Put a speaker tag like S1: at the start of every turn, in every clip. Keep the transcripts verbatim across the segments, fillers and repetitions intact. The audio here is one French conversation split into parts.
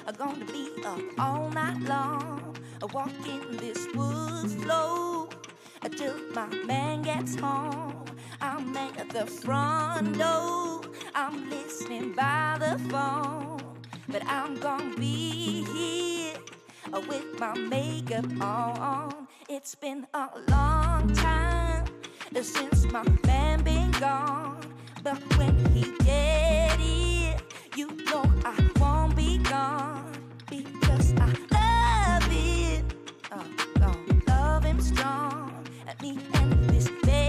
S1: I'm gonna be up all night long, walking this woods slow until my man gets home. I'm at the front door, I'm listening by the phone, but I'm gonna be here with my makeup on. It's been a long time since my man been gone, but when he get here, you know I won't be gone, because I love him, uh, gonna love him strong. And me and this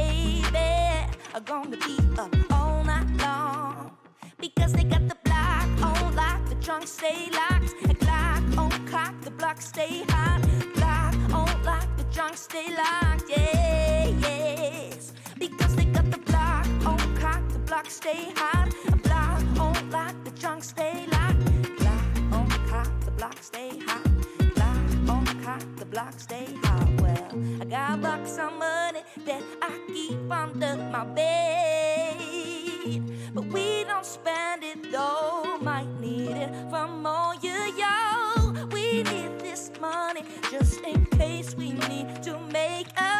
S1: baby are gonna be up all night long, because they got the block on lock, the trunk stay locked, a Glock on cock, the block stay hot, block on lock, the trunk stay locked, yeah, yes, because they got the block on cock, the block stay hot, a block on lock, the trunk stay locked, block on cock, the block stay hot, block on cock, the block stay hot. Well, I got bucks of money that I keep under my bed, but we don't spend it though, might need it for more, yeah, yo. We need this money just in case we need to make a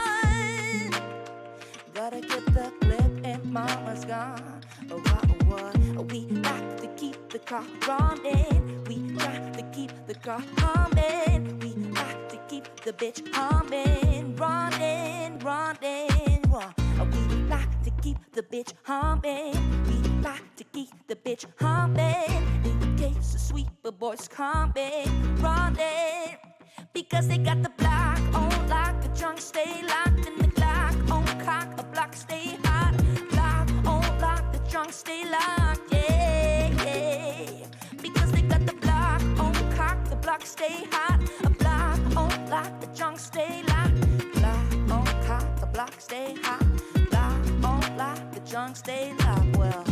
S1: run. Gotta get the clip and mama's gone. Oh, what, what? We got to keep the car running. We got to keep the car humming. We got to keep the bitch humming, running, running. Well, we like to keep the bitch humming. We like to keep the bitch humming. In case the sweeper boys coming, running, because they got the block on lock, the trunk stay locked, and the Glock on cock, a block stay hot, block on lock, the trunk stay locked, yeah, yeah, because they got the block on cock, the block stay hot, a block on lock, the trunk stay locked, block on cock, the block stay hot, block on lock, the trunk stay locked. Well.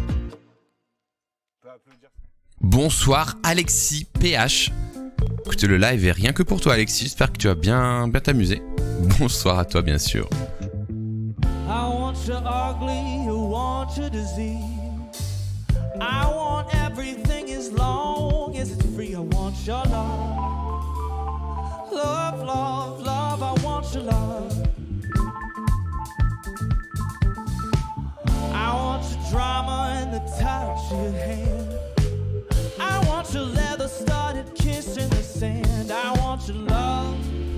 S2: Bonsoir Alexis P H. Écoutez, le live est rien que pour toi Alexis, j'espère que tu vas bien bien t'amuser. Bonsoir à toi bien sûr.
S3: I want you ugly, you want your disease. I want everything as long as it's free. I want your love. Love, love, love, I want your love. I want your drama and the touch of your hand. I want your leather-studded kiss in the sand. I want your love.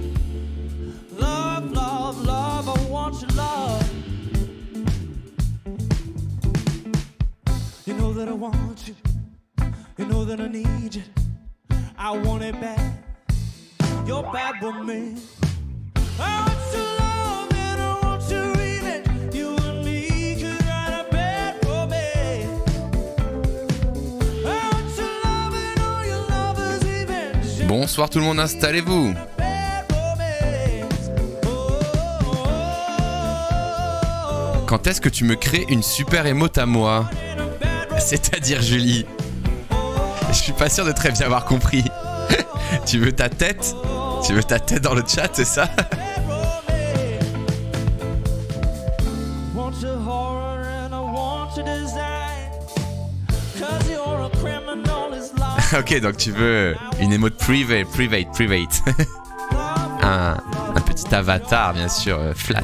S3: Love, love, love, I want your love. You know that I want you. You know that I need you. I want it bad. You're bad woman. I want your love and I want your revenge. You and me could write a bad romance. I want your love and all your lovers' revenge.
S2: Bonsoir tout le monde, installez-vous. Quand est-ce que tu me crées une super émote à moi? C'est-à-dire Julie? Je suis pas sûr de très bien avoir compris. Tu veux ta tête? Tu veux ta tête dans le chat, c'est ça? Ok, donc tu veux une émote private, private, private. un, un petit avatar, bien sûr, euh, flat.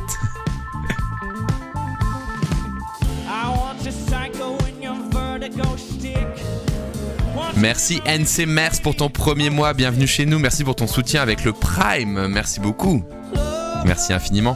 S2: Merci N C Mers pour ton premier mois, bienvenue chez nous, merci pour ton soutien avec le Prime, merci beaucoup, merci infiniment.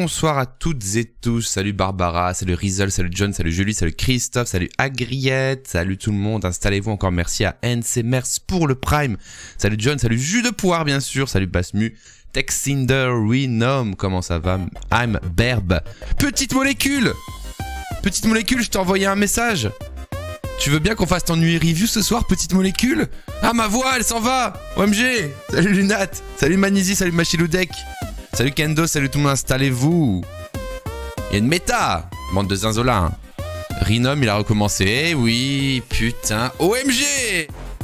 S2: Bonsoir à toutes et tous. Salut Barbara, salut Rizzle, salut John, salut Julie, salut Christophe, salut Agriette, salut tout le monde. Installez-vous encore. Merci à N C Merce pour le Prime. Salut John, salut Jus de Poire bien sûr, salut Basmu. Texinder, Renom, comment ça va? I'm Berb. Petite molécule Petite molécule, je t'ai envoyé un message. Tu veux bien qu'on fasse ton nuit review ce soir, petite molécule? Ah, ma voix, elle s'en va. O M G. Salut Lunat. Salut Manizi, salut Machiloudek. Salut Kendo, salut tout le monde, installez-vous. Il y a une méta. Bande de zinzola. Hein. Rinom, il a recommencé. Eh oui, putain. O M G.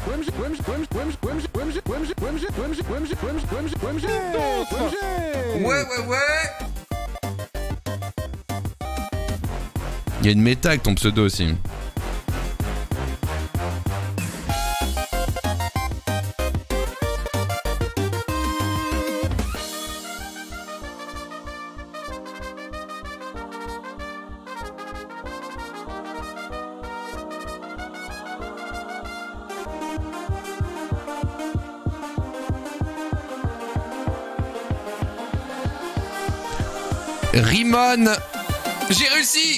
S2: Ouais, ouais, ouais. Il y a une méta avec ton pseudo aussi. Rimon, j'ai réussi.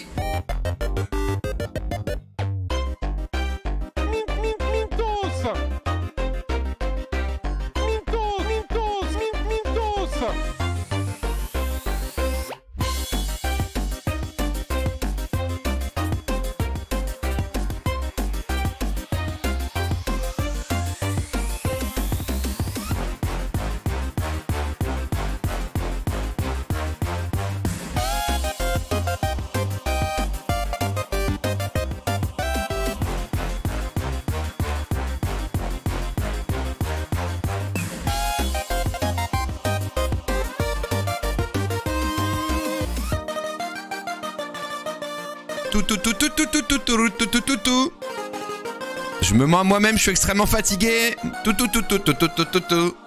S2: Tout, tout, tout, tout, tout, tout, tout, tout, tout, tout, tout, tout. Je me mens à moi-même, je suis extrêmement fatigué. Tout, tout, tout, tout, tout, tout, tout, tout, tout.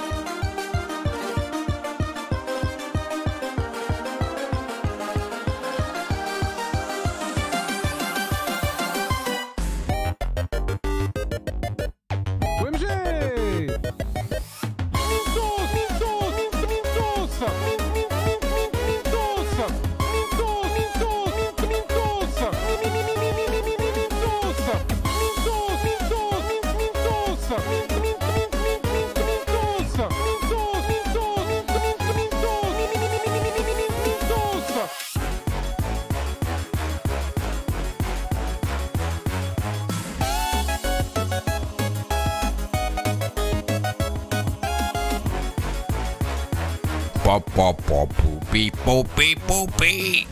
S2: Pop, pop, pop, poupie, poupie, poupie.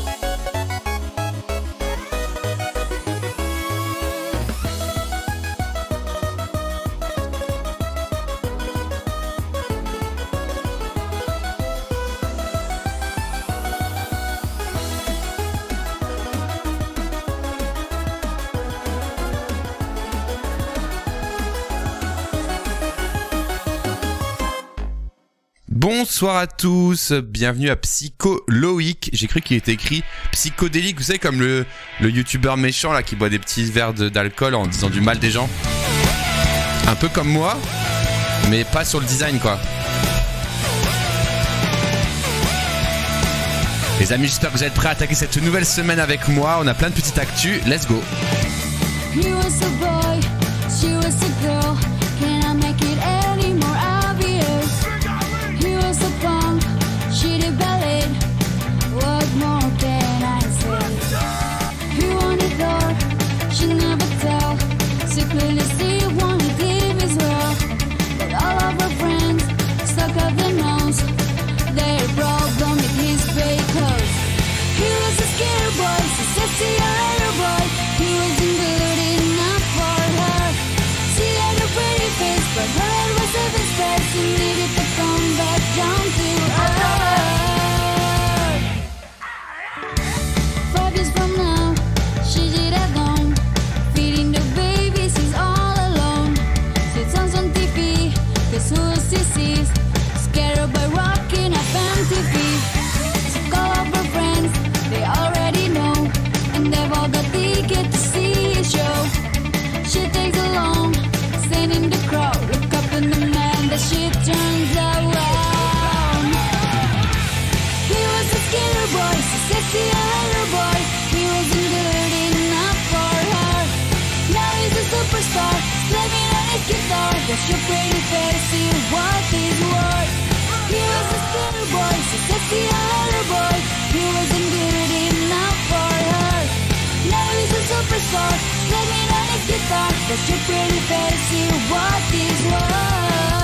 S2: Bonsoir à tous, bienvenue à Psycholoïc. J'ai cru qu'il était écrit psychodélique, vous savez, comme le, le youtubeur méchant là qui boit des petits verres d'alcool en disant du mal des gens. Un peu comme moi, mais pas sur le design quoi. Les amis, j'espère que vous êtes prêts à attaquer cette nouvelle semaine avec moi. On a plein de petites actus, let's go. He was a boy, she was a girl. Can I make it any more obvious? He was a punk, she did ballet. What more can I say? He wanted her, she never tell. Secretly see one he gave his well. But all of her friends stuck up their nose. Their problem with his fake clothes. He was a scared boy, so sexy a later boy. He wasn't good enough for her. She had a pretty face, but her head was of his face.
S1: superstar. Living on his guitar, but your pretty fantasy, what is worth?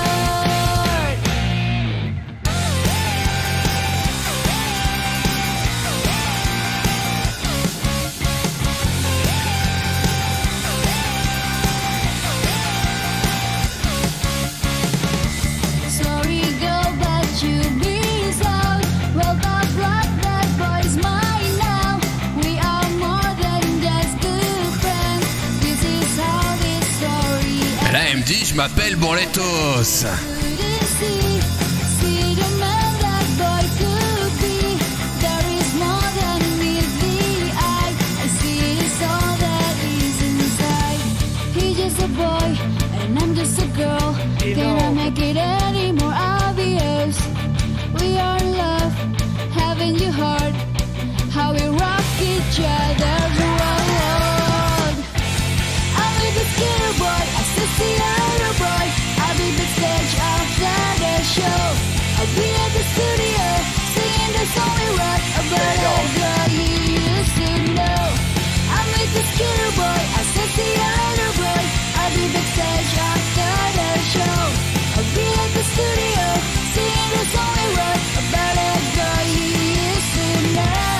S1: Sorry girl, but you miss out. Well, that black, that boy's mine now. We are more than just good friends. This is how this story ends.
S2: Et là, elle me dit, je m'appelle Borletos.
S1: See, see the man that boy could be. There is more than meets the eye. I see it's all that is inside. He's just a boy and I'm just a girl. Can't make it any more obvious. We are in love, haven't you heard how we rock each other's world? I'm with the skater boy, I still see a later boy. I'll be backstage after the show. I'll be at the studio, singing the song we wrote about a girl you used to know. I'm with the skater boy, I still see a later boy. I'll be backstage after the show. I'll be at the studio, singing the song we wrote about a girl you used to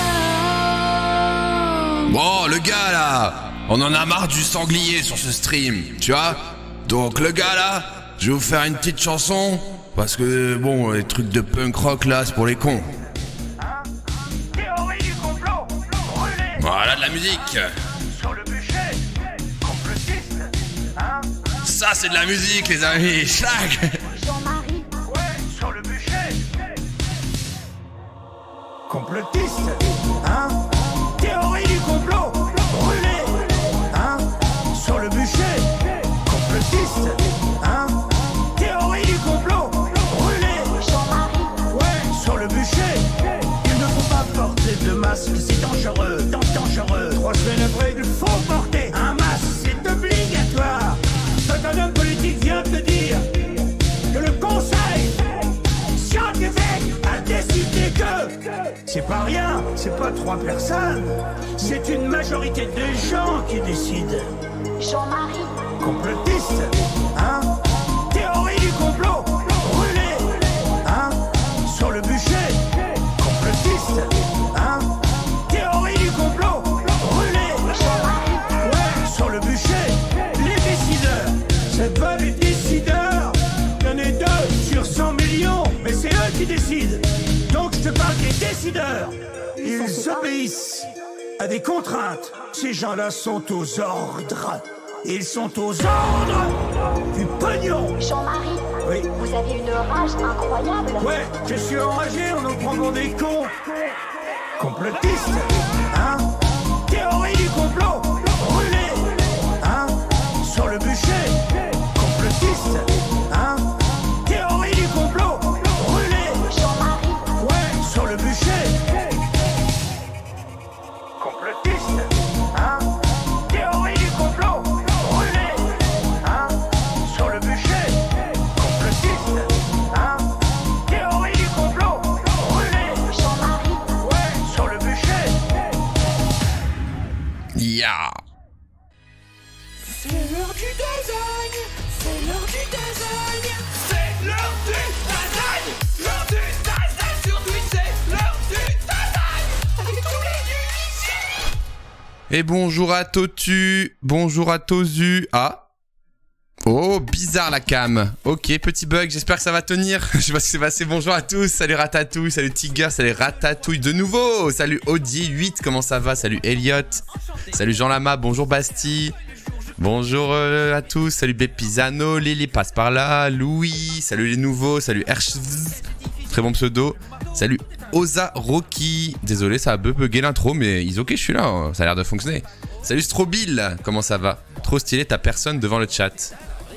S1: know.
S2: Bon, le gars là, on en a marre du sanglier sur ce stream, tu vois. Donc le gars là, je vais vous faire une petite chanson, parce que bon, les trucs de punk rock là, c'est pour les cons.
S3: Théorie du complot, brûlé
S2: Voilà de la musique.
S3: sur le bûcher, complotiste, hein?
S2: Ça c'est de la musique les amis, Schlag.
S1: Jean-Marie,
S3: Ouais, sur le bûcher. Complotiste, hein? Théorie du complot, brûlé, hein? Sur le bûcher, complotiste, hein? Théorie du complot, brûlé,
S1: Jean-Marie,
S3: ouais, sur le bûcher. Il ne faut pas porter de masque, c'est dangereux, dan- dangereux. Trois semaines après, il faut porter un masque, c'est obligatoire. Quand un homme politique vient te dire que le conseil scientifique a décidé que c'est pas rien, c'est pas trois personnes, c'est une majorité de gens qui décident.
S1: Jean-Marie,
S3: Complotiste, hein? Théorie du complot, brûlé, hein? Sur le bûcher, complotiste, hein? Théorie du complot, brûlé, ouais, sur le bûcher. Les décideurs, c'est pas les décideurs. Il y en a deux sur cent millions, mais c'est eux qui décident. Donc je te parle des décideurs. Ils obéissent à des contraintes. Ces gens-là sont aux ordres. Ils sont aux ordres du pognon.
S1: Jean-Marie,
S3: Oui.
S1: vous avez une rage incroyable.
S3: Ouais, je suis enragé en nous prenant des cons. Complotiste, hein? Théorie du complot, brûlé, hein? Sur le bûcher, complotiste, hein? Théorie du complot, brûlé,
S1: Jean-Marie,
S3: ouais, sur le bûcher. Complotiste, hein? Théorie du complot, brûlé, hein? Sur le bûcher, complotiste, hein? Théorie du complot, brûlé,
S1: Jean-Marie,
S3: ouais, sur le bûcher.
S2: Ya.
S3: C'est l'heure du design, c'est l'heure du design, c'est l'heure du design, l'heure du design sur Twitch, c'est l'heure du design, avec tous les musiciens.
S2: Et bonjour à Totu, bonjour à Tozu. Ah. Oh, bizarre la cam. Ok, petit bug, j'espère que ça va tenir. Je sais pas ce qui s'est passé. Bonjour à tous, salut Ratatouille, salut Tiger, salut Ratatouille de nouveau. Salut Audi huit, comment ça va? Salut Elliot, salut Jean Lama, bonjour Bastille. Bonjour euh, à tous, salut Bepizano, Lily passe par là, Louis, salut les nouveaux, salut Hershz, très bon pseudo, salut Oza Rocky, désolé ça a bugué l'intro mais ils ok je suis là, hein. Ça a l'air de fonctionner. Salut Strobil, comment ça va? Trop stylé, t'as personne devant le chat.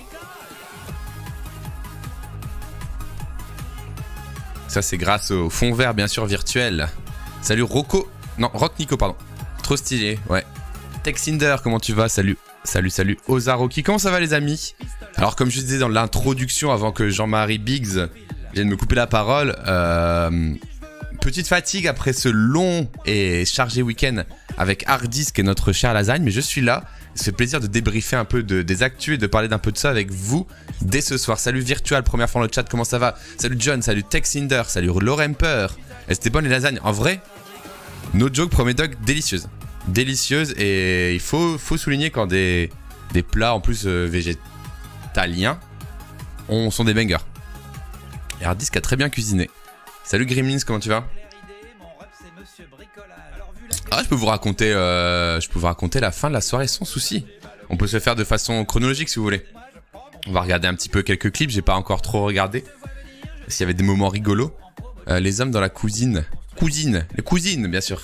S2: Ça c'est grâce au fond vert bien sûr virtuel. Salut Rocco, non Rock Nico pardon, trop stylé, ouais. Texinder, comment tu vas? Salut. Salut, salut, Ozaroki, comment ça va les amis? Alors comme je disais dans l'introduction avant que Jean-Marie Biggs vienne me couper la parole, euh, petite fatigue après ce long et chargé week-end avec Hardis qui est notre cher lasagne, mais je suis là. Ça fait plaisir de débriefer un peu de, des actus et de parler d'un peu de ça avec vous dès ce soir. Salut Virtual, première fois dans le chat, comment ça va? Salut John, salut Texinder, salut Loremper. C'était bonne les lasagnes. En vrai, no joke, premier dog, délicieuse. Délicieuse et il faut, faut souligner quand des, des plats en plus euh, végétaliens on, sont des bangers. Et Hardis qui a très bien cuisiné. Salut Gremlins, comment tu vas? Ah, je peux vous raconter, euh, je peux vous raconter la fin de la soirée sans souci. On peut se faire de façon chronologique si vous voulez. On va regarder un petit peu quelques clips, j'ai pas encore trop regardé. S'il y avait des moments rigolos. Euh, les hommes dans la cuisine. Cousine, les cousines bien sûr.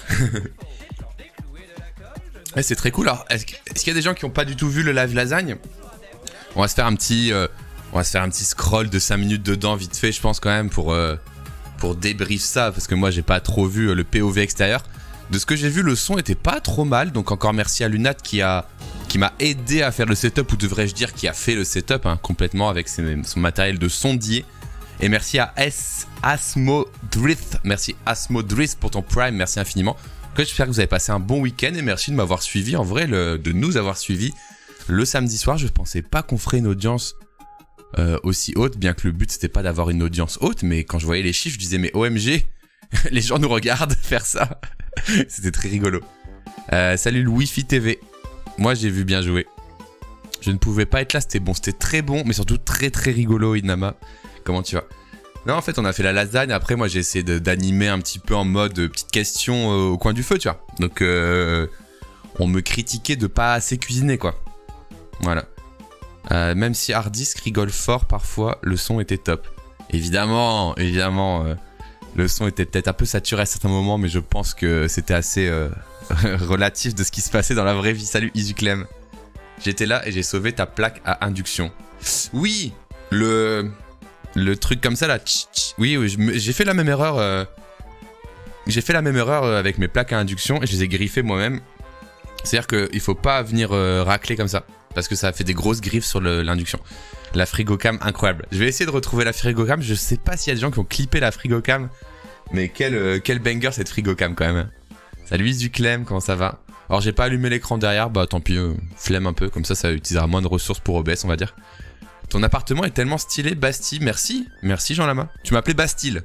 S2: Ouais, c'est très cool. Alors, est-ce qu'il y a des gens qui n'ont pas du tout vu le live lasagne? On va se faire un petit, euh, on va se faire un petit scroll de cinq minutes dedans vite fait, je pense quand même pour euh, pour débrief ça, parce que moi j'ai pas trop vu euh, le P O V extérieur. De ce que j'ai vu, le son était pas trop mal, donc encore merci à Lunat qui a qui m'a aidé à faire le setup, ou devrais-je dire qui a fait le setup hein, complètement avec ses, son matériel de sondier. Et merci à S Asmodrith, merci Asmodrith pour ton prime, merci infiniment. J'espère que vous avez passé un bon week-end et merci de m'avoir suivi, en vrai, le, de nous avoir suivis le samedi soir. Je pensais pas qu'on ferait une audience euh, aussi haute, bien que le but c'était pas d'avoir une audience haute, mais quand je voyais les chiffres, je disais mais O M G, les gens nous regardent faire ça. C'était très rigolo. Euh, salut le Wi-Fi T V. Moi j'ai vu bien jouer. Je ne pouvais pas être là, c'était bon, c'était très bon, mais surtout très très rigolo, Inama. Comment tu vas? Non, en fait, on a fait la lasagne. Après, moi, j'ai essayé d'animer un petit peu en mode euh, petite question euh, au coin du feu, tu vois. Donc, euh, on me critiquait de pas assez cuisiner, quoi. Voilà. Euh, même si Hardis rigole fort, parfois, le son était top. Évidemment, évidemment, euh, le son était peut-être un peu saturé à certains moments, mais je pense que c'était assez euh, relatif de ce qui se passait dans la vraie vie. Salut, Isuclem. J'étais là et j'ai sauvé ta plaque à induction. Oui, le... Le truc comme ça là, tch, tch. Oui, oui j'ai fait la même erreur. Euh... J'ai fait la même erreur avec mes plaques à induction et je les ai griffées moi-même. C'est-à-dire qu'il faut pas venir euh, racler comme ça, parce que ça fait des grosses griffes sur l'induction. La frigocam, incroyable. Je vais essayer de retrouver la frigocam. Je sais pas s'il y a des gens qui ont clippé la frigocam, mais quel, euh, quel banger cette frigocam quand même. Salut Zuclem, comment ça va? Alors j'ai pas allumé l'écran derrière, bah tant pis, euh, flemme un peu, comme ça ça utilisera moins de ressources pour O B S on va dire. Ton appartement est tellement stylé, Bastille. Merci. Merci, Jean Lama. Tu m'appelais Bastille.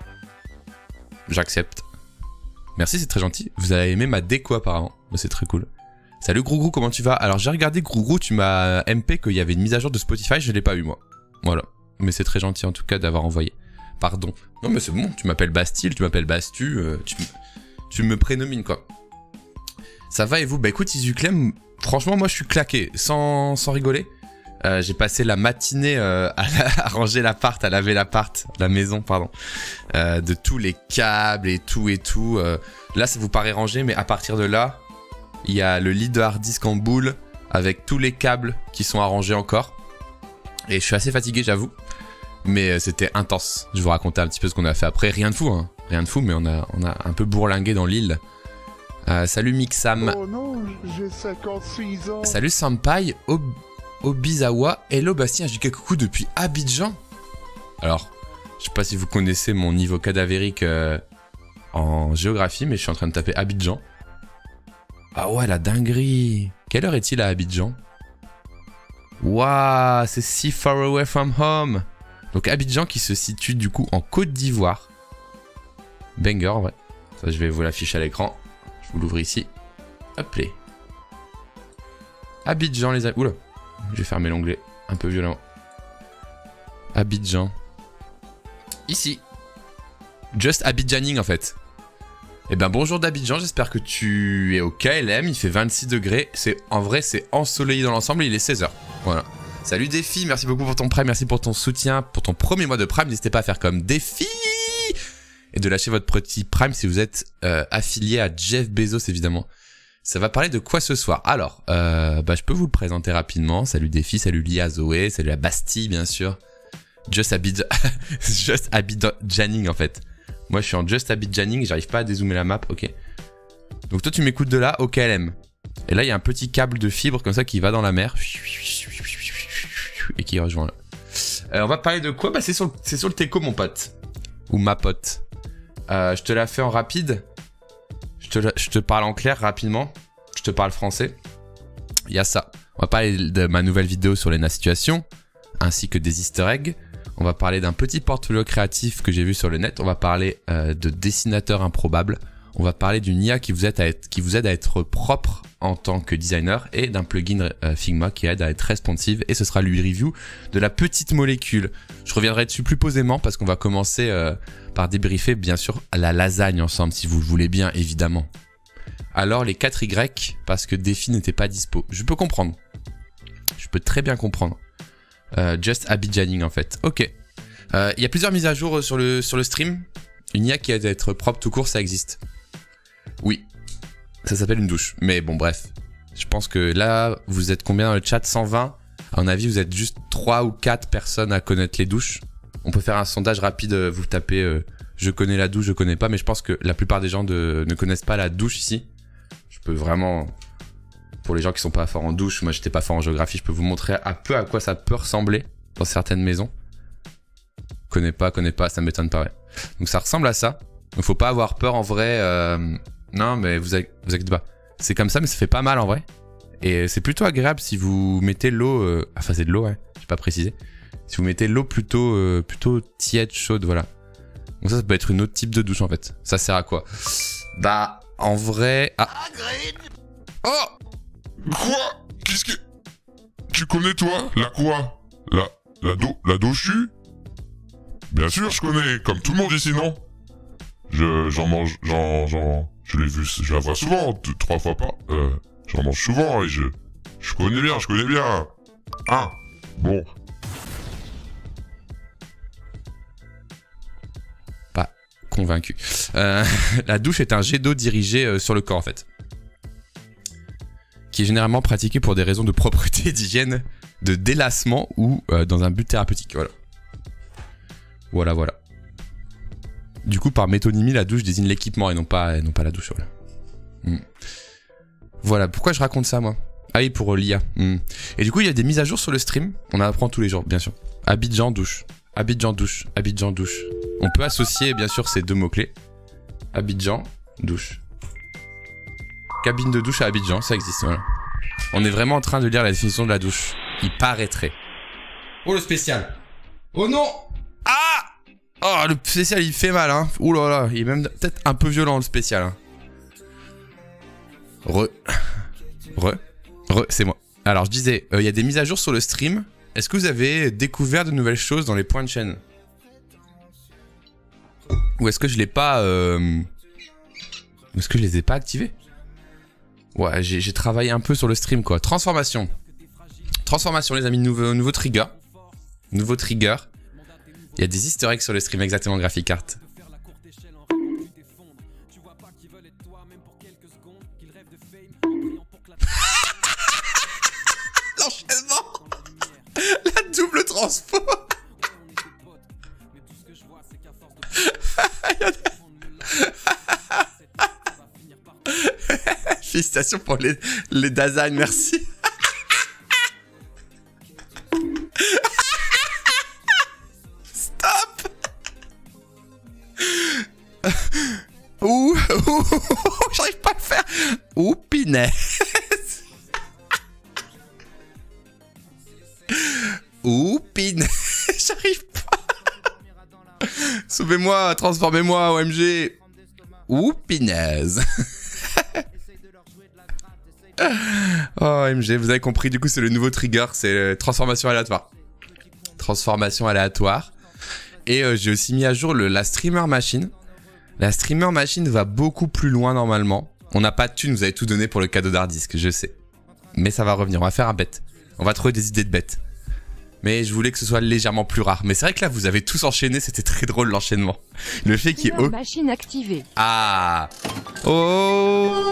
S2: J'accepte. Merci, c'est très gentil. Vous avez aimé ma déco apparemment. C'est très cool. Salut Grougrou, comment tu vas? Alors, j'ai regardé Grougrou, tu m'as M P qu'il y avait une mise à jour de Spotify. Je l'ai pas eu, moi. Voilà. Mais c'est très gentil, en tout cas, d'avoir envoyé. Pardon. Non, mais c'est bon. Tu m'appelles Bastille, tu m'appelles Bastu. Euh, tu, tu me prénomines, quoi. Ça va et vous? Bah écoute, Isuclem, franchement, moi, je suis claqué. Sans, sans rigoler. Euh, j'ai passé la matinée euh, à, la, à ranger l'appart, à laver l'appart, la maison, pardon, euh, de tous les câbles et tout et tout. Euh, là, ça vous paraît rangé, mais à partir de là, il y a le lit de hard disk en boule avec tous les câbles qui sont arrangés encore. Et je suis assez fatigué, j'avoue, mais euh, c'était intense. Je vais vous raconter un petit peu ce qu'on a fait après. Rien de fou, hein, rien de fou, mais on a, on a un peu bourlingué dans l'île. Euh, salut Mixam. Oh non, j'ai cinquante-six ans. Salut Sampai. Ob Obizawa, hello Bastien, je dis coucou depuis Abidjan. Alors, je sais pas si vous connaissez mon niveau cadavérique euh, en géographie, mais je suis en train de taper Abidjan. Ah ouais, la dinguerie. Quelle heure est-il à Abidjan? Waouh, c'est si far away from home. Donc Abidjan qui se situe du coup en Côte d'Ivoire. Banger en vrai. Ça, je vais vous l'afficher à l'écran. Je vous l'ouvre ici. Hop là. Abidjan les amis. Oula. J'ai fermé l'onglet un peu violemment. Abidjan. Ici. Just Abidjaning en fait. Eh ben bonjour d'Abidjan, j'espère que tu es au K L M, il fait vingt-six degrés. C'est, en vrai c'est ensoleillé dans l'ensemble, il est seize heures. Voilà. Salut Défi, merci beaucoup pour ton prime, merci pour ton soutien, pour ton premier mois de prime. N'hésitez pas à faire comme Défi et de lâcher votre petit prime si vous êtes euh, affilié à Jeff Bezos évidemment. Ça va parler de quoi ce soir? Alors, euh, bah, je peux vous le présenter rapidement. Salut Défi, salut Lia Zoé, salut la Bastille bien sûr. Just Abidjan... Just Abidjaning en fait. Moi je suis en Just Abidjaning, j'arrive pas à dézoomer la map, ok. Donc toi tu m'écoutes de là au K L M. Et là il y a un petit câble de fibre comme ça qui va dans la mer. Et qui rejoint là. Euh, on va parler de quoi? Bah c'est sur, c'est sur le Teco mon pote. Ou ma pote. Euh, je te la fais en rapide. je te, je te parle en clair rapidement. Je te parle français. Il y a ça. On va parler de ma nouvelle vidéo sur l'E N A Situation, ainsi que des easter eggs. On va parler d'un petit portfolio créatif que j'ai vu sur le net. On va parler euh, de dessinateurs improbables. On va parler d'une I A qui vous aide à être, qui vous aide à être propre en tant que designer et d'un plugin euh, Figma qui aide à être responsive. Et ce sera le review de la petite molécule. Je reviendrai dessus plus posément parce qu'on va commencer euh, par débriefer bien sûr la lasagne ensemble si vous le voulez bien évidemment. Alors les quatre Y parce que Défi n'était pas dispo. Je peux comprendre. Je peux très bien comprendre. Euh, just Abidjaning en fait. Ok. Il euh, y a plusieurs mises à jour sur le, sur le stream. Une I A qui aide à être propre tout court, ça existe. Oui. Ça s'appelle une douche. Mais bon, bref. Je pense que là, vous êtes combien dans le chat? cent vingt. À mon avis, vous êtes juste trois ou quatre personnes à connaître les douches. On peut faire un sondage rapide. Vous tapez euh, je connais la douche, je connais pas. Mais je pense que la plupart des gens de, ne connaissent pas la douche ici. Je peux vraiment... Pour les gens qui sont pas forts en douche, moi j'étais pas fort en géographie, je peux vous montrer un peu à quoi ça peut ressembler dans certaines maisons. Connais pas, connais pas, ça m'étonne pas, ouais. Donc ça ressemble à ça. Donc faut pas avoir peur en vrai. Euh... Non mais vous, vous inquiétez pas. C'est comme ça mais ça fait pas mal en vrai. Et c'est plutôt agréable si vous mettez l'eau... Euh... Enfin c'est de l'eau, ouais, j'ai pas précisé. Si vous mettez l'eau plutôt, euh, plutôt tiède, chaude, voilà. Donc ça, ça peut être une autre type de douche en fait. Ça sert à quoi? Bah en vrai... Ah.
S4: Oh! Quoi? Qu'est-ce que... Tu connais toi? La quoi? La... La do... La dochu? Bien sûr, je connais, comme tout le monde ici, non? Je... J'en mange... J'en... J'en... Je l'ai vu... Je la vois souvent, deux, trois fois pas. Euh... J'en mange souvent et je... Je connais bien, je connais bien. Ah! Bon.
S2: Pas convaincu. Euh... La douche est un jet d'eau dirigé euh, sur le corps, en fait. Qui est généralement pratiqué pour des raisons de propreté, d'hygiène, de délassement ou euh, dans un but thérapeutique. Voilà. Voilà, voilà. Du coup, par métonymie, la douche désigne l'équipement et non pas, et non pas la douche. Voilà. Mm. Voilà, pourquoi je raconte ça, moi? Ah oui, pour euh, l'I A. Mm. Et du coup, il y a des mises à jour sur le stream. On apprend tous les jours, bien sûr. Abidjan, douche. Abidjan, douche. Abidjan, douche. On peut associer, bien sûr, ces deux mots-clés. Abidjan, douche. Cabine de douche à Abidjan, ça existe, voilà. On est vraiment en train de lire la définition de la douche. Il paraîtrait. Oh, le spécial. Oh non. Ah. Oh, le spécial, il fait mal, hein. Ouh là là, il est même peut-être un peu violent, le spécial. Hein. Re. Re. Re, c'est moi. Alors, je disais, il euh, y a des mises à jour sur le stream. Est-ce que vous avez découvert de nouvelles choses dans les points de chaîne? Ou est-ce que je l'ai pas... Euh... Ou est-ce que je les ai pas activés? Ouais, j'ai travaillé un peu sur le stream, quoi. Transformation. Transformation, les amis. Nouveau, nouveau trigger. Nouveau trigger. Il y a des easter eggs sur le stream, exactement, Graphic Art. L'enchaînement. La double transfo. Félicitations pour les, les designs, merci. Stop. Ouh, ouh, j'arrive pas à le faire. Ouh, pinaise. Ouh, pinaise. J'arrive pas. Sauvez-moi, transformez-moi, O M G. Ouh, pinaise. Oh, O M G, vous avez compris, du coup c'est le nouveau trigger, c'est transformation aléatoire. Transformation aléatoire. Et euh, j'ai aussi mis à jour le, la streamer machine. La streamer machine va beaucoup plus loin normalement. On n'a pas de thunes, vous avez tout donné pour le cadeau d'hard disk, je sais. Mais ça va revenir, on va faire un bet. On va trouver des idées de bêtes. Mais je voulais que ce soit légèrement plus rare. Mais c'est vrai que là vous avez tous enchaîné, c'était très drôle l'enchaînement. Le fait qu'il y ait... Oh.
S5: Machine activée.
S2: Ah. Oh.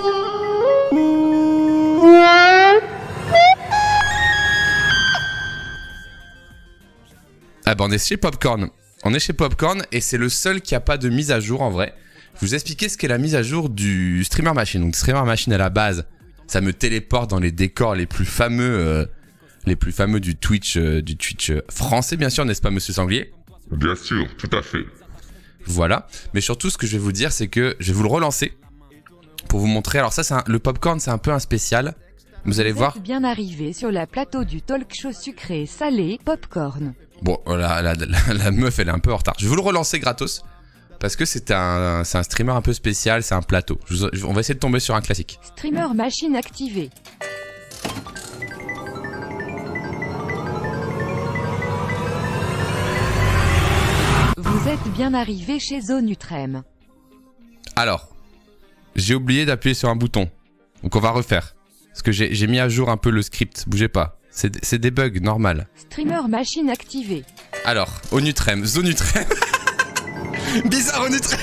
S2: Ah bah on est chez Popcorn. On est chez Popcorn et c'est le seul qui a pas de mise à jour en vrai. Je vais vous expliquer ce qu'est la mise à jour du Streamer Machine. Donc Streamer Machine à la base, ça me téléporte dans les décors les plus fameux, euh, les plus fameux du Twitch, euh, du Twitch euh, français bien sûr, n'est-ce pas Monsieur Sanglier?
S4: Bien sûr, tout à fait.
S2: Voilà. Mais surtout ce que je vais vous dire c'est que je vais vous le relancer. pour vous montrer. Alors ça, c'est un, le popcorn, c'est un peu un spécial. Vous allez
S5: Vous
S2: voir.
S5: êtes bien arrivé sur la plateau du talk show sucré et salé Popcorn.
S2: Bon, la, la, la, la meuf, elle est un peu en retard. Je vais vous le relancer gratos. Parce que c'est un, c'est un streamer un peu spécial, c'est un plateau. Je vous, on va essayer de tomber sur un classique.
S5: Streamer machine activée. Vous êtes bien arrivé chez Zonutrem.
S2: Alors, j'ai oublié d'appuyer sur un bouton. Donc on va refaire. Parce que j'ai, j'ai mis à jour un peu le script. Bougez pas. C'est, c'est des bugs, normal.
S5: Streamer machine activée.
S2: Alors, Onutrem, Zonutrem. Bizarre Onutrem.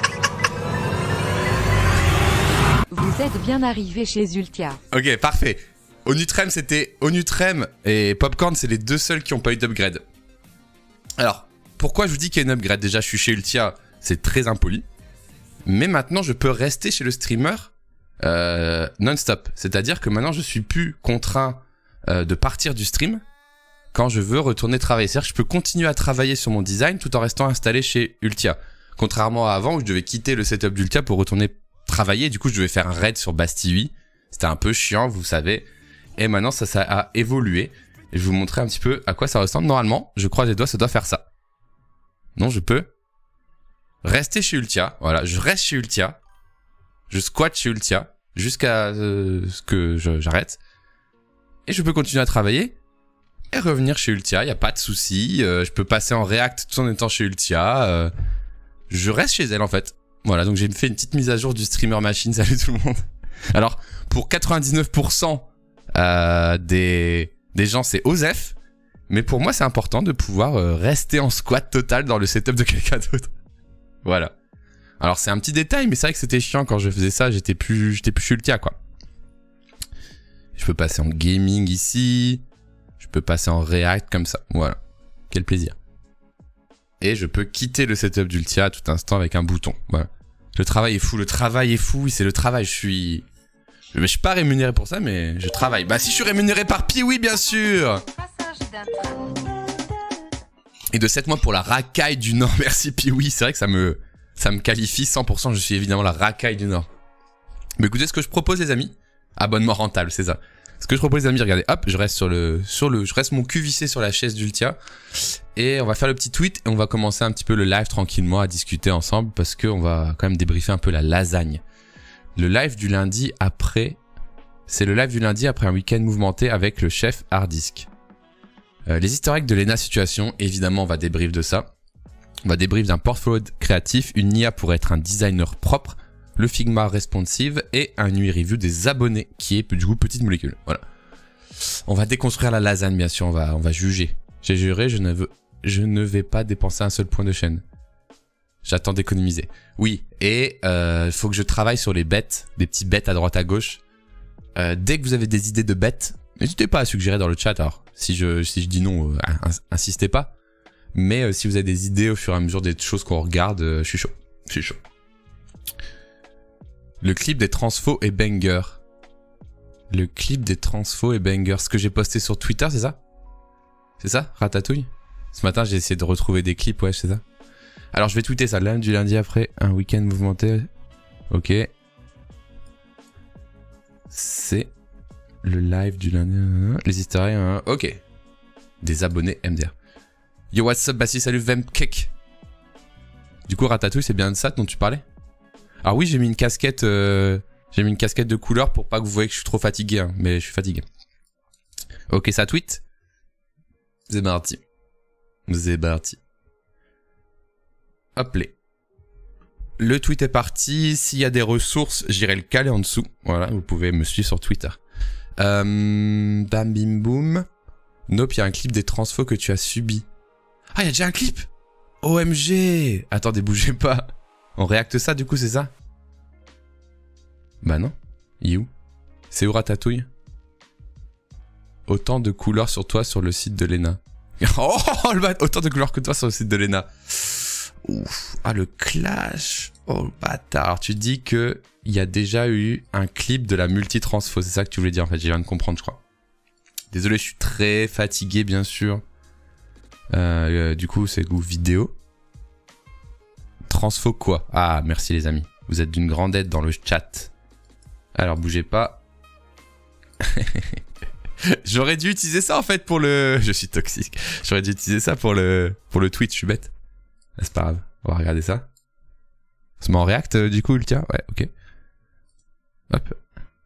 S5: Vous êtes bien arrivé chez Ultia.
S2: Ok, parfait. Onutrem, c'était Onutrem et Popcorn, c'est les deux seuls qui n'ont pas eu d'upgrade. Alors, pourquoi je vous dis qu'il y a une upgrade? Déjà, je suis chez Ultia, c'est très impoli. Mais maintenant, je peux rester chez le streamer euh, non-stop. C'est-à-dire que maintenant, je suis plus contraint euh, de partir du stream quand je veux retourner travailler. C'est-à-dire que je peux continuer à travailler sur mon design tout en restant installé chez Ultia. Contrairement à avant où je devais quitter le setup d'Ultia pour retourner travailler. Du coup, je devais faire un raid sur Bastille huit. C'était un peu chiant, vous savez. Et maintenant, ça, ça a évolué. Et je vais vous montrer un petit peu à quoi ça ressemble. Normalement, je croise les doigts, ça doit faire ça. Non, je peux rester chez Ultia. Voilà, je reste chez Ultia. Je squatte chez Ultia jusqu'à euh, ce que je, j'arrête. Et je peux continuer à travailler et revenir chez Ultia. Il n'y a pas de souci. Euh, je peux passer en React tout en étant chez Ultia. Euh, je reste chez elle en fait. Voilà, donc j'ai fait une petite mise à jour du streamer machine. Salut tout le monde. Alors, pour quatre-vingt-dix-neuf pour cent euh, des, des gens, c'est Osef. Mais pour moi, c'est important de pouvoir euh, rester en squat total dans le setup de quelqu'un d'autre. Voilà. Alors, c'est un petit détail, mais c'est vrai que c'était chiant quand je faisais ça. J'étais plus, j'étais plus chez Ultia, quoi. Je peux passer en gaming ici. Je peux passer en React comme ça. Voilà. Quel plaisir. Et je peux quitter le setup d'Ultia à tout instant avec un bouton. Voilà. Le travail est fou. Le travail est fou. C'est le travail. Je suis... Je suis pas rémunéré pour ça, mais je travaille. Bah si je suis rémunéré par Piwi, bien sûr. Et de sept mois pour la racaille du Nord. Merci Piwi. C'est vrai que ça me, ça me qualifie cent pour cent. Je suis évidemment la racaille du Nord. Mais écoutez, ce que je propose, les amis. Abonnement rentable, c'est ça. Ce que je propose, les amis, regardez. Hop, je reste sur le, sur le, je reste mon cul vissé sur la chaise d'Ultia. Et on va faire le petit tweet et on va commencer un petit peu le live tranquillement à discuter ensemble parce qu'on va quand même débriefer un peu la lasagne. Le live du lundi après, c'est le live du lundi après un week-end mouvementé avec le chef Hardisk. Euh, les easter eggs de Lena Situation, évidemment, on va débrief de ça. On va débrief d'un portfolio créatif, une I A pour être un designer propre, le Figma responsive et un U I review des abonnés qui est du coup petite molécule. Voilà. On va déconstruire la lasagne, bien sûr, on va, on va juger. J'ai juré, je ne veux, je ne vais pas dépenser un seul point de chaîne. J'attends d'économiser. Oui, et il euh, faut que je travaille sur les bêtes, des petits bêtes à droite à gauche. Euh, dès que vous avez des idées de bêtes, n'hésitez pas à suggérer dans le chat. Alors, si je, si je dis non, euh, insistez pas. Mais euh, si vous avez des idées au fur et à mesure des choses qu'on regarde, euh, je suis chaud. Je suis chaud. Le clip des transfos est banger. Le clip des transfos est banger. Ce que j'ai posté sur Twitter, c'est ça? C'est ça, Ratatouille? Ce matin, j'ai essayé de retrouver des clips, ouais, c'est ça. Alors, je vais tweeter ça, lundi, du lundi après, un week-end mouvementé. Ok. C'est le live du lundi. Les easter eggs, hein. Ok. Des abonnés M D R. Yo, what's up, Bassi, salut, Vemkek. Du coup, Ratatouille, c'est bien de ça dont tu parlais? Alors oui, j'ai mis une casquette, euh, j'ai mis une casquette de couleur pour pas que vous voyez que je suis trop fatigué, hein, mais je suis fatigué. Ok, ça tweet. C'est parti. C'est parti. Hop les. Le tweet est parti. S'il y a des ressources, j'irai le caler en dessous. Voilà, vous pouvez me suivre sur Twitter. Euh, bam bim boum. Nope, il y a un clip des transfos que tu as subi. Ah, il y a déjà un clip. O M G. Attendez, bougez pas. On réacte ça du coup, c'est ça? Bah non. Il est où? C'est où Ratatouille? Autant de couleurs sur toi sur le site de Lena. Oh, le bat... Autant de couleurs que toi sur le site de Lena. Ouf. Ah, le clash. Oh, le bâtard. Alors, tu dis que il y a déjà eu un clip de la multitransfo. C'est ça que tu voulais dire, en fait. J'ai viens de comprendre, je crois. Désolé, je suis très fatigué, bien sûr. Euh, euh, du coup, c'est goût vidéo. Transfo quoi? Ah, merci les amis. Vous êtes d'une grande aide dans le chat. Alors, bougez pas. J'aurais dû utiliser ça en fait pour le... Je suis toxique. J'aurais dû utiliser ça pour le pour le Twitch, je suis bête. C'est pas grave, on va regarder ça. Ça se met en react euh, du coup, Ultia. Ouais, ok. Hop.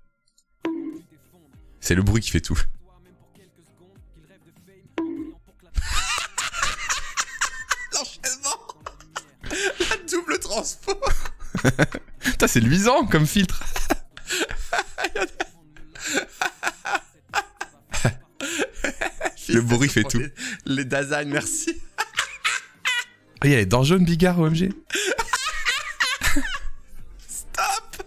S2: C'est le bruit qui fait tout. L'enchaînement. La double transpo. Putain, c'est luisant comme filtre. Le bruit fait tout. Les, les Dasein, merci. Oh, il y a les dents jaunes, Bigard, O M G. Stop.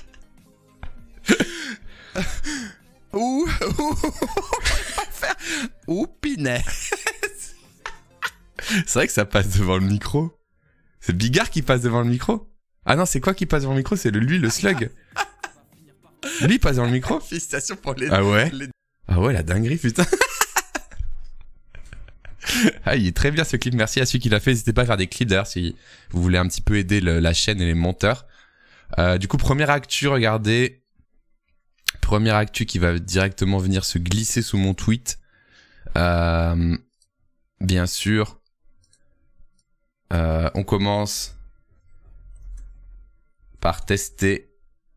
S2: Ouh, ouh, ouh, Pinès. C'est vrai que ça passe devant le micro. C'est Bigard qui passe devant le micro. Ah non, c'est quoi qui passe devant le micro? C'est le lui, le slug. Lui, il passe devant le micro. Félicitations pour les... Ah ouais les... Ah ouais, la dinguerie, putain. Ah, il est très bien ce clip, merci à celui qui l'a fait. N'hésitez pas à faire des clips d'ailleurs si vous voulez un petit peu aider le, la chaîne et les monteurs. Euh, du coup, première actu, regardez. Première actu qui va directement venir se glisser sous mon tweet. Euh, bien sûr. Euh, on commence par tester.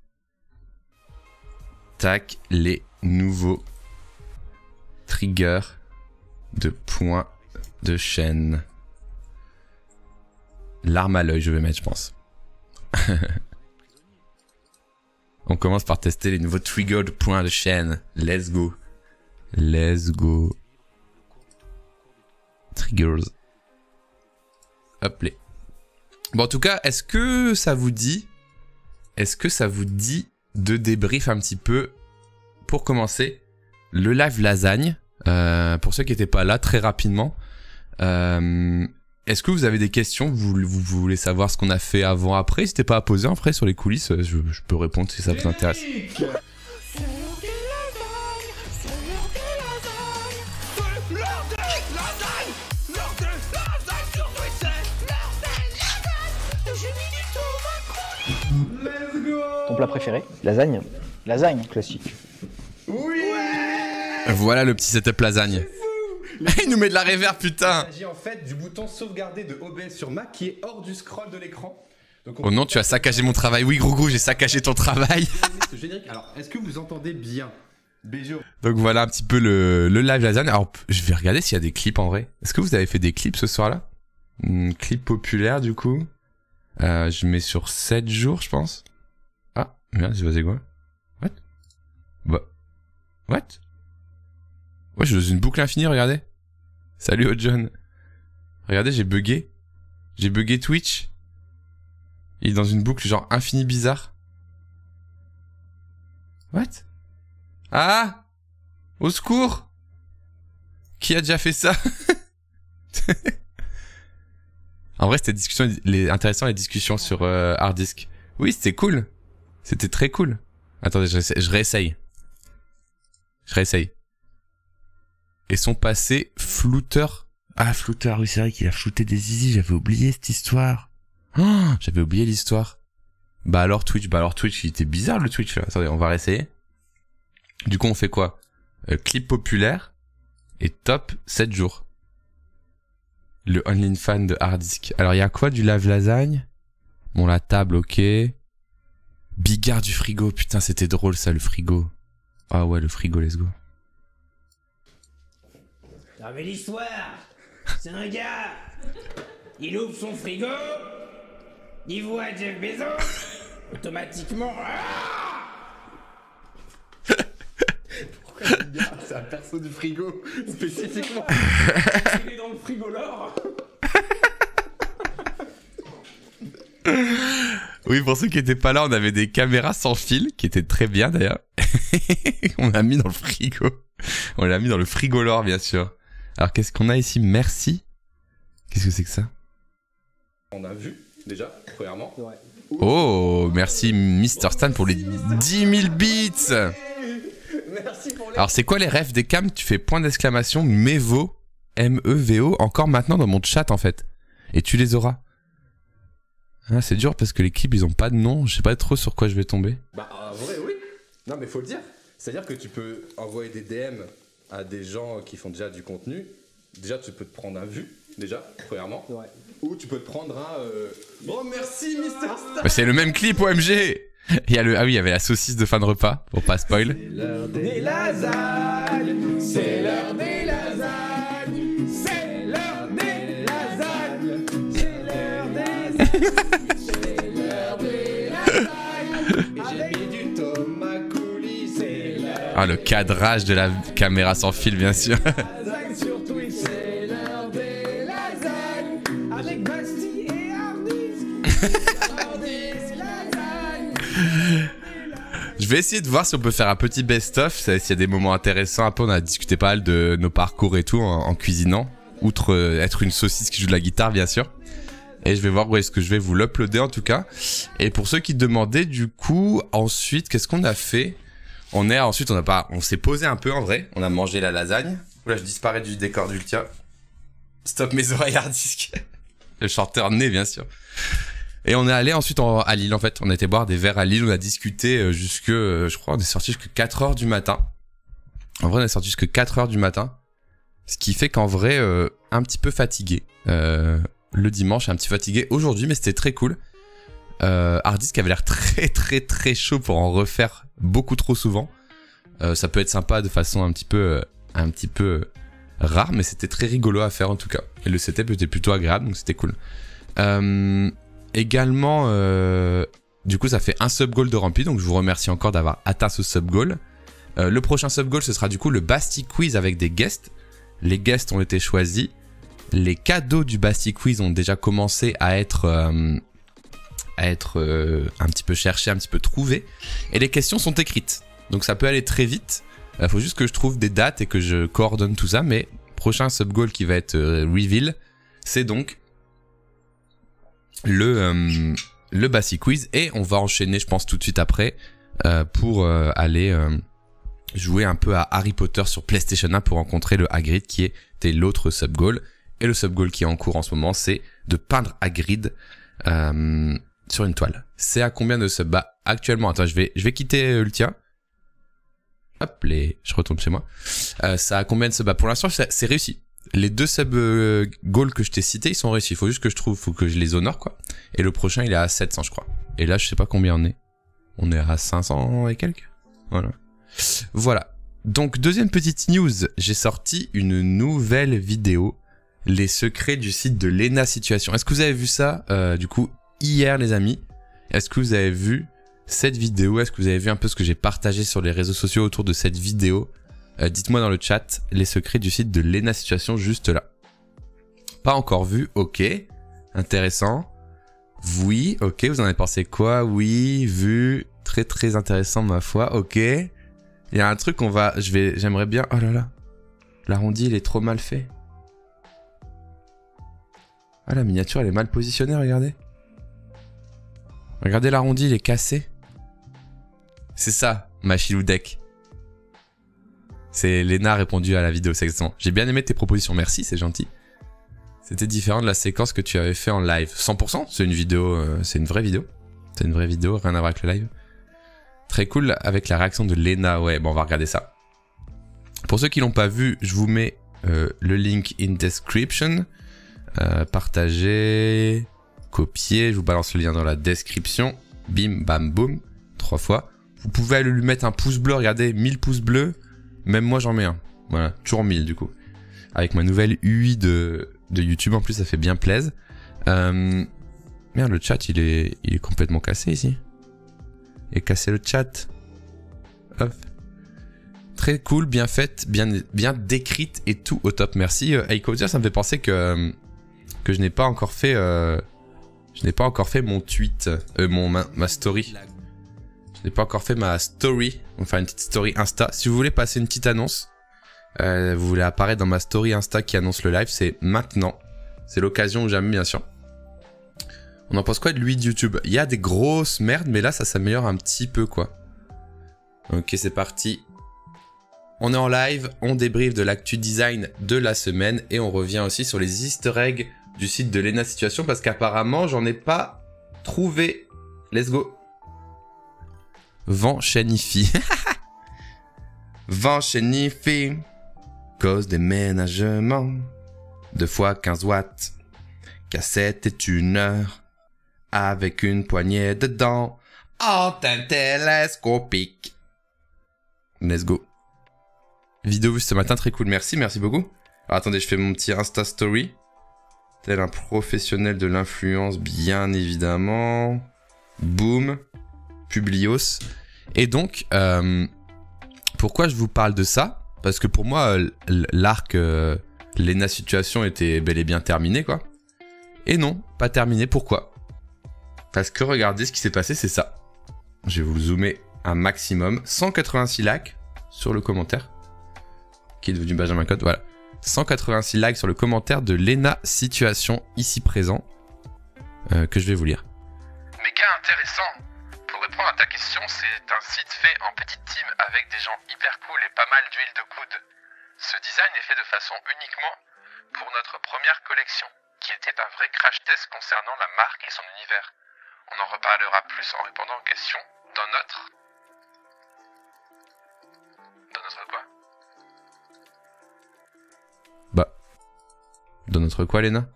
S2: Tac, les nouveaux triggers de points de chaîne. L'arme à l'œil, je vais mettre, je pense. On commence par tester les nouveaux triggers de points de chaîne. Let's go. Let's go. Triggers. Hop les. Bon, en tout cas, est-ce que ça vous dit... Est-ce que ça vous dit de débrief un petit peu, pour commencer, le live lasagne, euh, pour ceux qui n'étaient pas là, très rapidement. Euh, Est-ce que vous avez des questions, vous, vous, vous voulez savoir ce qu'on a fait avant, après? N'hésitez pas à poser en vrai sur les coulisses, je, je peux répondre si ça vous intéresse.
S6: Ton plat préféré? Lasagne. Lasagne, classique.
S3: Oui.
S2: Voilà le petit setup lasagne. Il nous met de la reverb, putain.
S7: Il s'agit en fait du bouton sauvegarder de O B S sur Mac qui est hors du scroll de l'écran.
S2: Oh non, tu as saccagé mon travail. Oui, Grougou, j'ai saccagé ton travail.
S7: Ce générique. Alors, est-ce que vous entendez bien? B G O.
S2: Donc voilà un petit peu le, le live lasagne. Alors, je vais regarder s'il y a des clips en vrai. Est-ce que vous avez fait des clips ce soir-là? hmm, Clip populaire, du coup. Euh, je mets sur sept jours, je pense. Ah, merde, j'ai passé quoi? What? Bah. What? Ouais, je suis dans une boucle infinie, regardez. Salut, oh John. Regardez, j'ai bugué. J'ai bugué Twitch. Il est dans une boucle genre infinie bizarre. What? Ah! Au secours! Qui a déjà fait ça? En vrai, c'était discussion, les, intéressant les discussions sur euh, hard disk. Oui, c'était cool. C'était très cool. Attendez, je, je réessaye. Je réessaye. Et son passé, flouteur. Ah, flouteur, oui, c'est vrai qu'il a flouté des zizi, j'avais oublié cette histoire. Oh, j'avais oublié l'histoire. Bah alors Twitch, bah alors Twitch, il était bizarre le Twitch là. Attendez, on va réessayer. Du coup, on fait quoi? euh, Clip populaire et top sept jours. Le Only Fan de hard disk. Alors, il y a quoi du lave lasagne? Bon, la table, ok. Bigard du frigo, putain, c'était drôle ça, le frigo. Ah ouais, le frigo, let's go.
S8: Ah mais l'histoire, c'est un gars, il ouvre son frigo, il voit Jeff Bezos, automatiquement...
S7: Pourquoi Bigard? C'est un perso du frigo, spécifiquement. Il est dans le frigo l'or.
S2: Oui, pour ceux qui étaient pas là, on avait des caméras sans fil, qui étaient très bien d'ailleurs. On l'a mis dans le frigo. On l'a mis dans le frigo l'or, bien sûr. Alors, qu'est-ce qu'on a ici? Merci. Qu'est-ce que c'est que ça?
S7: On a vu, déjà, premièrement. Ouais.
S2: Oh, merci Mister Stan pour les dix mille bits.
S7: Merci pour les...
S2: Alors, c'est quoi les refs des cams? Tu fais point d'exclamation, Mevo, M E V O, encore maintenant dans mon chat, en fait. Et tu les auras. Ah, c'est dur parce que les clips, ils ont pas de nom. Je sais pas trop sur quoi je vais tomber.
S7: Bah, en vrai, oui. Non, mais faut le dire. C'est-à-dire que tu peux envoyer des D M à des gens qui font déjà du contenu. Déjà, tu peux te prendre un vu, déjà, premièrement. Ouais. Ou tu peux te prendre un... Euh... Oh, merci, Mister Star.
S2: Bah, c'est le même clip, O M G. Il y a le... Ah oui, il y avait la saucisse de fin de repas, pour pas spoil.
S3: C'est l'heure des lasagnes. C'est l'heure des lasagnes. C'est l'heure des lasagnes. C'est l'heure des lasagnes. C'est l'heure des lasagnes. Avec du tomate coulis. C'est l'heure.
S2: Ah, le cadrage de la caméra sans fil, bien sûr.
S3: Lasagne sur Twitch. C'est l'heure des lasagnes. Avec Bastille et Ardis. C'est l'heure des lasagnes.
S2: Je vais essayer de voir si on peut faire un petit best-of, s'il y a des moments intéressants. Après, on a discuté pas mal de nos parcours et tout en, en cuisinant. Outre euh, être une saucisse qui joue de la guitare, bien sûr. Et je vais voir où est-ce que je vais vous l'uploader en tout cas. Et pour ceux qui demandaient, du coup, ensuite, qu'est-ce qu'on a fait? On est ensuite, on a pas, on s'est posé un peu en vrai. On a mangé la lasagne. Là, je disparais du décor d'Ultia. Stop mes oreilles hard disk. Le chanteur né, bien sûr. Et on est allé ensuite en, à Lille en fait. On a été boire des verres à Lille. On a discuté jusque, je crois, on est sorti jusque quatre heures du matin. En vrai, on est sorti jusque quatre heures du matin. Ce qui fait qu'en vrai, euh, un petit peu fatigué. Euh, le dimanche, un petit fatigué aujourd'hui, mais c'était très cool. Euh, Hardisk avait l'air très très très chaud pour en refaire beaucoup trop souvent. Euh, ça peut être sympa de façon un petit peu, euh, un petit peu euh, rare, mais c'était très rigolo à faire en tout cas. Et le setup était plutôt agréable, donc c'était cool. Euh, également, euh, du coup, ça fait un sub goal de rempli, donc je vous remercie encore d'avoir atteint ce sub goal. Euh, le prochain sub goal, ce sera du coup le Basti Quiz avec des guests. Les guests ont été choisis. Les cadeaux du Basti Quiz ont déjà commencé à être, euh, à être euh, un petit peu cherchés, un petit peu trouvés. Et les questions sont écrites. Donc ça peut aller très vite. Il euh, faut juste que je trouve des dates et que je coordonne tout ça. Mais prochain sub goal qui va être euh, reveal, c'est donc le, euh, le Basti Quiz. Et on va enchaîner, je pense, tout de suite après euh, pour euh, aller... Euh, jouer un peu à Harry Potter sur PlayStation un pour rencontrer le Hagrid qui était l'autre sub-goal. Et le sub-goal qui est en cours en ce moment, c'est de peindre Hagrid euh, sur une toile. C'est à combien de subs? Bah, actuellement, attends, je vais, je vais quitter le tien. Hop, les, je retourne chez moi. Euh, ça a combien de subs? Bah, pour l'instant, c'est réussi. Les deux sub-goals que je t'ai cités, ils sont réussis. Il faut juste que je trouve, faut que je les honore, quoi. Et le prochain, il est à sept cents, je crois. Et là, je sais pas combien on est. On est à cinq cents et quelques. Voilà. Voilà. Donc, deuxième petite news. J'ai sorti une nouvelle vidéo. Les secrets du site de Lena Situation. Est-ce que vous avez vu ça, euh, du coup, hier, les amis? Est-ce que vous avez vu cette vidéo? Est-ce que vous avez vu un peu ce que j'ai partagé sur les réseaux sociaux autour de cette vidéo? euh, Dites-moi dans le chat les secrets du site de Lena Situation, juste là. Pas encore vu? Ok. Intéressant. Oui. Ok. Vous en avez pensé quoi? Oui. Vu. Très, très intéressant, ma foi. Ok. Il y a un truc qu'on va... Je vais... J'aimerais bien... Oh là là. L'arrondi, il est trop mal fait. Ah, la miniature, elle est mal positionnée, regardez. Regardez l'arrondi, il est cassé. C'est ça, Machilou Deck. C'est Lena a répondu à la vidéo, c'est exactement. J'ai bien aimé tes propositions, merci, c'est gentil. C'était différent de la séquence que tu avais fait en live. cent pour cent, c'est une vidéo... Euh, c'est une vraie vidéo. C'est une vraie vidéo, rien à voir avec le live. Très cool avec la réaction de Lena. Ouais, bon, on va regarder ça. Pour ceux qui l'ont pas vu, je vous mets euh, le link in description. Euh, partager, copier. Je vous balance le lien dans la description. Bim, bam, boum. Trois fois. Vous pouvez aller lui mettre un pouce bleu. Regardez, mille pouces bleus. Même moi, j'en mets un. Voilà, toujours mille du coup. Avec ma nouvelle U I de, de YouTube. En plus, ça fait bien plaisir. Euh, merde, le chat, il est, il est complètement cassé ici. Et casser le chat. Hop. Très cool, bien faite, bien, bien décrite et tout au top. Merci. Euh, Aikodia, ça me fait penser que, euh, que je n'ai pas encore fait, euh, je n'ai pas encore fait mon tweet, euh, mon, ma, ma story. Je n'ai pas encore fait ma story. On va faire une petite story Insta. Si vous voulez passer une petite annonce, euh, vous voulez apparaître dans ma story Insta qui annonce le live, c'est maintenant. C'est l'occasion ou jamais, bien sûr. On en pense quoi de lui de YouTube? Il y a des grosses merdes, mais là, ça s'améliore un petit peu, quoi. Ok, c'est parti. On est en live, on débriefe de l'actu design de la semaine et on revient aussi sur les easter eggs du site de Lena Situation parce qu'apparemment, j'en ai pas trouvé. Let's go. Vent chenifie. Vent chenifie. Cause déménagement. Deux fois quinze watts. Cassette est une heure. Avec une poignée dedans. Antenne télescopique. Let's go. Vidéo vue ce matin, très cool. Merci, merci beaucoup. Alors, attendez, je fais mon petit Insta Story. Tel un professionnel de l'influence, bien évidemment. Boom. Publios. Et donc, euh, pourquoi je vous parle de ça? Parce que pour moi, l'arc euh, Lena Situation était bel et bien terminé, quoi. Et non, pas terminé. Pourquoi? Parce que regardez ce qui s'est passé, c'est ça. Je vais vous zoomer un maximum. cent quatre-vingt-six likes sur le commentaire. Qui est devenu Benjamin Code, voilà. cent quatre-vingt-six likes sur le commentaire de Lena Situation, ici présent. Euh, que je vais vous lire.
S9: Méga intéressant. Pour répondre à ta question, c'est un site fait en petite team avec des gens hyper cool et pas mal d'huile de coude. Ce design est fait de façon uniquement pour notre première collection, qui était un vrai crash test concernant la marque et son univers. On en reparlera plus en répondant aux questions dans notre... Dans notre quoi?
S2: Bah... Dans notre quoi, Lena?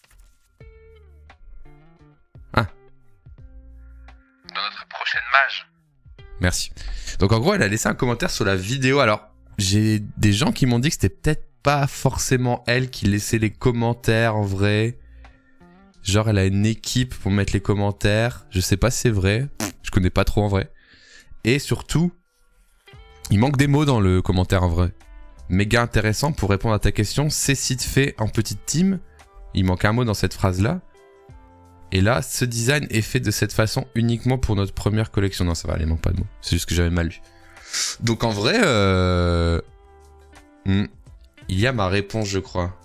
S2: Ah.
S9: Dans notre prochaine mage.
S2: Merci. Donc en gros, elle a laissé un commentaire sur la vidéo. Alors, j'ai des gens qui m'ont dit que c'était peut-être pas forcément elle qui laissait les commentaires en vrai. Genre, elle a une équipe pour mettre les commentaires. Je sais pas si c'est vrai. Je connais pas trop en vrai. Et surtout, il manque des mots dans le commentaire en vrai. Méga intéressant pour répondre à ta question. C'est site fait en petite team. Il manque un mot dans cette phrase-là. Et là, ce design est fait de cette façon uniquement pour notre première collection. Non, ça va, il manque pas de mots. C'est juste que j'avais mal lu. Donc en vrai, euh... hmm, il y a ma réponse, je crois.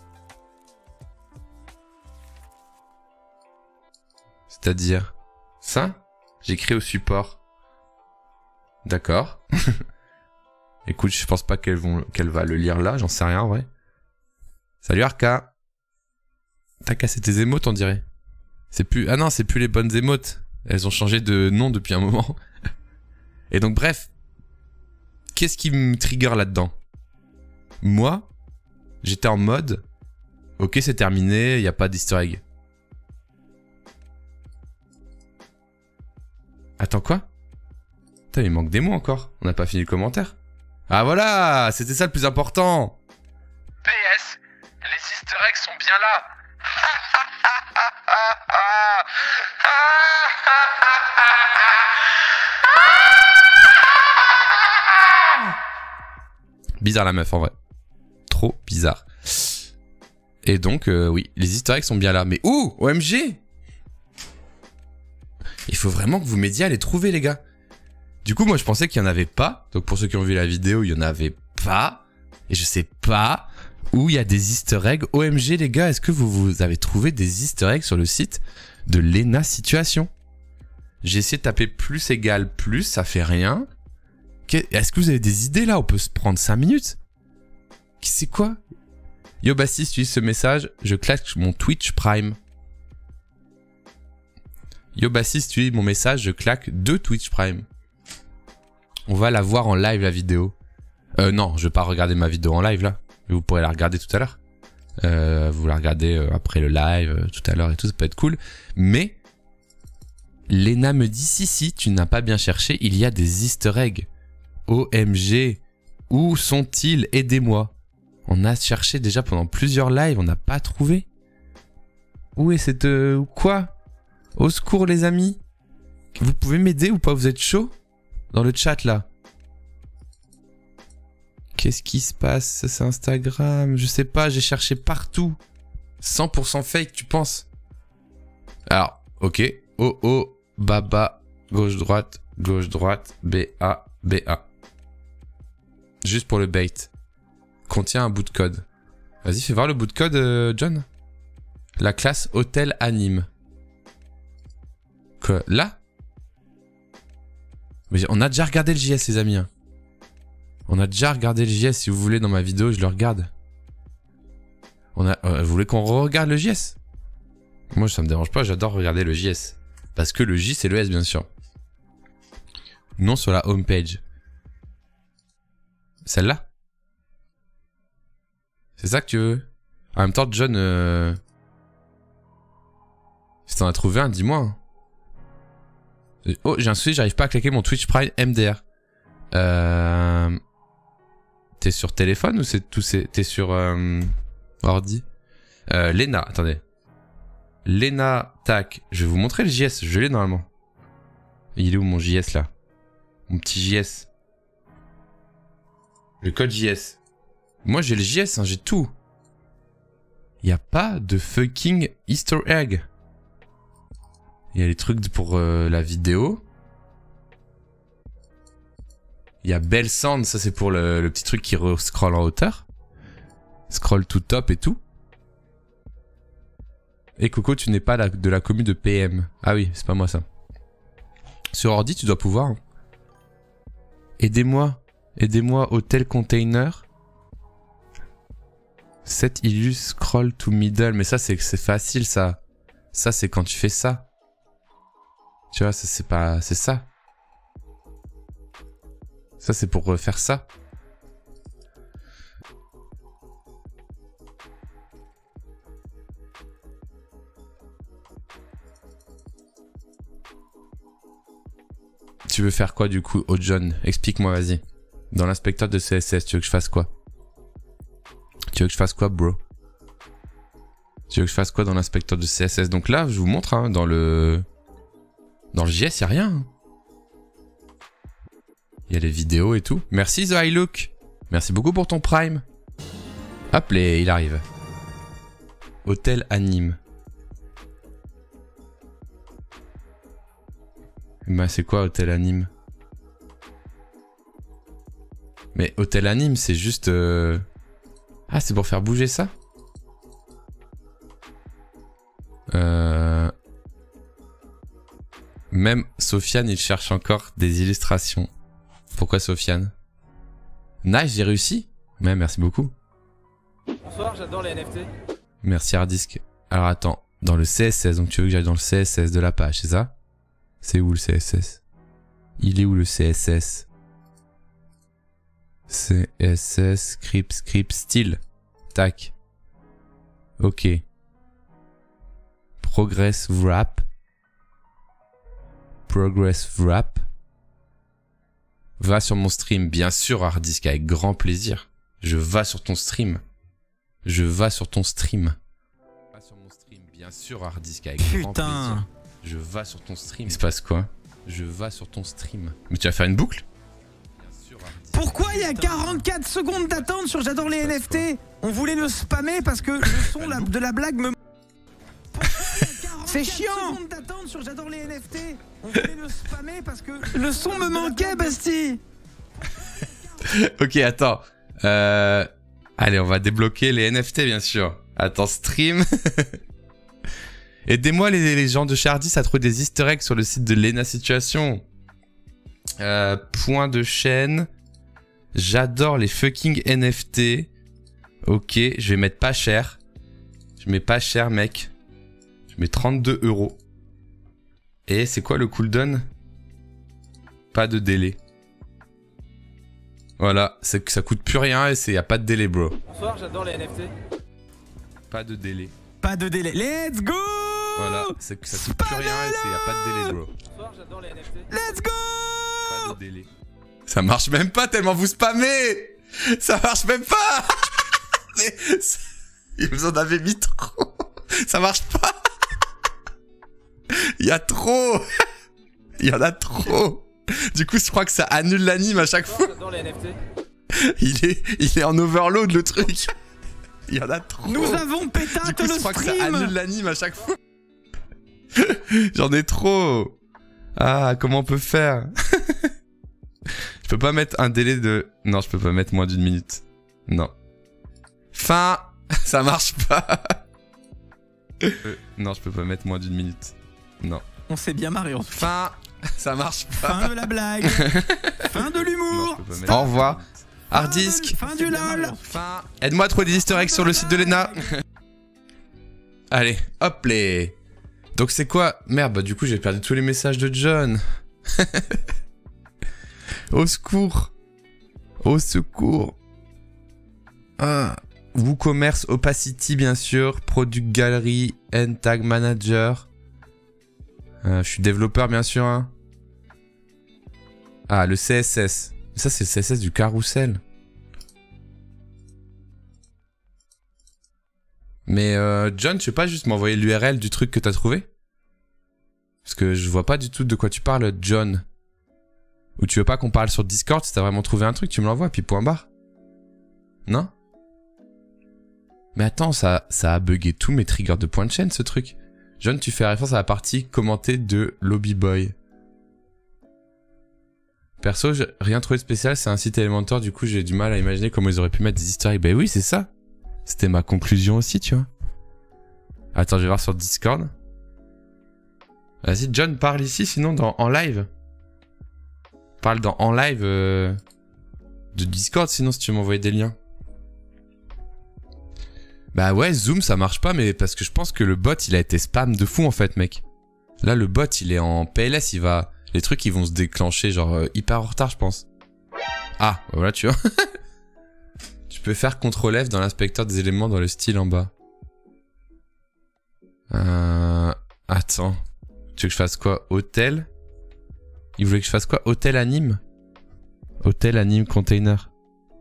S2: C'est-à-dire ça, j'écris au support. D'accord. Écoute, je pense pas qu'elle vont... qu'elle va le lire là, j'en sais rien en vrai. Salut Arca. T'as cassé tes émotes, on dirait. C'est plus... Ah non, c'est plus les bonnes émotes. Elles ont changé de nom depuis un moment. Et donc bref. Qu'est-ce qui me trigger là-dedans? Moi, j'étais en mode... Ok, c'est terminé, il n'y a pas d'easter egg. Attends, quoi? Putain, il manque des mots encore. On n'a pas fini le commentaire. Ah voilà, c'était ça le plus important.
S9: P S, les easter eggs sont bien là.
S2: Bizarre la meuf en vrai. Trop bizarre. Et donc, euh, oui, les easter eggs sont bien là. Mais où? O M G! Il faut vraiment que vous m'aidiez à les trouver, les gars. Du coup, moi, je pensais qu'il n'y en avait pas. Donc, pour ceux qui ont vu la vidéo, il n'y en avait pas. Et je sais pas où il y a des easter eggs. O M G, les gars, est-ce que vous, vous avez trouvé des easter eggs sur le site de Lena Situation? J'ai essayé de taper plus égale plus, ça fait rien. Est-ce que vous avez des idées là? On peut se prendre cinq minutes. C'est quoi? Yo Bassis, tu lis ce message, je claque mon Twitch Prime. Yo Bassis, tu lis mon message, je claque deux Twitch Prime. On va la voir en live la vidéo. Euh non, je vais pas regarder ma vidéo en live là. Vous pourrez la regarder tout à l'heure. Euh, vous la regardez euh, après le live euh, tout à l'heure et tout, ça peut être cool. Mais Lena me dit si si, tu n'as pas bien cherché, il y a des easter eggs. O M G, où sont-ils? Aidez-moi. On a cherché déjà pendant plusieurs lives, on n'a pas trouvé. Où est cette... Euh, quoi? Au secours les amis. Vous pouvez m'aider ou pas? Vous êtes chaud? Dans le chat là. Qu'est-ce qui se passe? C'est Instagram, je sais pas, j'ai cherché partout. cent pour cent fake, tu penses? Alors, ok. Oh oh, baba, gauche-droite, gauche-droite, B A, B A. Juste pour le bait. Contient un bout de code. Vas-y, fais voir le bout de code, euh, John. La classe hôtel anime. Que là? Mais on a déjà regardé le J S, les amis. Hein. On a déjà regardé le J S. Si vous voulez, dans ma vidéo, je le regarde. On a. Euh, vous voulez qu'on re-regarde le J S? Moi, ça me dérange pas. J'adore regarder le J S. Parce que le J, c'est le S, bien sûr. Non sur la homepage. Celle-là? C'est ça que tu veux? En même temps, John... Euh... Si t'en as trouvé un, dis-moi. Oh, j'ai un souci, j'arrive pas à claquer mon Twitch Prime M D R. Euh... T'es sur téléphone ou c'est tout c'est... T'es sur... Euh... ordi? Euh, Lena, attendez. Lena, tac. Je vais vous montrer le J S, je l'ai normalement. Il est où mon J S là? Mon petit J S. Le code J S. Moi j'ai le J S, hein, j'ai tout. Y a pas de fucking Easter egg. Il y a les trucs pour euh, la vidéo. Il y a Bell Sound, ça c'est pour le, le petit truc qui scroll en hauteur. Scroll tout top et tout. Et Coco, tu n'es pas la, de la commu de P M. Ah oui, c'est pas moi ça. Sur ordi, tu dois pouvoir. Hein. Aidez-moi. Aidez-moi, Hotel Container. Set illus scroll to middle. Mais ça, c'est facile ça. Ça, c'est quand tu fais ça. Tu vois, c'est pas... C'est ça. Ça, c'est pour faire ça. Tu veux faire quoi du coup, oh John? Explique-moi, vas-y. Dans l'inspecteur de C S S, tu veux que je fasse quoi? Tu veux que je fasse quoi, bro? Tu veux que je fasse quoi dans l'inspecteur de C S S? Donc là, je vous montre, hein, dans le... Dans le J S, il n'y a rien. Il y a les vidéos et tout. Merci The High Look. Merci beaucoup pour ton Prime. Hop, les... il arrive. Hôtel Anime. Bah c'est quoi Hôtel Anime? Mais Hôtel Anime c'est juste... Euh... Ah c'est pour faire bouger ça? euh... Même Sofiane il cherche encore des illustrations. Pourquoi Sofiane? Nice, j'ai réussi. Mais merci beaucoup.
S10: Bonsoir, j'adore les N F T.
S2: Merci Hardisk. Alors attends, dans le C S S, donc tu veux que j'aille dans le C S S de la page, c'est ça? C'est où le C S S? Il est où le C S S? C S S, script, script, style. Tac. Ok. Progress wrap. Progress wrap. Va sur mon stream, bien sûr, Hardisk, avec grand plaisir. Je vais sur ton stream. Je vais sur ton stream. Va sur mon stream, bien sûr, Hardisk, avec grand plaisir. Je vais sur ton stream. Il se passe quoi? Je vais sur ton stream. Mais tu vas faire une boucle?
S10: Pourquoi il y a quarante-quatre secondes d'attente sur J'adore les N F T? On voulait le spammer parce que le son la, de la blague me... C'est chiant. Secondes d'attente sur J'adore les N F T. On voulait le spammer parce que le son me manquait, Basti.
S2: Ok, attends. Euh... Allez, on va débloquer les N F T, bien sûr. Attends, stream. Aidez-moi les, les gens de chez Hardisk à trouver des easter eggs sur le site de Lena Situation. Euh, point de chaîne. J'adore les fucking N F T. Ok, je vais mettre pas cher. Je mets pas cher, mec. Je mets trente-deux euros. Et c'est quoi le cooldown? Pas de délai. Voilà, c'est que ça coûte plus rien et c'est y a pas de délai, bro.
S10: Bonsoir, j'adore les N F T.
S2: Pas de délai.
S10: Pas de délai. Let's go.
S2: Voilà, c'est que ça coûte plus rien et c'est y a pas de délai, bro.
S10: Bonsoir, j'adore les N F T. Let's go.
S2: Pas de délai. Ça marche même pas tellement vous spammez. Ça marche même pas. Vous en avez mis trop. Ça marche pas. Il y a trop. Il y en a trop. Du coup, je crois que ça annule l'anime à chaque fois. Il est, il est en overload le truc. Il y en a trop.
S10: Nous avons pétate
S2: du coup,
S10: le
S2: je crois
S10: stream.
S2: que ça annule l'anime à chaque fois. J'en ai trop. Ah, comment on peut faire? Je peux pas mettre un délai de... Non, je peux pas mettre moins d'une minute. Non. Fin. Ça marche pas. euh, non, je peux pas mettre moins d'une minute. Non.
S10: On s'est bien marré en tout
S2: cas. Fin. Ça marche pas.
S10: Fin de la blague. Fin de l'humour.
S2: Au revoir. Hardisk.
S10: Fin du lol.
S2: Fin. Aide-moi à trouver des easter eggs sur le site de Lena. Allez, hop les. Donc c'est quoi? Merde, bah du coup j'ai perdu tous les messages de John. Au secours. Au secours. Ah. WooCommerce, Opacity bien sûr, Product Gallery, N-Tag Manager. Euh, je suis développeur bien sûr. Hein. Ah, le C S S. Ça c'est le C S S du carrousel. Mais euh, John, tu veux pas juste m'envoyer l'U R L du truc que t'as trouvé? Parce que je vois pas du tout de quoi tu parles, John. Ou tu veux pas qu'on parle sur Discord si t'as vraiment trouvé un truc, tu me l'envoies, puis point barre. Non? Mais attends, ça, ça a bugué tous mes triggers de point de chaîne, ce truc. John, tu fais référence à la partie commentée de Lobby Boy. Perso, j'ai rien trouvé de spécial, c'est un site Elementor, du coup j'ai du mal à imaginer comment ils auraient pu mettre des easter eggs. Ben oui, c'est ça. C'était ma conclusion aussi, tu vois. Attends, je vais voir sur Discord. Vas-y, John, parle ici, sinon dans, en live. Parle dans en live euh, de Discord, sinon si tu veux m'envoyer des liens. Bah ouais, Zoom ça marche pas, mais parce que je pense que le bot il a été spam de fou en fait, mec. Là le bot il est en P L S, il va... Les trucs ils vont se déclencher genre euh, hyper en retard je pense. Ah, voilà tu vois. Tu peux faire contrôle F dans l'inspecteur des éléments dans le style en bas. Euh... Attends. Tu veux que je fasse quoi? Hôtel? Il voulait que je fasse quoi? Hôtel anime? Hôtel anime container.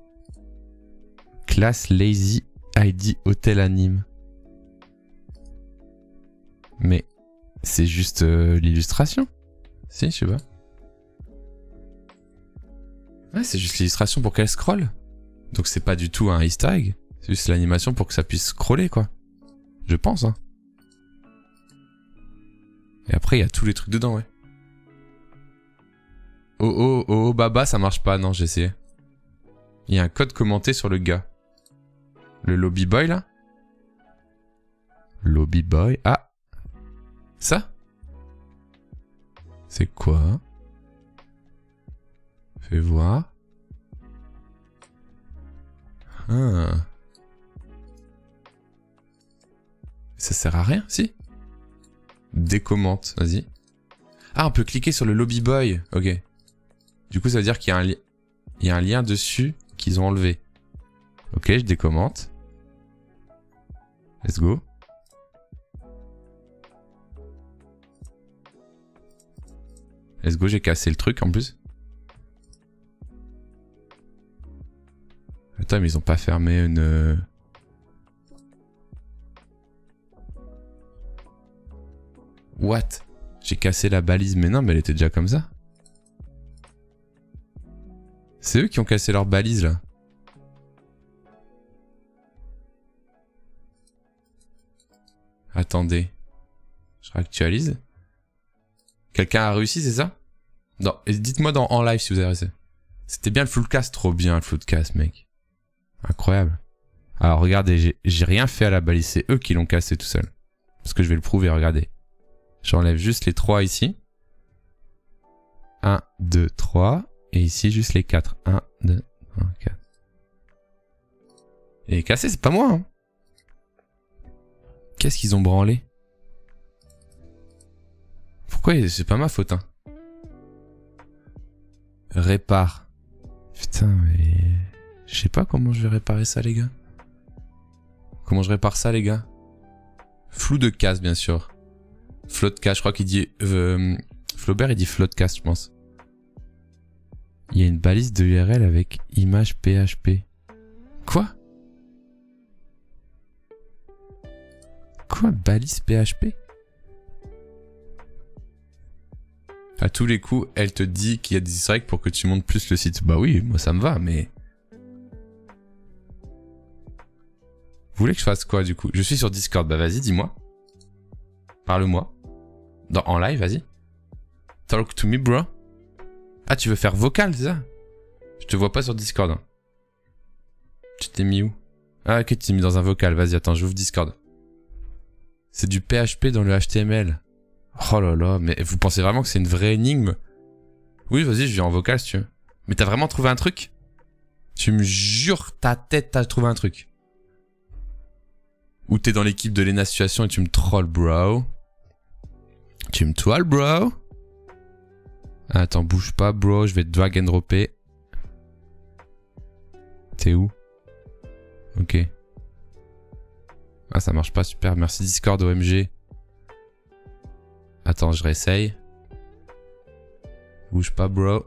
S2: Classe lazy I D hôtel anime. Mais c'est juste euh, l'illustration. Si, je sais pas. Ouais, c'est juste l'illustration pour qu'elle scrolle. Donc c'est pas du tout un easter egg. C'est juste l'animation pour que ça puisse scroller, quoi. Je pense, hein. Et après, il y a tous les trucs dedans, ouais. Oh, oh, oh, baba, ça marche pas. Non, j'ai essayé. Il y a un code commenté sur le gars. Le Lobby Boy, là. Lobby Boy. Ah. Ça? C'est quoi? Fais voir. Ah. Ça sert à rien, si? Décommente, vas-y. Ah, on peut cliquer sur le Lobby Boy. Ok. Du coup, ça veut dire qu'il y a un, li il y a un lien dessus qu'ils ont enlevé. Ok, je décommente. Let's go. Let's go, j'ai cassé le truc en plus. Attends, mais ils ont pas fermé une... What? J'ai cassé la balise, mais non, mais elle était déjà comme ça. C'est eux qui ont cassé leur balise là. Attendez. Je réactualise. Quelqu'un a réussi, c'est ça? Non, dites-moi dans en live si vous avez réussi. C'était bien le floodcast, trop bien le floodcast, mec. Incroyable. Alors regardez, j'ai rien fait à la balise, c'est eux qui l'ont cassé tout seul. Parce que je vais le prouver, regardez. J'enlève juste les trois ici. un, deux, trois. Et ici, juste les quatre. un, deux, trois, quatre. Et cassé, c'est pas moi, hein. Qu'est-ce qu'ils ont branlé? Pourquoi? C'est pas ma faute, hein. Répare. Putain, mais... Je sais pas comment je vais réparer ça, les gars. Comment je répare ça, les gars? Flou de casse, bien sûr. Floodcast, je crois qu'il dit... Euh, Flaubert, il dit Floodcast, je pense. Il y a une balise de U R L avec image P H P. Quoi? Quoi? Balise P H P? À tous les coups, elle te dit qu'il y a des easter eggs pour que tu montes plus le site. Bah oui, moi ça me va, mais... Vous voulez que je fasse quoi, du coup? Je suis sur Discord, bah vas-y, dis-moi. Parle-moi. Dans, en live, vas-y. Talk to me, bro. Ah, tu veux faire vocal, c'est ça? Je te vois pas sur Discord. Hein. Tu t'es mis où? Ah, ok, tu t'es mis dans un vocal. Vas-y, attends, j'ouvre Discord. C'est du P H P dans le H T M L. Oh là là, mais vous pensez vraiment que c'est une vraie énigme? Oui, vas-y, je viens en vocal si tu veux. Mais t'as vraiment trouvé un truc? Tu me jures, ta tête, t'as trouvé un truc. Ou t'es dans l'équipe de Lena Situation et tu me trolls, bro. Tu me trolls, bro. Attends, bouge pas, bro. Je vais te drag and dropper. T'es où? Ok. Ah, ça marche pas, super. Merci Discord, O M G. Attends, je réessaye. Bouge pas, bro.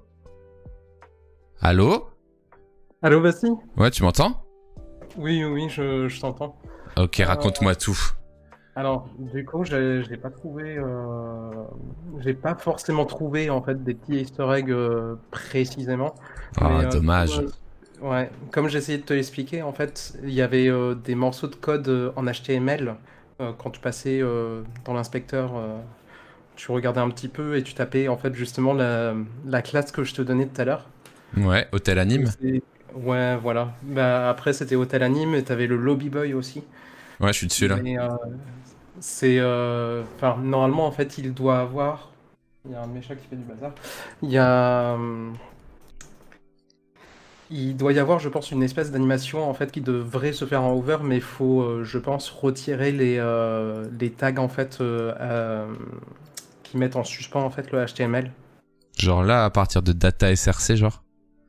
S2: Allô?
S11: Allô, Basti?
S2: Ouais, tu m'entends?
S11: Oui, oui, je, je t'entends.
S2: Ok, raconte-moi tout.
S11: Alors, du coup, j'ai j'ai pas trouvé... Euh... J'ai pas forcément trouvé, en fait, des petits easter eggs euh, précisément.
S2: Ah,
S11: Mais, euh,
S2: dommage.
S11: Comme, euh, ouais, comme j'essayais de te l'expliquer, en fait, il y avait euh, des morceaux de code euh, en H T M L. Euh, quand tu passais euh, dans l'inspecteur, euh, tu regardais un petit peu et tu tapais, en fait, justement, la, la classe que je te donnais tout à l'heure.
S2: Ouais, Hôtel Anime.
S11: Et- Ouais, voilà. Bah, après, c'était Hôtel Anime et t'avais le Lobby Boy aussi.
S2: Ouais, je suis dessus là.
S11: Mais euh, c'est. euh, Enfin, normalement, en fait, il doit avoir. Il y a un méchant qui fait du bazar. Il y a. hum, Il doit y avoir, je pense, une espèce d'animation en fait qui devrait se faire en hover, mais il faut, euh, je pense, retirer les, euh, les tags en fait euh, euh, qui mettent en suspens en fait le H T M L.
S2: Genre là, à partir de data S R C, genre.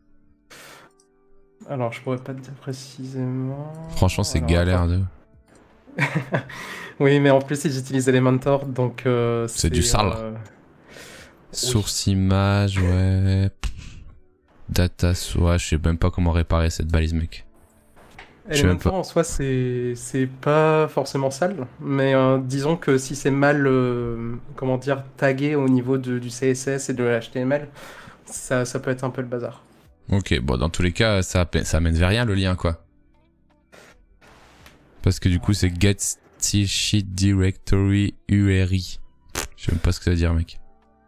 S11: Alors, je pourrais pas te dire précisément.
S2: Franchement, c'est
S11: Alors,
S2: galère
S11: attends.
S2: de.
S11: Oui, mais en plus, ils utilisent Elementor, donc euh,
S2: C'est du sale.
S11: euh,
S2: Source image, ouais. Data, ouais, je sais même pas comment réparer cette balise, mec. Je sais même
S11: Elementor
S2: pas.
S11: en soi, c'est c'est pas forcément sale, mais euh, disons que si c'est mal, euh, comment dire, tagué au niveau de- du C S S et de H T M L, ça, ça peut être un peu le bazar.
S2: Ok, bon, dans tous les cas, ça, ça amène vers rien le lien, quoi. Parce que du coup, c'est get still sheet directory U R I. Je sais même pas ce que ça veut dire, mec.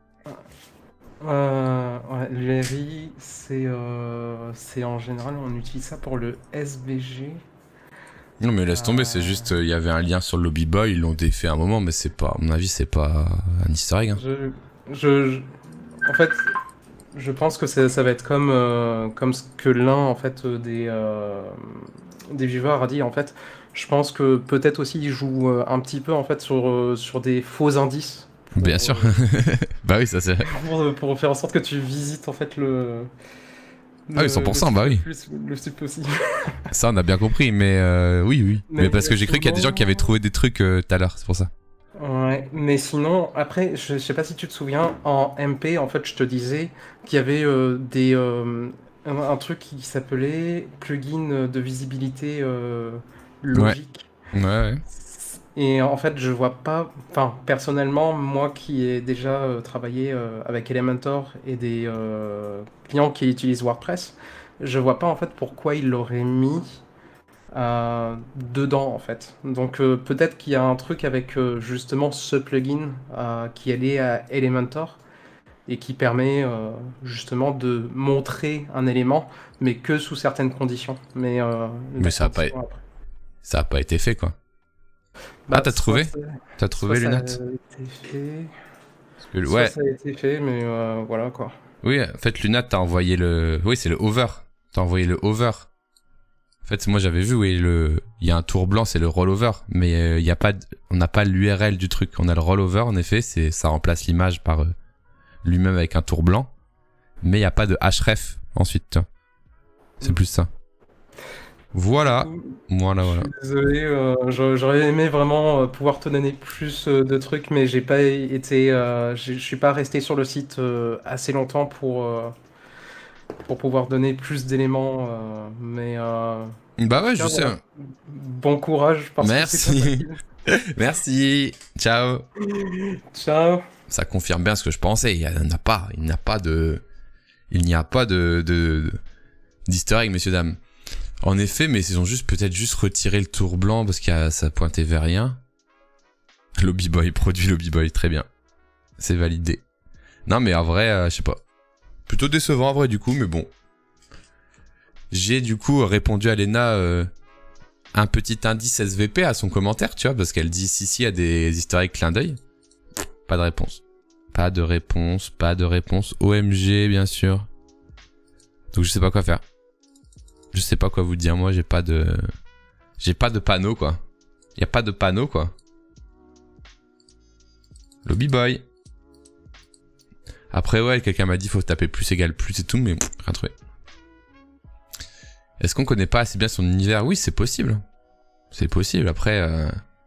S11: Euh, ouais, l'U R I, c'est euh, c'est en général, on utilise ça pour le S V G.
S2: Non, mais laisse tomber, c'est juste, il y avait un lien sur le Lobby Boy, ils l'ont défait à un moment, mais c'est pas, à mon avis, c'est pas un easter egg. Hein.
S11: Je, je, je- en fait, je pense que ça, ça va être comme, euh, comme ce que l'un en fait euh, des, euh, des viewers a dit en fait. Je pense que peut-être aussi il joue euh, un petit peu en fait sur, euh, sur des faux indices. Pour,
S2: Bien sûr. bah oui, ça c'est.
S11: pour, pour faire en sorte que tu visites en fait le.
S2: Ah oui, cent pour cent, bah oui.
S11: Le plus, le plus possible.
S2: Ça, on a bien compris, mais euh, oui, oui. Mais,
S11: Mais
S2: parce que j'ai cru qu'il y a des gens qui avaient
S11: souvent-
S2: trouvé des trucs euh, tout à l'heure, c'est pour ça.
S11: Ouais, mais sinon, après, je, je sais pas si tu te souviens, en M P, en fait, je te disais qu'il y avait euh, des, euh, un, un truc qui s'appelait plugin de visibilité euh, logique.
S2: Ouais, ouais.
S11: Et en fait, je vois pas, enfin, personnellement, moi qui ai déjà euh, travaillé euh, avec Elementor et des euh, clients qui utilisent WordPress, je vois pas en fait pourquoi ils l'auraient mis euh, dedans en fait. Donc euh, peut-être qu'il y a un truc avec euh, justement ce plugin euh, qui est lié à Elementor et qui permet euh, justement de montrer un élément, mais que sous certaines conditions. Mais, euh,
S2: Mais ça a pas,
S11: condition après.
S2: ça a pas été fait, quoi.
S11: Bah,
S2: ah, t'as
S11: soit
S2: trouvé
S11: c'est-
S2: T'as trouvé,
S11: soit
S2: Lunat
S11: ça a été fait,
S2: Parce que,
S11: soit
S2: ouais.
S11: ça a été fait, mais euh, voilà quoi.
S2: Oui, en fait, Lunat, t'as envoyé le. Oui, c'est le hover. T'as envoyé le hover. En fait, moi, j'avais vu, oui, le. Il y a un tour blanc, c'est le rollover. Mais euh, il y a pas. de- On n'a pas l'U R L du truc. On a le rollover, en effet. C'est ça remplace l'image par euh, lui-même avec un tour blanc. Mais il n'y a pas de href ensuite. tiens. C'est plus ça. Voilà. Voilà, voilà.
S11: Désolé, euh, j'a- j'aurais aimé vraiment euh, pouvoir te donner plus euh, de trucs, mais j'ai pas été, euh, j'ai- je suis pas resté sur le site euh, assez longtemps pour euh, pour pouvoir donner plus d'éléments. euh, mais euh,
S2: Bah ouais,
S11: en tout
S2: je
S11: cas,
S2: sais.
S11: voilà. Bon courage. Parce que c'est pas
S2: Merci.
S11: facile.
S2: Merci. Ciao.
S11: Ciao.
S2: Ça confirme bien ce que je pensais. Il n'y en a pas. Il n'y a pas de. Il n'y a pas de. de d'easter egg, messieurs, dames. En effet, mais ils ont juste peut-être juste retiré le tour blanc parce que ça pointait vers rien. Lobby Boy, produit Lobby Boy, très bien. C'est validé. Non, mais en vrai, euh, je sais pas. Plutôt décevant en vrai, du coup, mais bon. J'ai du coup répondu à Lena euh, un petit indice S V P à son commentaire, tu vois, parce qu'elle dit si, si, il y a des easter eggs clin d'œil. Pas de réponse. Pas de réponse, pas de réponse. O M G, bien sûr. Donc je sais pas quoi faire. Je sais pas quoi vous dire, moi j'ai pas de... J'ai pas de panneau, quoi. Y a pas de panneau, quoi. Lobby Boy. Après, ouais, quelqu'un m'a dit faut taper plus égale plus et tout, mais pff, rien trouvé. Est-ce qu'on connaît pas assez bien son univers? Oui, c'est possible. C'est possible. Après, euh...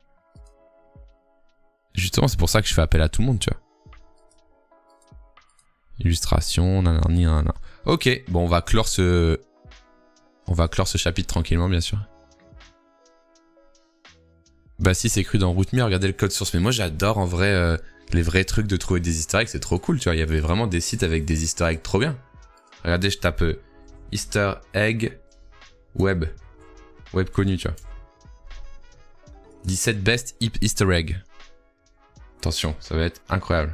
S2: justement, c'est pour ça que je fais appel à tout le monde, tu vois. Illustration, nanani, nanana. Ok, bon, on va clore ce... On va clore ce chapitre tranquillement, bien sûr. Bah si, c'est cru dans Rootme, regardez le code source. Mais moi, j'adore en vrai euh, les vrais trucs de trouver des easter eggs, c'est trop cool, tu vois. Il y avait vraiment des sites avec des easter eggs trop bien. Regardez, je tape euh, easter egg web. Web connu, tu vois. dix-sept best easter egg. Attention, ça va être incroyable.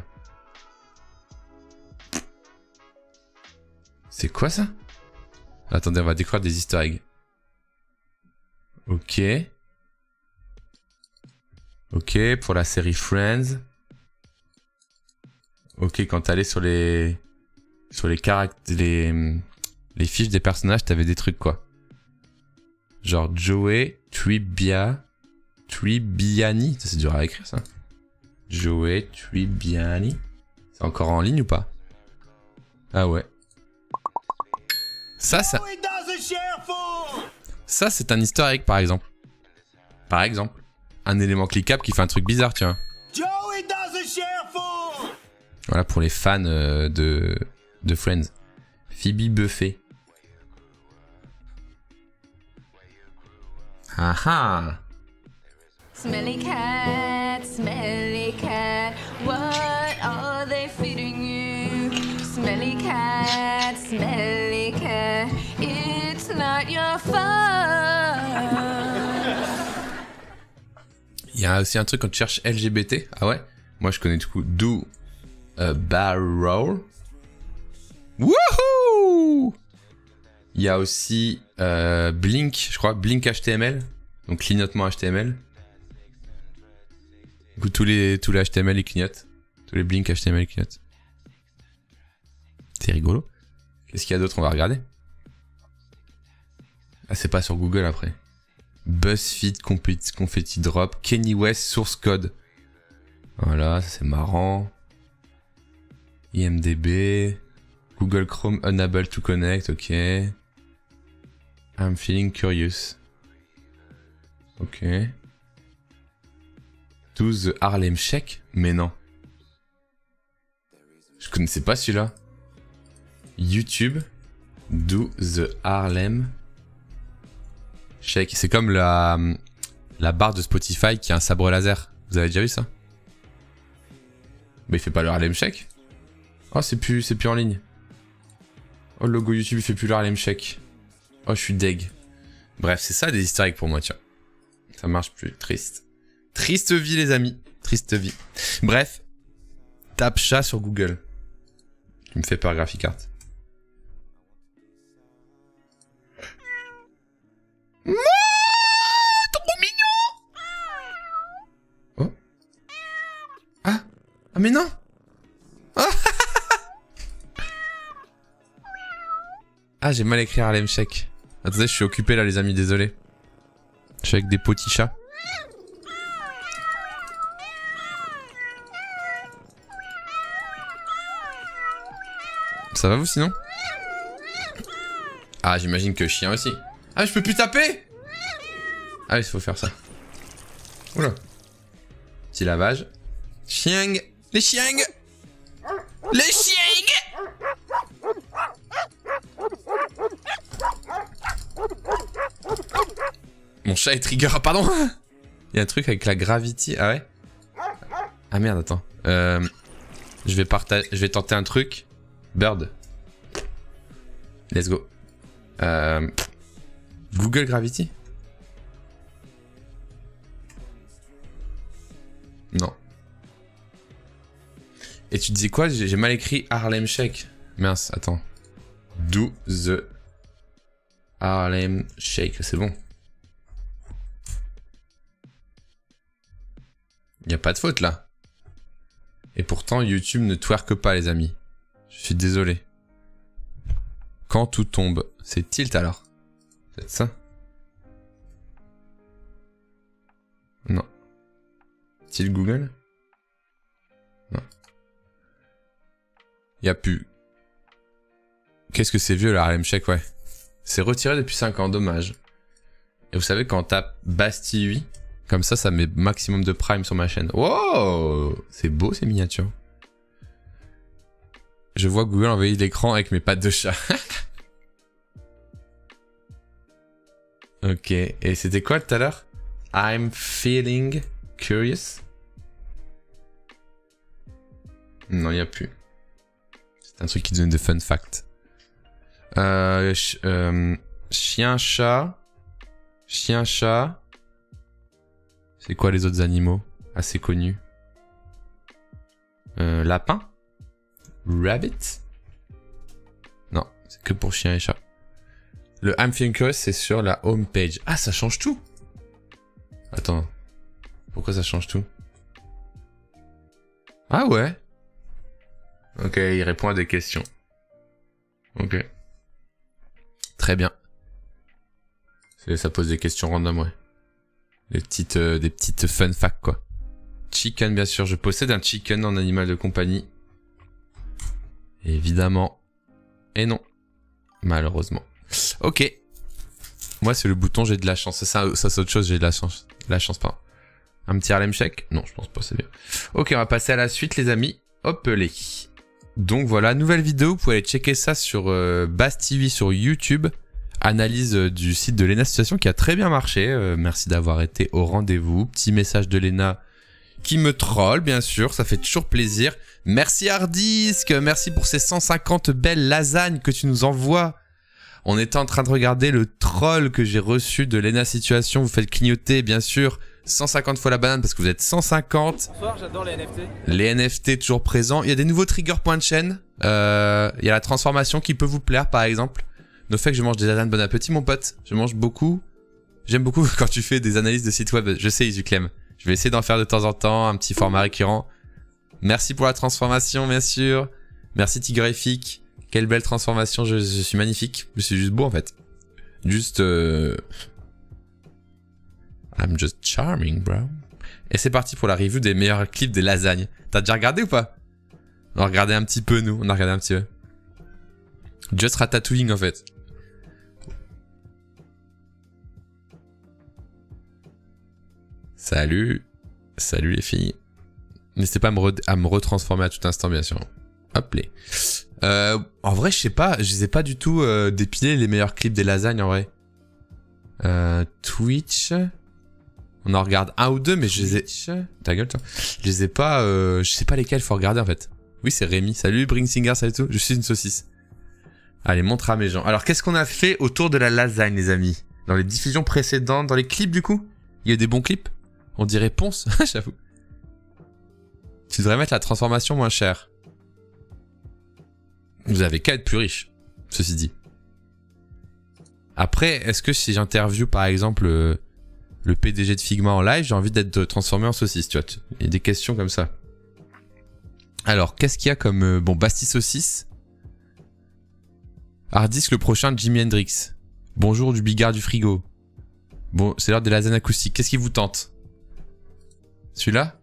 S2: C'est quoi ça? Attendez, on va découvrir des easter eggs. Ok. Ok, pour la série Friends. Ok, quand t'allais sur les... Sur les caractères... Les... Les fiches des personnages, t'avais des trucs, quoi. Genre Joey Tribia... Tribbiani. Ça, c'est dur à écrire, ça. Joey Tribbiani. C'est encore en ligne ou pas? Ah ouais. Ça, ça... Ça, c'est un easter egg, par exemple. Par exemple. Un élément cliquable qui fait un truc bizarre, tiens. Voilà, pour les fans euh, de... de Friends. Phoebe Buffet. Ah ah.
S1: Smelly cat, smelly cat, what are they feeding you? Smelly cat, smelly cat, it's not your fault.
S2: Il y a aussi un truc quand tu cherches L G B T. Ah ouais? Moi je connais du coup Do a Barrel. Wouhou! Il y a aussi euh, Blink, je crois, Blink H T M L. Donc clignotement H T M L. Du coup, tous les, tous les H T M L ils clignotent. Tous les Blink H T M L ils clignotent. C'est rigolo. Qu'est-ce qu'il y a d'autre? On va regarder. Ah, c'est pas sur Google après. BuzzFeed, Confetti, Confetti Drop, Kanye West, Source Code. Voilà, c'est marrant. I M D B. Google Chrome, Unable to Connect, ok. I'm feeling curious. Ok. Do the Harlem Shake? Mais non. Je connaissais pas celui-là. YouTube. Do the Harlem Shake. C'est comme la, la barre de Spotify qui a un sabre laser. Vous avez déjà vu ça? Mais il fait pas le Harlem Shake. Oh, c'est plus, c'est plus en ligne. Oh, le logo YouTube il fait plus le Harlem Shake. Oh, je suis deg. Bref, c'est ça des easter eggs pour moi, tiens. Ça marche plus. Triste. Triste vie, les amis. Triste vie. Bref. Tape chat sur Google. Tu me fais peur, Graphic Art. Mouah, trop mignon. Oh. Ah. Ah, mais non. Ah, ah j'ai mal écrit Harlem Shake. Attendez, je suis occupé là, les amis, désolé. Je suis avec des petits chats. Ça va vous sinon? Ah, j'imagine que chien aussi. Ah, je peux plus taper? Ah oui, il faut faire ça. Oula. Petit lavage. Chiang. Les chiengs. Les chiengs. Mon chat est trigger. Ah, pardon. Il y a un truc avec la gravity. Ah ouais? Ah merde, attends. Euh, je vais partager. Je vais tenter un truc. Bird. Let's go. Euh, Google Gravity? Non. Et tu disais quoi? J'ai mal écrit Harlem Shake. Mince, attends. Do the Harlem Shake. C'est bon. Il n'y a pas de faute là. Et pourtant, YouTube ne twerk pas, les amis. Je suis désolé. Quand tout tombe, c'est tilt alors. C'est ça? Non. Tilt Google? Non. Y a plus. Qu'est-ce que c'est vieux, le Harlem Shake, ouais. C'est retiré depuis cinq ans, dommage. Et vous savez, quand on tape Bastille huit, comme ça, ça met maximum de prime sur ma chaîne. Wow! C'est beau, ces miniatures. Je vois Google envahir l'écran avec mes pattes de chat. Ok, et c'était quoi tout à l'heure? I'm feeling curious. Non, il n'y a plus. C'est un truc qui donne des fun facts. Euh, ch euh, chien, chat. Chien, chat. C'est quoi les autres animaux assez connus? euh, Lapin? Rabbit? Non, c'est que pour chien et chat. Le I'm feeling curious, c'est sur la home page. Ah, ça change tout. Attends. Pourquoi ça change tout? Ah ouais. Ok, il répond à des questions. Ok. Très bien. Ça pose des questions random, ouais. Des petites, euh, des petites fun facts, quoi. Chicken, bien sûr. Je possède un chicken en animal de compagnie. Évidemment. Et non. Malheureusement. Ok. Moi, c'est le bouton, j'ai de la chance. Ça, ça c'est autre chose, j'ai de la chance. La chance, pas. Un petit Harlem Shake? Non, je pense pas, c'est bien. Ok, on va passer à la suite, les amis. Hop, les. Donc voilà, nouvelle vidéo. Vous pouvez aller checker ça sur euh, Bass T V sur YouTube. Analyse euh, du site de Lena Situation qui a très bien marché. Euh, merci d'avoir été au rendez-vous. Petit message de Lena qui me troll, bien sûr. Ça fait toujours plaisir. Merci Hardisk. Merci pour ces cent cinquante belles lasagnes que tu nous envoies. On était en train de regarder le troll que j'ai reçu de Lena Situation. Vous faites clignoter, bien sûr, cent cinquante fois la banane parce que vous êtes cent cinquante.
S12: Bonsoir, j'adore les N F T.
S2: Les N F T toujours présents. Il y a des nouveaux triggers point de chaîne. Euh, il y a la transformation qui peut vous plaire, par exemple. Le fait que je mange des lasagnes, bon appétit, mon pote. Je mange beaucoup. J'aime beaucoup quand tu fais des analyses de sites web. Je sais, Isuclem. Je vais essayer d'en faire de temps en temps, un petit format récurrent. Merci pour la transformation, bien sûr. Merci Tigrifique. Quelle belle transformation, je, je suis magnifique. Je suis juste beau en fait. Juste... Euh... I'm just charming, bro. Et c'est parti pour la review des meilleurs clips des lasagnes. T'as déjà regardé ou pas? On a regardé un petit peu, nous. On a regardé un petit peu. Just ratatouille en fait. Salut. Salut les filles. N'hésitez pas à me, re à me retransformer à tout instant, bien sûr. Hop les. Euh, en vrai, je sais pas, je les ai pas du tout euh, dépilé les meilleurs clips des lasagnes en vrai. Euh, Twitch. On en regarde un ou deux, mais je les ai. Ta gueule, toi. Je les ai pas. Euh, je sais pas lesquels faut regarder en fait. Oui, c'est Rémi. Salut, Bringsinger, salut tout. Je suis une saucisse. Allez, montre à mes gens. Alors, qu'est-ce qu'on a fait autour de la lasagne, les amis? Dans les diffusions précédentes, dans les clips du coup? Il y a eu des bons clips? On dirait Ponce, j'avoue. Tu devrais mettre la transformation moins chère. Vous avez qu'à être plus riche, ceci dit. Après, est-ce que si j'interview par exemple le, le P D G de Figma en live, j'ai envie d'être transformé en saucisse, tu vois? Il y a des questions comme ça. Alors, qu'est-ce qu'il y a comme... Euh, bon, Bastille Saucisse. Hardisk, le prochain Jimi Hendrix. Bonjour du bigard du frigo. Bon, c'est l'heure des lasagnes acoustiques. Qu'est-ce qui vous tente? Celui-là?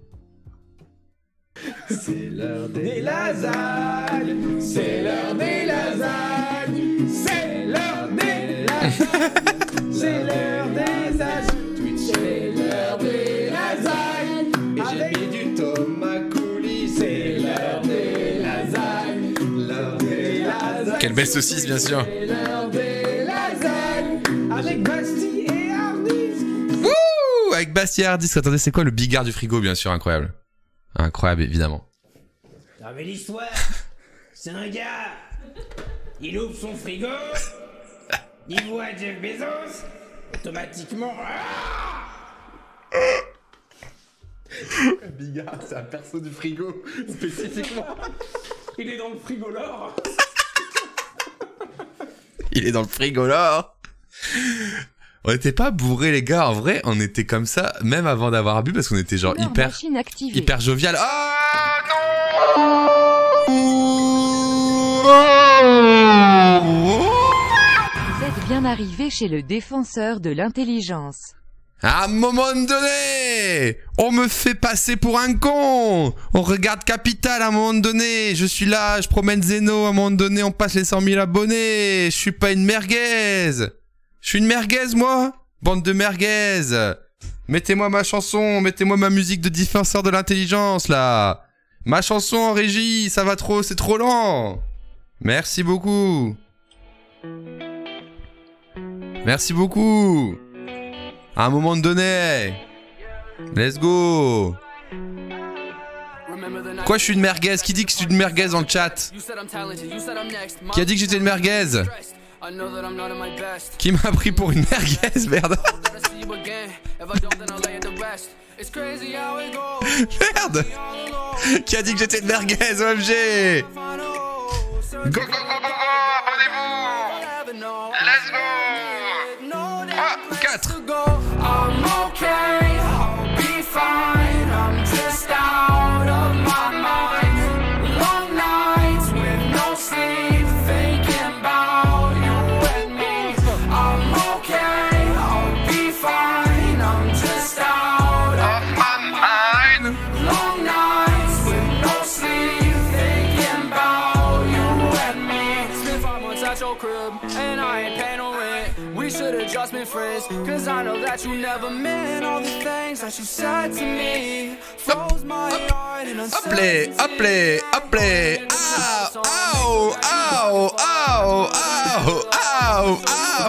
S3: C'est l'heure des lasagnes, c'est l'heure des lasagnes, c'est l'heure des lasagnes, c'est l'heure des lasagnes, c'est l'heure des lasagnes, et j'ai mis du tomate coulis, c'est l'heure des lasagnes, l'heure des lasagnes.
S2: Quelle belle saucisse, bien sûr.
S3: C'est l'heure des lasagnes, avec Bastille et Hardisk.
S2: Wouh! Avec Bastille et Hardisk. Attendez, c'est quoi le bigard du frigo, bien sûr, incroyable. Incroyable, évidemment.
S8: Non mais l'histoire, c'est un gars, il ouvre son frigo, il voit Jeff Bezos, automatiquement...
S7: Bigard, c'est un perso du frigo, spécifiquement.
S3: Il est dans le frigo l'or.
S2: Il est dans le frigo là. On était pas bourrés les gars, en vrai, on était comme ça, même avant d'avoir bu, parce qu'on était genre
S5: Leur
S2: hyper,
S5: machine activée.
S2: hyper jovial. Ah
S5: Vous êtes bien arrivé chez le défenseur de l'intelligence.
S2: À un moment donné, on me fait passer pour un con. On regarde Capital à un moment donné. Je suis là, je promène Zeno. À un moment donné, on passe les cent mille abonnés. Je suis pas une merguez. Je suis une merguez, moi. Bande de merguez. Mettez-moi ma chanson. Mettez-moi ma musique de défenseur de l'intelligence, là. Ma chanson en régie. Ça va trop, c'est trop lent. Merci beaucoup. Merci beaucoup. À un moment donné. Let's go. Quoi, je suis une merguez? Qui dit que je suis une merguez dans le chat? Qui a dit que j'étais une merguez? Qui m'a pris pour une merguez, merde? Merde. Qui a dit que j'étais une merguez, O M G? Go, go, go, go, go, abonnez-vous. Let's go. trois, quatre.
S3: I'm okay, I'll be fine. I'm just out of my mind. Long nights with no sleep, thinking about you and me. I'm okay, I'll be fine. I'm just out of my mind. Long nights with no sleep, thinking about you and me. Spent five months at your crib, and I ain't paying no rent. We should've just been friends, cause I know that you never meant all the things that you said to me. Froze my heart in
S2: Appelez, appelez, appelez. Ow, ow, ow, ow, ow, ow,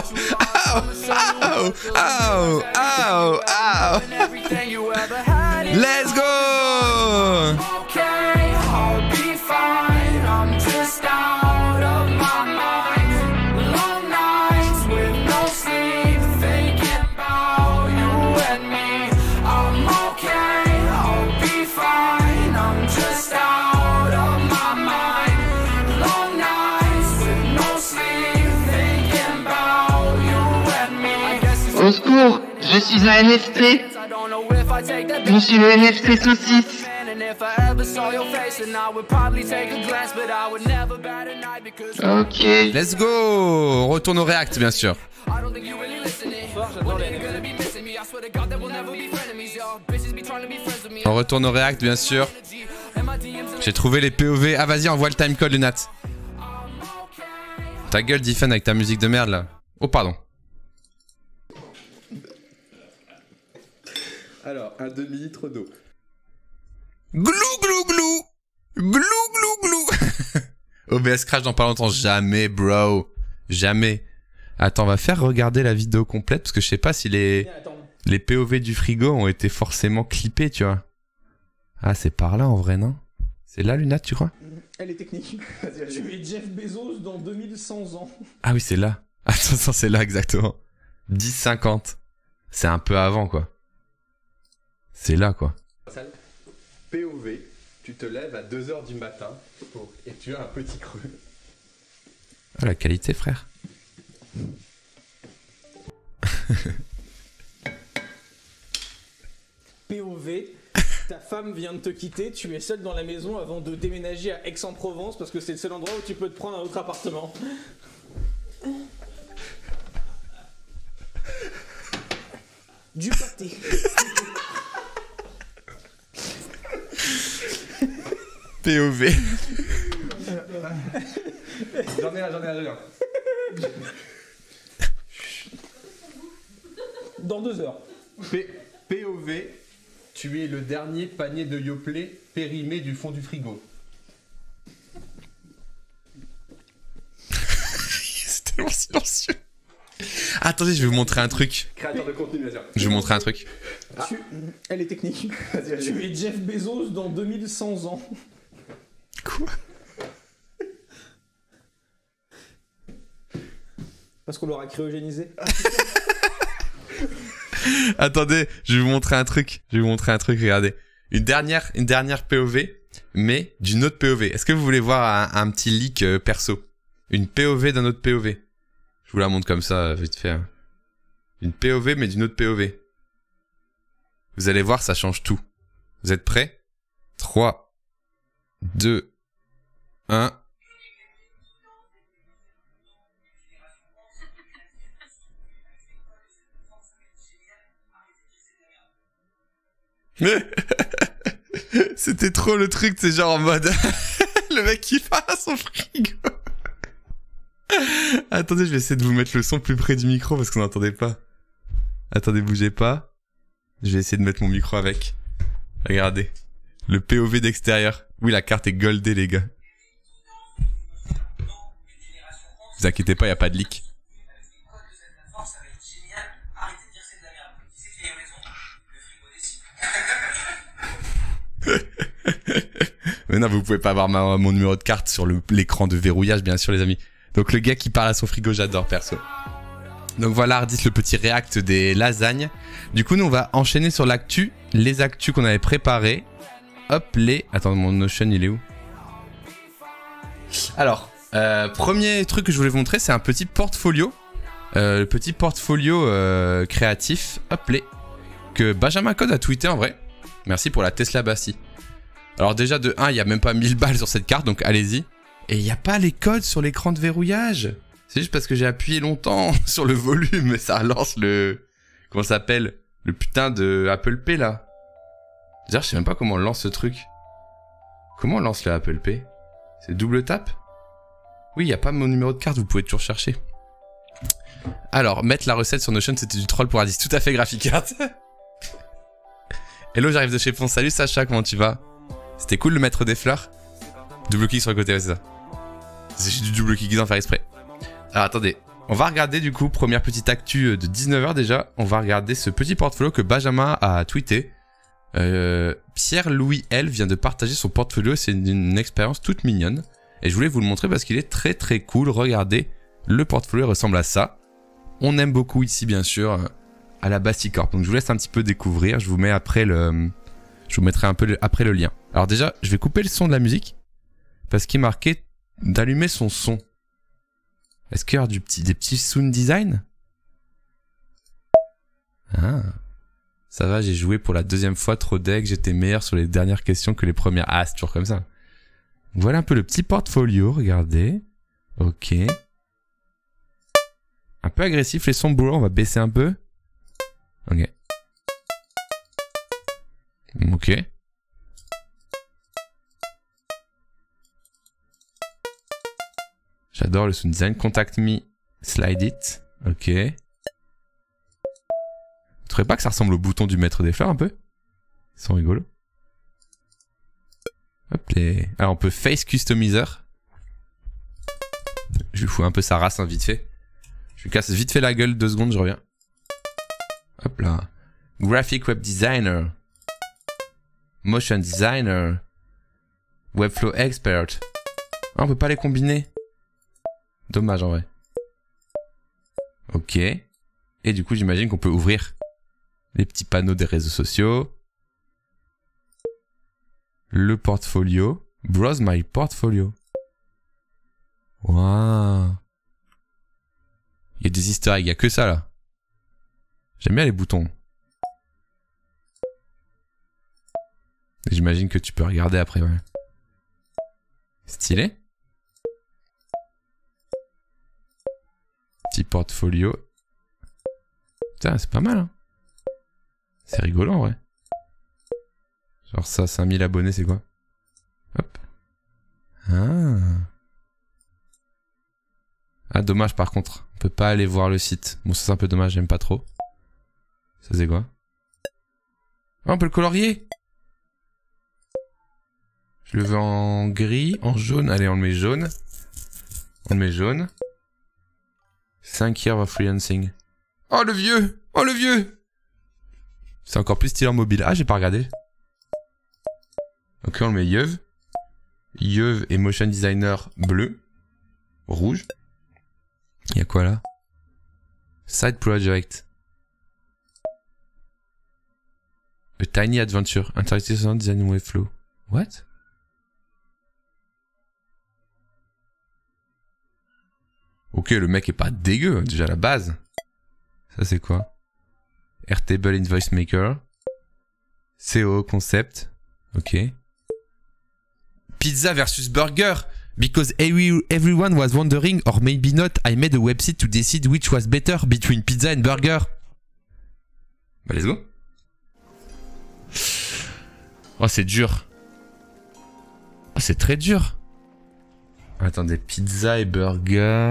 S2: ow, ow, ow, ow, ow. Let's go.
S3: Okay, I'll be fine. I'm just out of my mind. Long nights with no sleep, thinking about you and me. I'm okay, I'll be fine. I'm just out of my mind. Long nights with no sleep, thinking about you and me.
S12: Au secours, je suis un N F T. Je suis le N F T saucisse. Ok.
S2: Let's go. On retourne au React, bien sûr. On retourne au React, bien sûr. J'ai trouvé les P O V. Ah, vas-y, envoie le timecode, Lunat. Ta gueule, Diffen, avec ta musique de merde, là. Oh, pardon.
S7: Alors, un demi-litre d'eau.
S2: Glou, glou, glou. Glou, glou, glou. O B S crash dans pas longtemps. Jamais, bro. Jamais. Attends, on va faire regarder la vidéo complète parce que je sais pas si les, les P O V du frigo ont été forcément clippés, tu vois. Ah, c'est par là en vrai, non? C'est là, Lunat, tu crois?
S10: Elle est technique. Tu es Jeff Bezos dans deux mille cent ans.
S2: Ah oui, c'est là. Attends, attends, c'est là exactement. dix cinquante. C'est un peu avant, quoi. C'est là, quoi.
S7: P O V, tu te lèves à deux heures du matin pour... et tu as un petit creux.
S2: Ah, la qualité, frère.
S10: P O V, ta femme vient de te quitter, tu es seul dans la maison avant de déménager à Aix-en-Provence parce que c'est le seul endroit où tu peux te prendre un autre appartement. Du pâté.
S2: P O V.
S7: J'en ai un, j'en ai un, j'en ai un.
S10: Dans deux heures.
S7: P POV, tu es le dernier panier de Yoplait périmé du fond du frigo.
S2: C'est tellement silencieux. Attendez, je vais vous montrer un truc.
S7: Créateur de contenu, bien sûr.
S2: Je vais vous montrer un truc.
S10: Ah. Tu... Elle est technique. Vas-y, vas-y. Tu es Jeff Bezos dans deux mille cent ans.
S2: Quoi?
S10: Parce qu'on l'aura cryogénisé.
S2: Attendez, je vais vous montrer un truc. Je vais vous montrer un truc, regardez. Une dernière, une dernière P O V, mais d'une autre P O V. Est-ce que vous voulez voir un, un petit leak euh, perso? Une P O V d'un autre P O V. Je vous la montre comme ça, vite fait. Hein. Une P O V, mais d'une autre P O V. Vous allez voir, ça change tout. Vous êtes prêts? trois, deux, un... C'était trop le truc, c'est genre en mode... le mec qui parle à son frigo. Attendez, je vais essayer de vous mettre le son plus près du micro parce qu'on n'entendait pas. Attendez, bougez pas. Je vais essayer de mettre mon micro avec. Regardez. Le P O V d'extérieur. Oui, la carte est goldée, les gars. Vous inquiétez pas, y a pas de leak. Mais non, vous pouvez pas avoir ma, mon numéro de carte sur l'écran de verrouillage, bien sûr, les amis. Donc le gars qui parle à son frigo, j'adore, perso. Donc voilà, Ardis, le petit react des lasagnes. Du coup, nous, on va enchaîner sur l'actu. Les actus qu'on avait préparées. Hop, les... Attends, mon Notion, il est où? Alors, euh, premier truc que je voulais vous montrer, c'est un petit portfolio. Euh, le petit portfolio euh, créatif. Hop, les... Que Benjamin Code a tweeté, en vrai. Merci pour la Tesla Bassi. Alors déjà, de un, il n'y a même pas mille balles sur cette carte, donc allez-y. Et il n'y a pas les codes sur l'écran de verrouillage. C'est juste parce que j'ai appuyé longtemps sur le volume et ça lance le... Comment ça s'appelle? Le putain de Apple Pay, là. D'ailleurs, je sais même pas comment on lance ce truc. Comment on lance le Apple Pay? C'est double tap? Oui, il n'y a pas mon numéro de carte, vous pouvez toujours chercher. Alors, mettre la recette sur Notion, c'était du troll pour Ardis. Tout à fait, Graphic-Art. Hello, j'arrive de chez Fon. Salut Sacha, comment tu vas? C'était cool le maître des fleurs. Double clic sur le côté, ouais, c'est ça. C'est du double clic sans faire exprès. Alors attendez, on va regarder du coup, première petite actu de dix-neuf heures déjà. On va regarder ce petit portfolio que Benjamin a tweeté. Euh, Pierre-Louis L vient de partager son portfolio. C'est une, une expérience toute mignonne. Et je voulais vous le montrer parce qu'il est très très cool. Regardez, le portfolio ressemble à ça. On aime beaucoup ici bien sûr à la Basticorp. Donc je vous laisse un petit peu découvrir. Je vous mets après le... Je vous mettrai un peu le, après le lien. Alors déjà, je vais couper le son de la musique. Parce qu'il est marqué d'allumer son son. Est-ce qu'il y a du petit, des petits sound design? Ah. Ça va, j'ai joué pour la deuxième fois trop deck. J'étais meilleur sur les dernières questions que les premières. Ah, c'est toujours comme ça. Voilà un peu le petit portfolio, regardez. Ok. Un peu agressif les sons bourrés, on va baisser un peu. Ok. Ok. J'adore le sound design. Contact me, slide it. Ok. Vous trouvez pas que ça ressemble au bouton du maître des fleurs un peu? Ils sont rigolos. Hop les... Alors on peut face customizer. Je lui fous un peu sa race hein, vite fait. Je lui casse vite fait la gueule, deux secondes, je reviens. Hop là. Graphic web designer. Motion designer. Webflow expert. Ah, on peut pas les combiner. Dommage en vrai. Ok. Et du coup, j'imagine qu'on peut ouvrir les petits panneaux des réseaux sociaux. Le portfolio. Browse my portfolio. Waouh. Il y a des easter eggs, il y a que ça là. J'aime bien les boutons. J'imagine que tu peux regarder après, ouais. Stylé. Petit portfolio. Putain, c'est pas mal, hein. C'est rigolo, en vrai. Genre ça, cinq mille abonnés, c'est quoi? Hop. Ah. Ah, dommage, par contre. On peut pas aller voir le site. Bon, ça, c'est un peu dommage, j'aime pas trop. Ça, c'est quoi? Ah, on peut le colorier. Je le veux en gris, en jaune. Allez, on le met jaune. On le met jaune. cinq years of freelancing. Oh, le vieux! Oh, le vieux! C'est encore plus stylé en mobile. Ah, j'ai pas regardé. Ok, on le met Yeuve. Yeuve et motion designer bleu. Rouge. Il y a quoi là? Side project. A tiny adventure. Interactive sound design webflow. What? Ok, le mec est pas dégueu, déjà à la base. Ça c'est quoi? Airtable Invoice Maker. C O Concept. Ok. Pizza versus burger. Because every, everyone was wondering, or maybe not, I made a website to decide which was better between pizza and burger. Bah let's go. Oh, c'est dur. Oh, c'est très dur. Attendez, pizza et burger.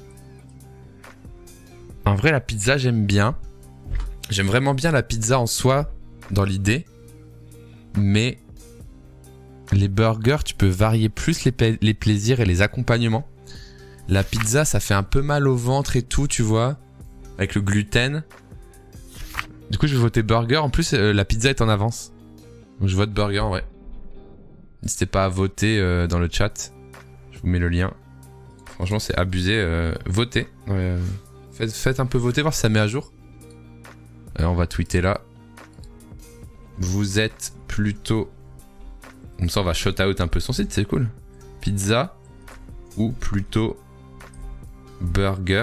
S2: En vrai, la pizza, j'aime bien. J'aime vraiment bien la pizza en soi, dans l'idée. Mais les burgers, tu peux varier plus les, pa- les plaisirs et les accompagnements. La pizza, ça fait un peu mal au ventre et tout, tu vois. Avec le gluten. Du coup, je vais voter burger. En plus, euh, la pizza est en avance. Donc, je vote burger, ouais. N'hésitez pas à voter euh, dans le chat. Je vous mets le lien. Franchement, c'est abusé. Euh, votez. Euh, faites, faites un peu voter, voir si ça met à jour. Euh, on va tweeter là. Vous êtes plutôt... Comme ça, on va shout out un peu son site, c'est cool. Pizza ou plutôt burger.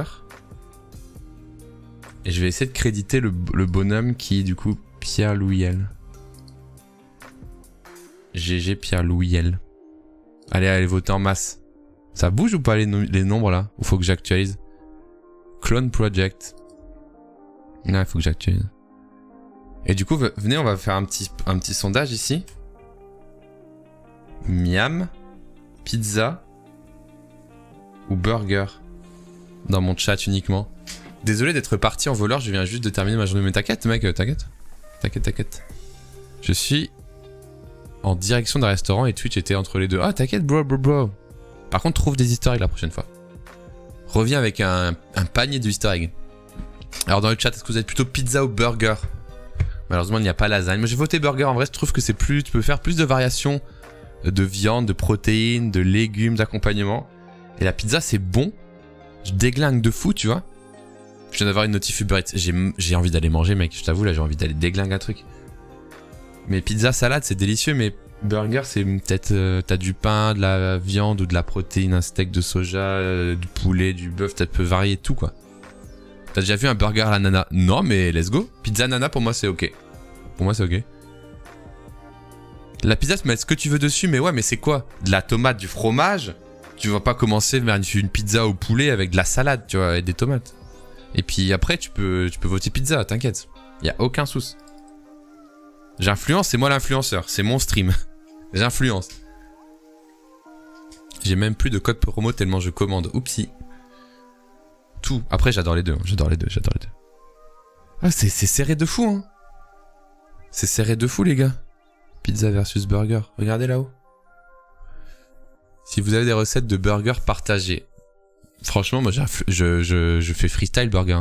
S2: Et je vais essayer de créditer le, le bonhomme qui est du coup Pierre Louiel. G G Pierre Louiel. Allez, allez, votez en masse. Ça bouge ou pas les, no les nombres là? Ou faut que j'actualise? Clone Project. Non, il faut que j'actualise. Et du coup, venez, on va faire un petit, un petit sondage ici. Miam, pizza ou burger dans mon chat uniquement. Désolé d'être parti en voleur, je viens juste de terminer ma journée. Mais t'inquiète mec, t'inquiète. T'inquiète, t'inquiète. Je suis en direction d'un restaurant et Twitch était entre les deux. Ah t'inquiète bro, bro, bro. Par contre, trouve des easter eggs la prochaine fois. Reviens avec un, un panier de easter eggs. Alors dans le chat, est-ce que vous êtes plutôt pizza ou burger? Malheureusement, il n'y a pas lasagne. Moi j'ai voté burger, en vrai je trouve que c'est plus... Tu peux faire plus de variations de viande, de protéines, de légumes, d'accompagnement. Et la pizza c'est bon. Je déglingue de fou, tu vois. Je viens d'avoir une notif Uber Eats. J'ai, j'ai envie d'aller manger, mec. Je t'avoue, là, j'ai envie d'aller déglinguer un truc. Mais pizza, salade, c'est délicieux. Mais burger, c'est peut-être... Euh, t'as du pain, de la viande ou de la protéine, un steak de soja, euh, du poulet, du bœuf. Tu peux varier tout, quoi. T'as déjà vu un burger à l'ananas? Non, mais let's go. Pizza ananas, pour moi, c'est ok. Pour moi, c'est ok. La pizza, tu mets ce que tu veux dessus. Mais ouais, mais c'est quoi? De la tomate, du fromage? Tu vas pas commencer vers une pizza au poulet avec de la salade, tu vois, et des tomates. Et puis après, tu peux, tu peux voter pizza, t'inquiète. Y a aucun souci. J'influence, c'est moi l'influenceur. C'est mon stream. J'influence. J'ai même plus de code promo tellement je commande. Oupsie. Tout. Après, j'adore les deux. Hein. J'adore les deux, j'adore les deux. Ah, c'est, c'est serré de fou, hein. C'est serré de fou, les gars. Pizza versus burger. Regardez là-haut. Si vous avez des recettes de burger partagées. Franchement, moi, je, je, je fais freestyle burger.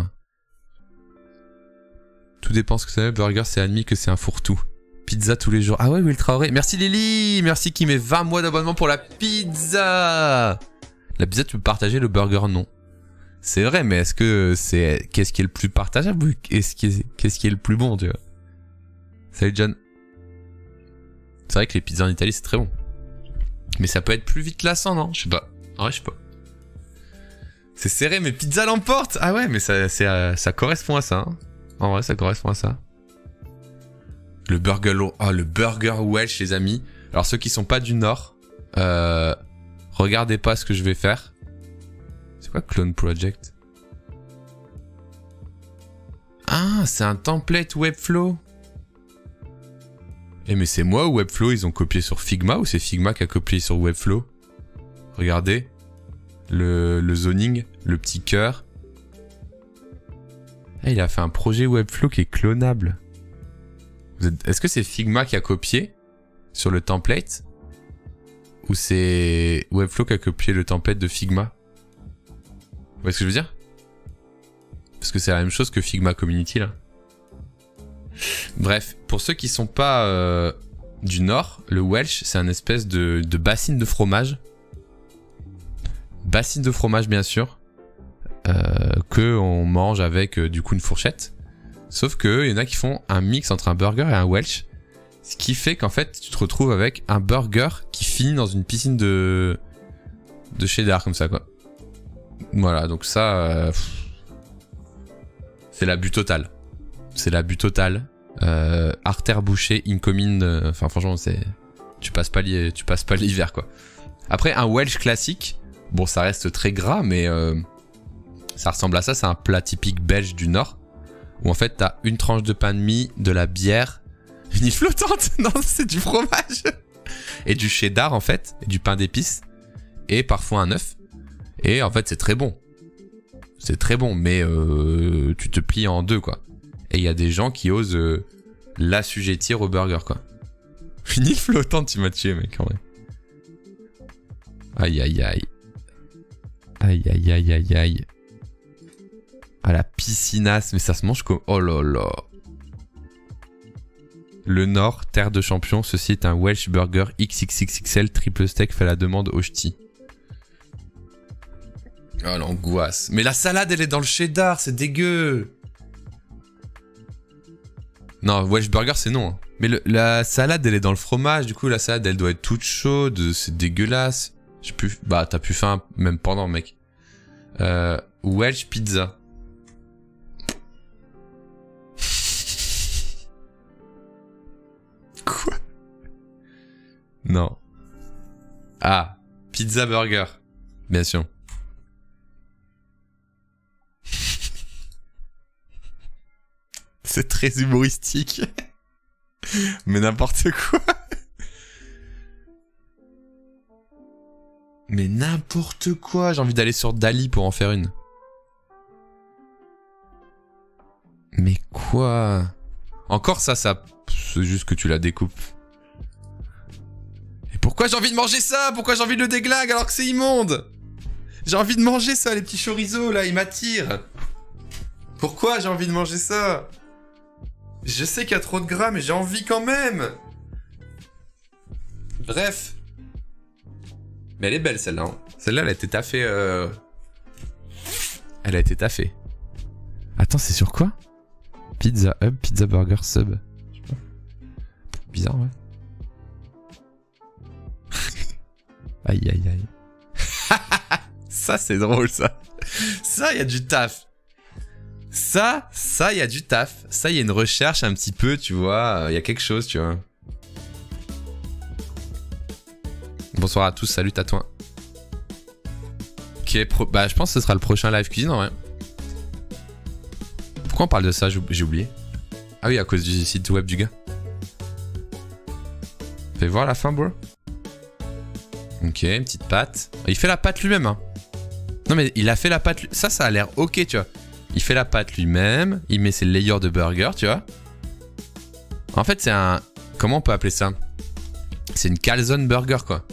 S2: Tout dépend ce que c'est. Burger, c'est admis que c'est un fourre-tout. Pizza tous les jours. Ah ouais, Will Traoré. Merci Lily. Merci qui met vingt mois d'abonnement pour la pizza. La pizza, tu peux partager, le burger, non. C'est vrai, mais est-ce que c'est... Qu'est-ce qui est le plus partageable ou qu'est-ce qui est... Qu'est-ce qui est le plus bon, tu vois? Salut John. C'est vrai que les pizzas en Italie, c'est très bon. Mais ça peut être plus vite lassant, non? Je sais pas. En vrai, je sais pas. C'est serré, mais pizza l'emporte. Ah ouais, mais ça, c'est, euh, ça correspond à ça. Hein. En vrai, ça correspond à ça. Le burger, ah, le burger Welsh, les amis. Alors, ceux qui sont pas du Nord, euh, regardez pas ce que je vais faire. C'est quoi Clone Project? Ah, c'est un template Webflow. Eh mais c'est moi ou Webflow, ils ont copié sur Figma ou c'est Figma qui a copié sur Webflow? Regardez. Le, le zoning, le petit cœur. Eh, il a fait un projet Webflow qui est clonable. Vous êtes... Est-ce que c'est Figma qui a copié sur le template? Ou c'est Webflow qui a copié le template de Figma? Vous voyez ce que je veux dire? Parce que c'est la même chose que Figma Community là. Bref, pour ceux qui sont pas euh, du Nord, le Welsh, c'est un espèce de, de bassine de fromage. Bassine de fromage, bien sûr. Euh, que on mange avec, euh, du coup, une fourchette. Sauf que il y en a qui font un mix entre un burger et un Welsh. Ce qui fait qu'en fait, tu te retrouves avec un burger qui finit dans une piscine de, de cheddar, comme ça, quoi. Voilà, donc ça... Euh, c'est l'abus total. C'est l'abus total. Euh, artère bouchée, incoming. Euh, enfin, franchement, c'est. Tu passes pas l'hiver, tu passes pas l'hiver, quoi. Après, un Welsh classique, bon, ça reste très gras, mais euh, ça ressemble à ça. C'est un plat typique belge du Nord, où en fait, t'as une tranche de pain de mie, de la bière, Une île flottante? Non, c'est du fromage. Et du cheddar en fait, et du pain d'épices, et parfois un œuf. Et en fait c'est très bon. C'est très bon, mais euh, tu te plies en deux quoi. Et il y a des gens qui osent euh, l'assujettir au burger quoi. Une île flottante, tu m'as tué mec en vrai. Aïe aïe aïe. Aïe aïe aïe aïe aïe. Ah la piscinasse, mais ça se mange comme... Oh là là. Le Nord, terre de champion, ceci est un Welsh Burger X X X X L triple steak fait à la demande au ch'ti. Oh l'angoisse. Mais la salade elle est dans le cheddar, c'est dégueu. Non, Welsh Burger c'est non. Hein. Mais le, la salade elle est dans le fromage, du coup la salade elle doit être toute chaude, c'est dégueulasse. J'ai pu... Bah t'as pu faim même pendant mec. Euh, Welsh Pizza. Quoi? Non. Ah, Pizza Burger. Bien sûr. C'est très humoristique. Mais n'importe quoi. Mais n'importe quoi. J'ai envie d'aller sur Dali pour en faire une. Mais quoi? Encore ça, ça... C'est juste que tu la découpes. Et pourquoi j'ai envie de manger ça? Pourquoi j'ai envie de le déglingue alors que c'est immonde? J'ai envie de manger ça, les petits chorizo là, ils m'attirent. Pourquoi j'ai envie de manger ça? Je sais qu'il y a trop de gras, mais j'ai envie quand même. Bref. Mais elle est belle celle-là. Hein. Celle-là, elle a été taffée. Euh... Elle a été taffée. Attends, c'est sur quoi? Pizza Hub, Pizza Burger Sub. Bizarre, ouais. Aïe, aïe, aïe. Ça, c'est drôle, ça. Ça, il y a du taf. Ça, ça, il y a du taf. Ça, il y a une recherche un petit peu, tu vois. Il y a quelque chose, tu vois. Bonsoir à tous, salut Tatouin. Ok, pro... bah je pense que ce sera le prochain live cuisine en vrai. Pourquoi on parle de ça? J'ai oublié. Ah oui, à cause du site web du gars. Fais voir la fin, bro. Ok, une petite pâte. Il fait la pâte lui-même, hein. Non mais il a fait la pâte... Ça, ça a l'air ok, tu vois. Il fait la pâte lui-même. Il met ses layers de burger, tu vois. En fait, c'est un... Comment on peut appeler ça? C'est une calzone burger, quoi.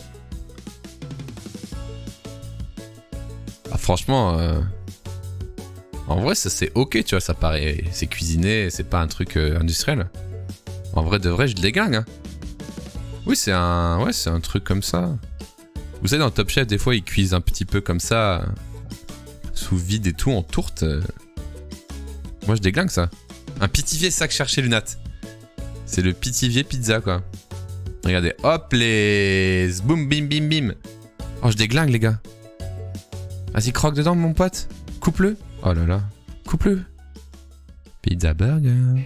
S2: Ah, franchement... Euh... En vrai, ça c'est ok, tu vois. Ça paraît... C'est cuisiné, c'est pas un truc euh, industriel. En vrai de vrai, je le déglingue, hein. Oui, c'est un... Ouais, c'est un truc comme ça. Vous savez, dans Top Chef, des fois, ils cuisent un petit peu comme ça, sous vide et tout, en tourte. Moi, je déglingue ça. Un pitivier, ça que cherchait Lunat. C'est le pitivier pizza, quoi. Regardez, hop, les... Boum, bim, bim, bim. Oh, je déglingue, les gars. Vas-y, croque dedans, mon pote. Coupe-le. Oh là là. Coupe-le. Pizza burger.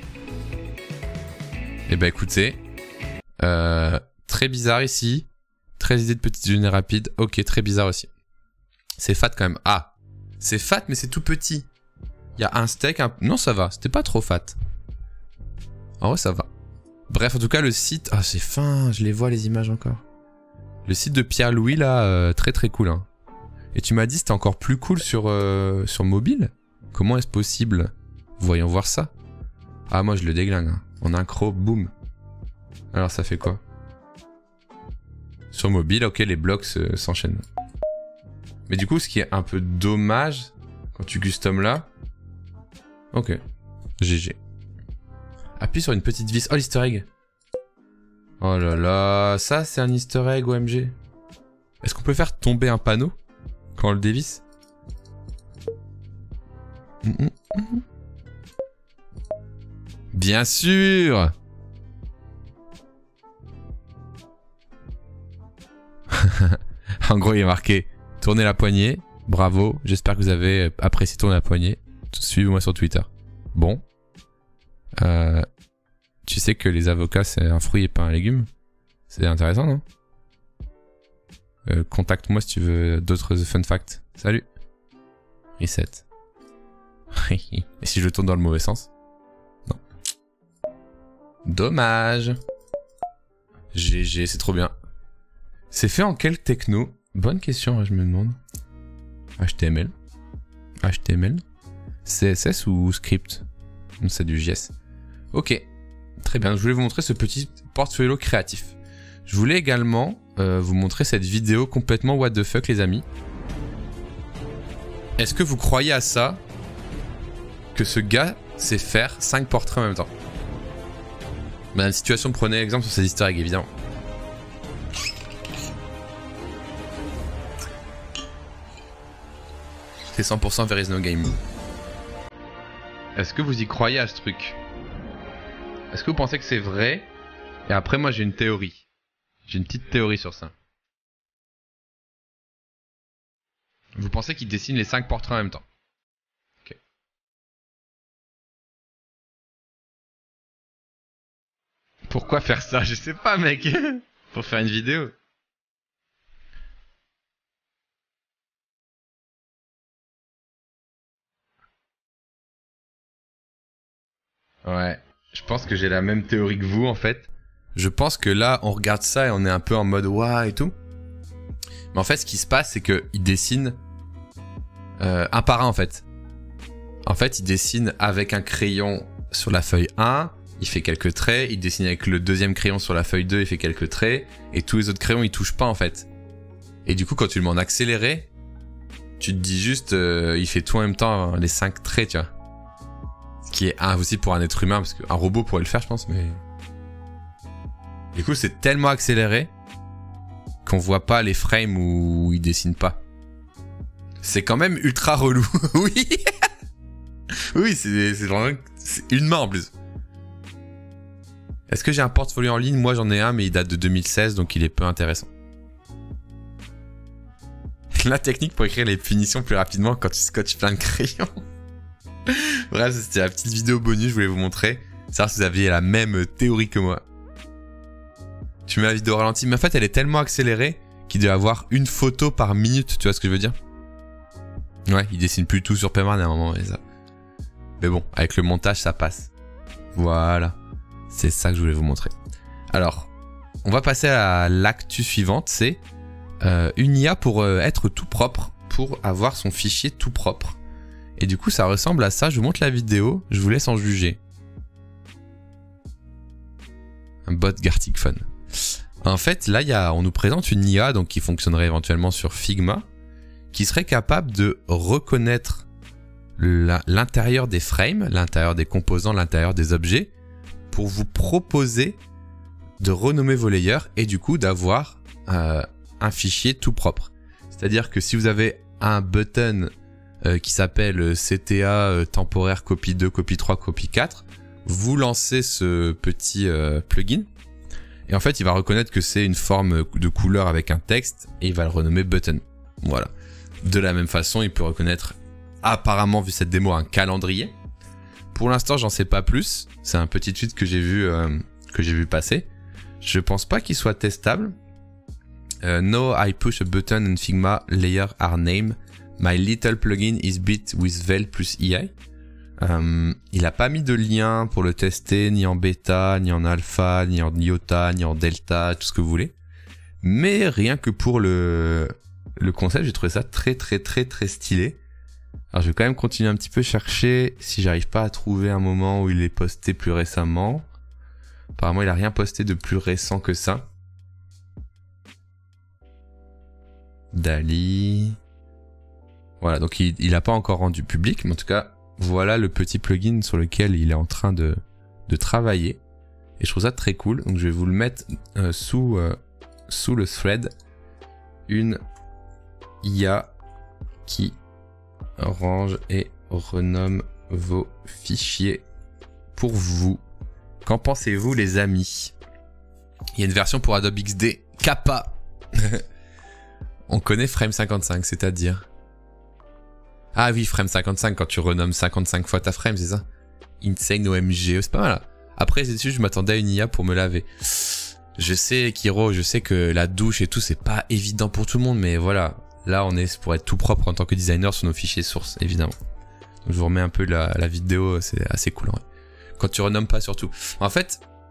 S2: Eh ben, écoutez. Euh, très bizarre ici. treize idées de petits déjeuners rapides. Ok, très bizarre aussi. C'est fat quand même. Ah, c'est fat mais c'est tout petit. Il y a un steak. Un... Non, ça va. C'était pas trop fat. En vrai, ça va. Bref, en tout cas, le site... Ah, c'est fin. Je les vois, les images encore. Le site de Pierre-Louis, là, euh, très très cool. Hein. Et tu m'as dit c'était encore plus cool sur, euh, sur mobile? Comment est-ce possible? Voyons voir ça. Ah, moi, je le déglingue. Hein. En incro, boum. Alors, ça fait quoi? Sur mobile, ok, les blocs s'enchaînent. Mais du coup, ce qui est un peu dommage, quand tu custom là... Ok. G G. Appuie sur une petite vis. Oh, l'easter egg. Oh là là, ça c'est un easter egg O M G. Est-ce qu'on peut faire tomber un panneau quand on le dévisse? mmh, mmh, mmh. Bien sûr. En gros, il est marqué tournez la poignée. Bravo. J'espère que vous avez apprécié tourner la poignée. Suivez-moi sur Twitter. Bon. Euh, tu sais que les avocats, c'est un fruit et pas un légume. C'est intéressant, non? euh, Contacte-moi si tu veux d'autres fun facts. Salut. Reset. Et si je tourne dans le mauvais sens? Non. Dommage. G G, c'est trop bien. C'est fait en quelle techno? Bonne question, je me demande. H T M L. H T M L. C S S ou script? C'est du J S. Ok. Très bien, je voulais vous montrer ce petit portfolio créatif. Je voulais également euh, vous montrer cette vidéo complètement what the fuck, les amis. Est-ce que vous croyez à ça? Que ce gars sait faire cinq portraits en même temps? Dans une situation, prenez exemple sur ces easter eggs, évidemment. C'est cent pour cent There is no game. Est-ce que vous y croyez à ce truc? Est-ce que vous pensez que c'est vrai? Et après, moi, j'ai une théorie. J'ai une petite théorie sur ça. Vous pensez qu'il dessine les cinq portraits en même temps? Ok. Pourquoi faire ça? Je sais pas, mec. Pour faire une vidéo. Ouais. Je pense que j'ai la même théorie que vous, en fait. Je pense que là, on regarde ça et on est un peu en mode waouh et tout. Mais en fait, ce qui se passe, c'est qu'il dessine euh, un par un, en fait. En fait, il dessine avec un crayon sur la feuille un, il fait quelques traits. Il dessine avec le deuxième crayon sur la feuille deux, il fait quelques traits. Et tous les autres crayons, ils touchent pas, en fait. Et du coup, quand tu le mets en accéléré, tu te dis juste, euh, il fait tout en même temps, hein, les cinq traits, tu vois. Ce qui est impossible pour un être humain, parce qu'un robot pourrait le faire, je pense, mais... Du coup, c'est tellement accéléré qu'on voit pas les frames où il dessine pas. C'est quand même ultra relou. Oui. Oui, c'est vraiment... C'est une main en plus. Est-ce que j'ai un portfolio en ligne? Moi, j'en ai un, mais il date de deux mille seize, donc il est peu intéressant. La technique pour écrire les punitions plus rapidement quand tu scotches plein de crayons. Bref, c'était la petite vidéo bonus, je voulais vous montrer. Savoir si vous aviez la même théorie que moi. Tu mets la vidéo au ralenti, mais en fait elle est tellement accélérée qu'il doit avoir une photo par minute, tu vois ce que je veux dire? Ouais, il dessine plus tout sur Payman à un moment, et ça. Mais bon, avec le montage ça passe. Voilà, c'est ça que je voulais vous montrer. Alors, on va passer à l'actu suivante, c'est euh, une I A pour euh, être tout propre, pour avoir son fichier tout propre. Et du coup ça ressemble à ça, je vous montre la vidéo, je vous laisse en juger. Un bot Gartic Fun. En fait, là, y a, on nous présente une I A donc, qui fonctionnerait éventuellement sur Figma, qui serait capable de reconnaître l'intérieur des frames, l'intérieur des composants, l'intérieur des objets, pour vous proposer de renommer vos layers et du coup d'avoir euh, un fichier tout propre. C'est-à-dire que si vous avez un button euh, qui s'appelle C T A euh, temporaire copie deux, copie trois, copie quatre, vous lancez ce petit euh, plugin. Et en fait, il va reconnaître que c'est une forme de couleur avec un texte et il va le renommer button. Voilà. De la même façon, il peut reconnaître, apparemment, vu cette démo, un calendrier. Pour l'instant, j'en sais pas plus. C'est un petit tweet que j'ai vu, euh, que j'ai vu passer. Je pense pas qu'il soit testable. Uh, no, I push a button in Figma layer are named. My little plugin is built with Vel plus E I. Euh, il a pas mis de lien pour le tester, ni en bêta, ni en alpha, ni en iota, ni en delta, tout ce que vous voulez. Mais rien que pour le, le concept, j'ai trouvé ça très très très très stylé. Alors je vais quand même continuer un petit peu chercher si j'arrive pas à trouver un moment où il est posté plus récemment. Apparemment il a rien posté de plus récent que ça. Dali. Voilà, donc il, il a pas encore rendu public, mais en tout cas voilà le petit plugin sur lequel il est en train de, de travailler. Et je trouve ça très cool. Donc je vais vous le mettre euh, sous, euh, sous le thread. Une I A qui range et renomme vos fichiers pour vous. Qu'en pensez-vous les amis? Il y a une version pour Adobe X D Kappa. On connaît Frame cinquante-cinq, c'est-à-dire... Ah oui, Frame cinquante-cinq, quand tu renommes cinquante-cinq fois ta frame, c'est ça? Insane O M G, c'est pas mal. Là. Après, dessus, je m'attendais à une I A pour me laver. Je sais, Kiro, je sais que la douche et tout, c'est pas évident pour tout le monde, mais voilà. Là, on est pour être tout propre en tant que designer sur nos fichiers sources, évidemment. Donc, je vous remets un peu la, la vidéo, c'est assez cool. Ouais. Quand tu renommes pas, surtout. En fait,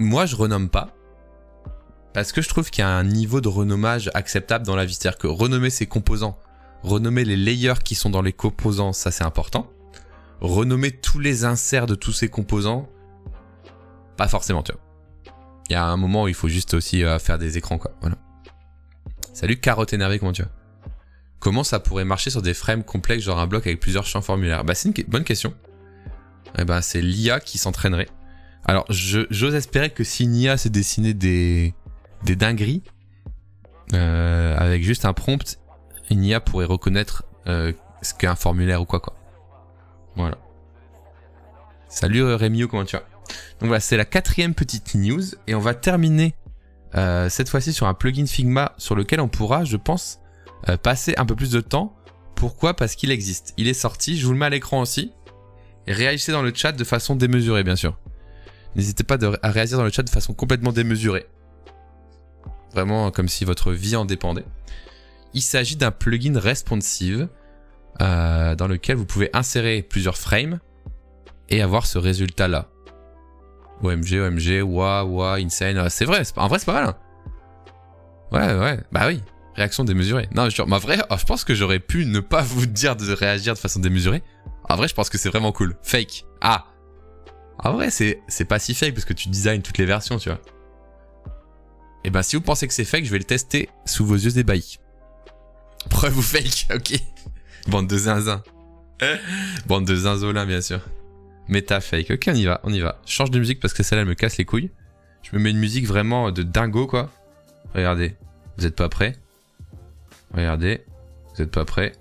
S2: moi je renomme pas. Parce que je trouve qu'il y a un niveau de renommage acceptable dans la vie. C'est-à-dire que renommer ses composants, renommer les layers qui sont dans les composants, ça c'est important. Renommer tous les inserts de tous ces composants, pas forcément, tu vois. Il y a un moment où il faut juste aussi euh, faire des écrans, quoi. Voilà. Salut Carotte énervé, comment tu vas? Comment ça pourrait marcher sur des frames complexes, genre un bloc avec plusieurs champs formulaires? Bah c'est une bonne question. Eh ben c'est l'I A qui s'entraînerait. Alors j'ose espérer que si une I A s'est dessiné des... des dingueries, euh, avec juste un prompt, une I A pourrait reconnaître euh, ce qu'est un formulaire ou quoi quoi. Voilà. Salut Rémio, comment tu vas? Donc voilà, c'est la quatrième petite news et on va terminer euh, cette fois-ci sur un plugin Figma sur lequel on pourra, je pense, euh, passer un peu plus de temps. Pourquoi? Parce qu'il existe. Il est sorti, je vous le mets à l'écran aussi. Et réagissez dans le chat de façon démesurée, bien sûr. N'hésitez pas de, à réagir dans le chat de façon complètement démesurée. Vraiment comme si votre vie en dépendait. Il s'agit d'un plugin responsive euh, dans lequel vous pouvez insérer plusieurs frames et avoir ce résultat-là. O M G, O M G, wa, wa, insane. C'est vrai, en vrai c'est pas mal. Hein. Ouais, ouais, bah oui. Réaction démesurée. Non, je, ma vraie, oh, je pense que j'aurais pu ne pas vous dire de réagir de façon démesurée. En vrai, je pense que c'est vraiment cool. Fake. Ah. En vrai, c'est pas si fake parce que tu designs toutes les versions, tu vois. Et ben si vous pensez que c'est fake, je vais le tester sous vos yeux ébahis. Preuve ou fake, ok. Bande de zinzin. Bande de zinzolin, bien sûr. Méta fake, ok, on y va, on y va. Je change de musique parce que celle-là elle me casse les couilles. Je me mets une musique vraiment de dingo, quoi. Regardez, vous êtes pas prêts? Regardez, vous êtes pas prêts?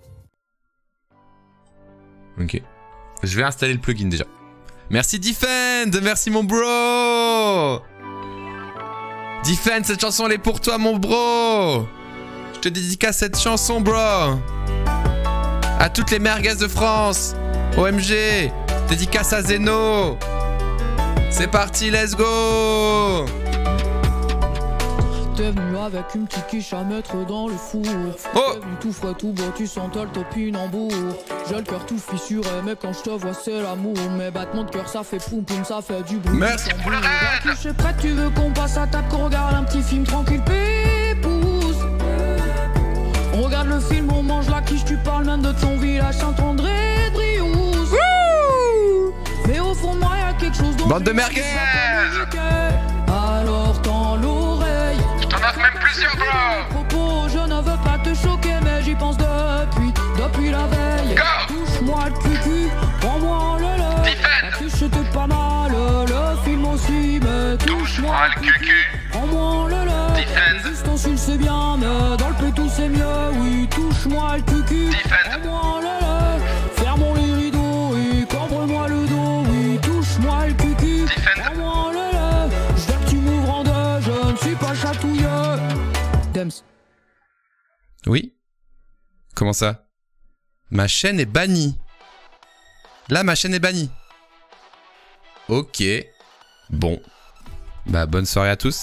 S2: Ok. Je vais installer le plugin déjà. Merci Defend, merci mon bro. Defend, cette chanson elle est pour toi mon bro. Je te dédicace cette chanson bro. À toutes les merguez de France. O M G, dédicace à Zeno. C'est parti, let's go.
S13: T'es venu avec une petite quiche à mettre dans le four.
S2: Oh.
S13: T'es venu tout frais, tout beau, tu sens le topinambour. J'ai le cœur tout fissuré, mais quand je te vois c'est l'amour. Mes battements de cœur ça fait poum poum, ça fait du bruit.
S2: Merci pour le
S13: raid. Je suis prête, tu veux qu'on passe à table, qu'on regarde un petit film tranquille, pépouze. On regarde le film, on mange la quiche, tu parles même de ton village Saint-André de Briouze. Mais au fond de moi y'a quelque chose dont
S2: bande de merguez.
S13: Alors tends l'oreille.
S9: Je t'en offre même plusieurs, bro.
S13: Propos, je ne veux pas te choquer, mais j'y pense depuis, depuis la veille. Touche-moi le cul-cul, prends-moi le lait. La fiche c'était pas mal, le film aussi, mais touche-moi le cul-cul, prends-moi le lait. L'existence il c'est bien, mais dans le pétou c'est mieux. Oui, touche-moi le cul-cul, prends-moi le lait. Fermons les rideaux et cambre-moi le dos. Oui, touche-moi le cul-cul, prends-moi le lait. Je veux que tu m'ouvres en deux, je ne suis pas chatouilleux. Dems.
S2: Oui. Comment ça? Ma chaîne est bannie. Là, ma chaîne est bannie. Ok. Bon. Bah, bonne soirée à tous.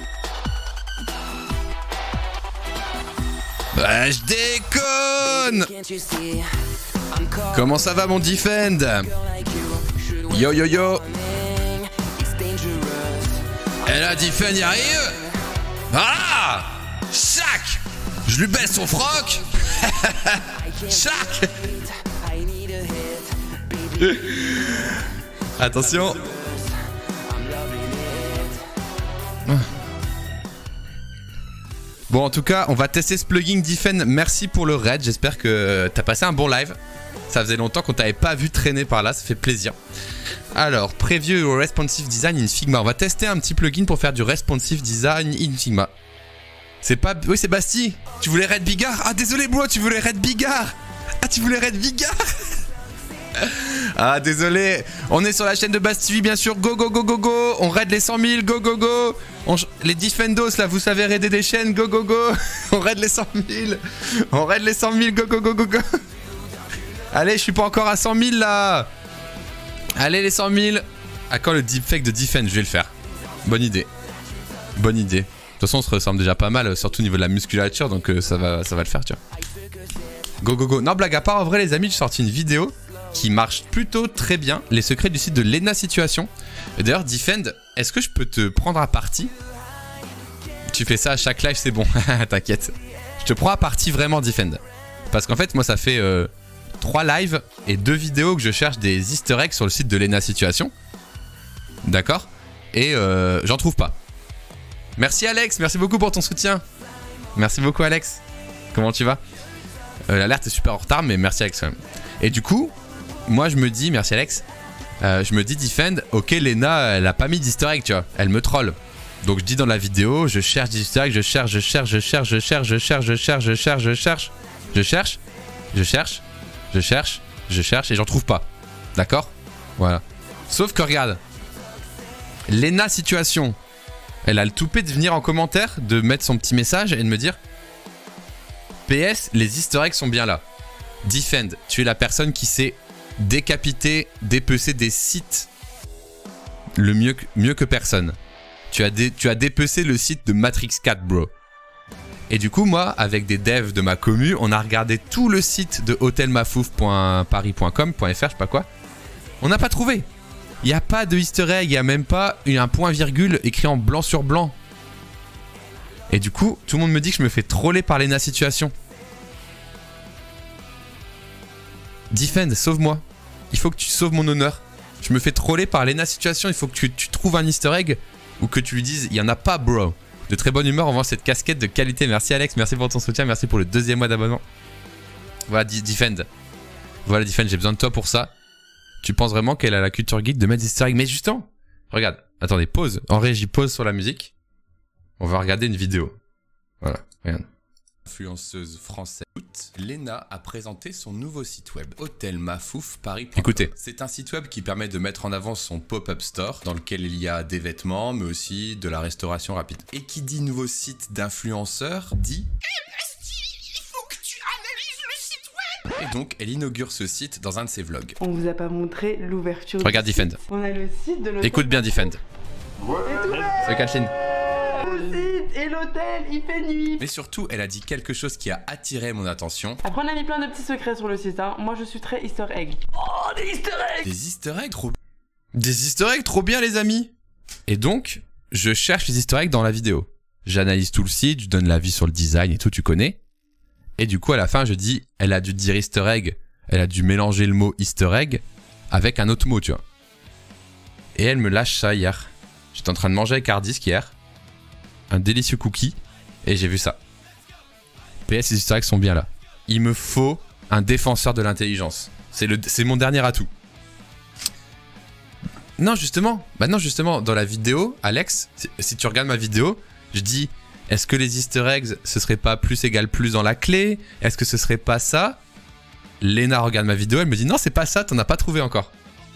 S2: Bah, je déconne. Comment ça va, mon Defend? Yo, yo, yo. Et là, Defend y arrive. Ah! Chac! Je lui baisse son froc. Chac! Attention. Bon, en tout cas, on va tester ce plugin Defend. Merci pour le raid. J'espère que t'as passé un bon live. Ça faisait longtemps qu'on t'avait pas vu traîner par là. Ça fait plaisir. Alors, preview responsive design in Figma. On va tester un petit plugin pour faire du responsive design in Figma. C'est pas... Oui, c'est Basti. Tu voulais raid Bigard? Ah, désolé, bro, tu voulais raid Bigard. Ah, tu voulais raid Bigard. Ah, désolé. On est sur la chaîne de Basti, bien sûr. Go, go, go, go, go. On raid les cent mille. Go, go, go. On... Les Defendos, là, vous savez raider des chaînes. Go, go, go. On raid les cent mille. On raid les cent mille. Go, go, go, go, go. Allez, je suis pas encore à cent mille, là. Allez, les cent mille. À quand le deepfake de Defend? Je vais le faire. Bonne idée. Bonne idée. De toute façon, on se ressemble déjà pas mal, surtout au niveau de la musculature, donc euh, ça, va, ça va le faire, tu vois. Go, go, go. Non, blague à part, en vrai, les amis, j'ai sorti une vidéo qui marche plutôt très bien. Les secrets du site de Lena Situation. Et d'ailleurs, Defend, est-ce que je peux te prendre à partie? Tu fais ça à chaque live, c'est bon. T'inquiète. Je te prends à partie vraiment, Defend. Parce qu'en fait, moi, ça fait euh, trois lives et deux vidéos que je cherche des easter eggs sur le site de Lena Situation. D'accord? Et euh, j'en trouve pas. Merci Alex, merci beaucoup pour ton soutien. Merci beaucoup Alex. Comment tu vas? euh, L'alerte est super en retard, mais merci Alex quand même. Et du coup, moi je me dis, merci Alex, euh, je me dis Defend, ok Lena, elle a pas mis d'easter egg, tu vois, elle me troll. Donc je dis dans la vidéo, je cherche des easter eggs, je cherche, je cherche, je cherche, je cherche, je cherche, je cherche, je cherche, je cherche, je cherche, je cherche, je cherche, je cherche et j'en trouve pas. D'accord? Voilà. Sauf que regarde, Lena Situation, elle a le toupet de venir en commentaire, de mettre son petit message et de me dire P S, les easter eggs sont bien là. Defend, tu es la personne qui sait décapiter, dépecer des sites le mieux que, mieux que personne. Tu as, dé, tu as dépecé le site de Matrix quatre, bro. Et du coup, moi, avec des devs de ma commu, on a regardé tout le site de hôtel mafouf point paris point com point f r, je sais pas quoi. On n'a pas trouvé. Il n'y a pas de easter egg, il n'y a même pas un point virgule écrit en blanc sur blanc. Et du coup, tout le monde me dit que je me fais troller par Lena Situation. Defend, sauve-moi. Il faut que tu sauves mon honneur. Je me fais troller par Lena Situation, il faut que tu, tu trouves un easter egg ou que tu lui dises, il n'y en a pas, bro. De très bonne humeur, on voit cette casquette de qualité. Merci Alex, merci pour ton soutien, merci pour le deuxième mois d'abonnement. Voilà, Defend. Voilà, Defend, j'ai besoin de toi pour ça. Tu penses vraiment qu'elle a la culture geek de mettre des easter eggs? Mais justement, regarde, attendez, pause. En régie, pause sur la musique. On va regarder une vidéo. Voilà, regarde. Influenceuse française, Lena a présenté son nouveau site web, hôtel mafouf paris point com. Écoutez, c'est un site web qui permet de mettre en avant son pop-up store, dans lequel il y a des vêtements, mais aussi de la restauration rapide. Et qui dit nouveau site d'influenceur, dit... Et donc, elle inaugure ce site dans un de ses vlogs.
S14: On vous a pas montré l'ouverture.
S2: Regarde Defend.
S14: On a le site de l'hôtel.
S2: Écoute bien Defend. C'est Kathleen.
S14: Le site et l'hôtel, il fait nuit.
S2: Mais surtout, elle a dit quelque chose qui a attiré mon attention.
S14: Après, on a mis plein de petits secrets sur le site. Hein. Moi, je suis très easter egg. Oh, des easter eggs.
S2: Des easter eggs trop... Des easter eggs trop bien, les amis. Et donc, je cherche les easter eggs dans la vidéo. J'analyse tout le site, je donne l'avis sur le design et tout, tu connais. Et du coup, à la fin, je dis, elle a dû dire easter egg, elle a dû mélanger le mot easter egg avec un autre mot, tu vois. Et elle me lâche ça hier. J'étais en train de manger avec Hardisk hier. Un délicieux cookie. Et j'ai vu ça. P S, les easter eggs sont bien là. Il me faut un défenseur de l'intelligence. C'est le, c'est mon dernier atout. Non, justement. Bah non, justement, dans la vidéo, Alex, si, si tu regardes ma vidéo, je dis... Est-ce que les easter eggs, ce serait pas plus égale plus dans la clé? Est-ce que ce serait pas ça? Lena regarde ma vidéo, elle me dit non, c'est pas ça, t'en as pas trouvé encore.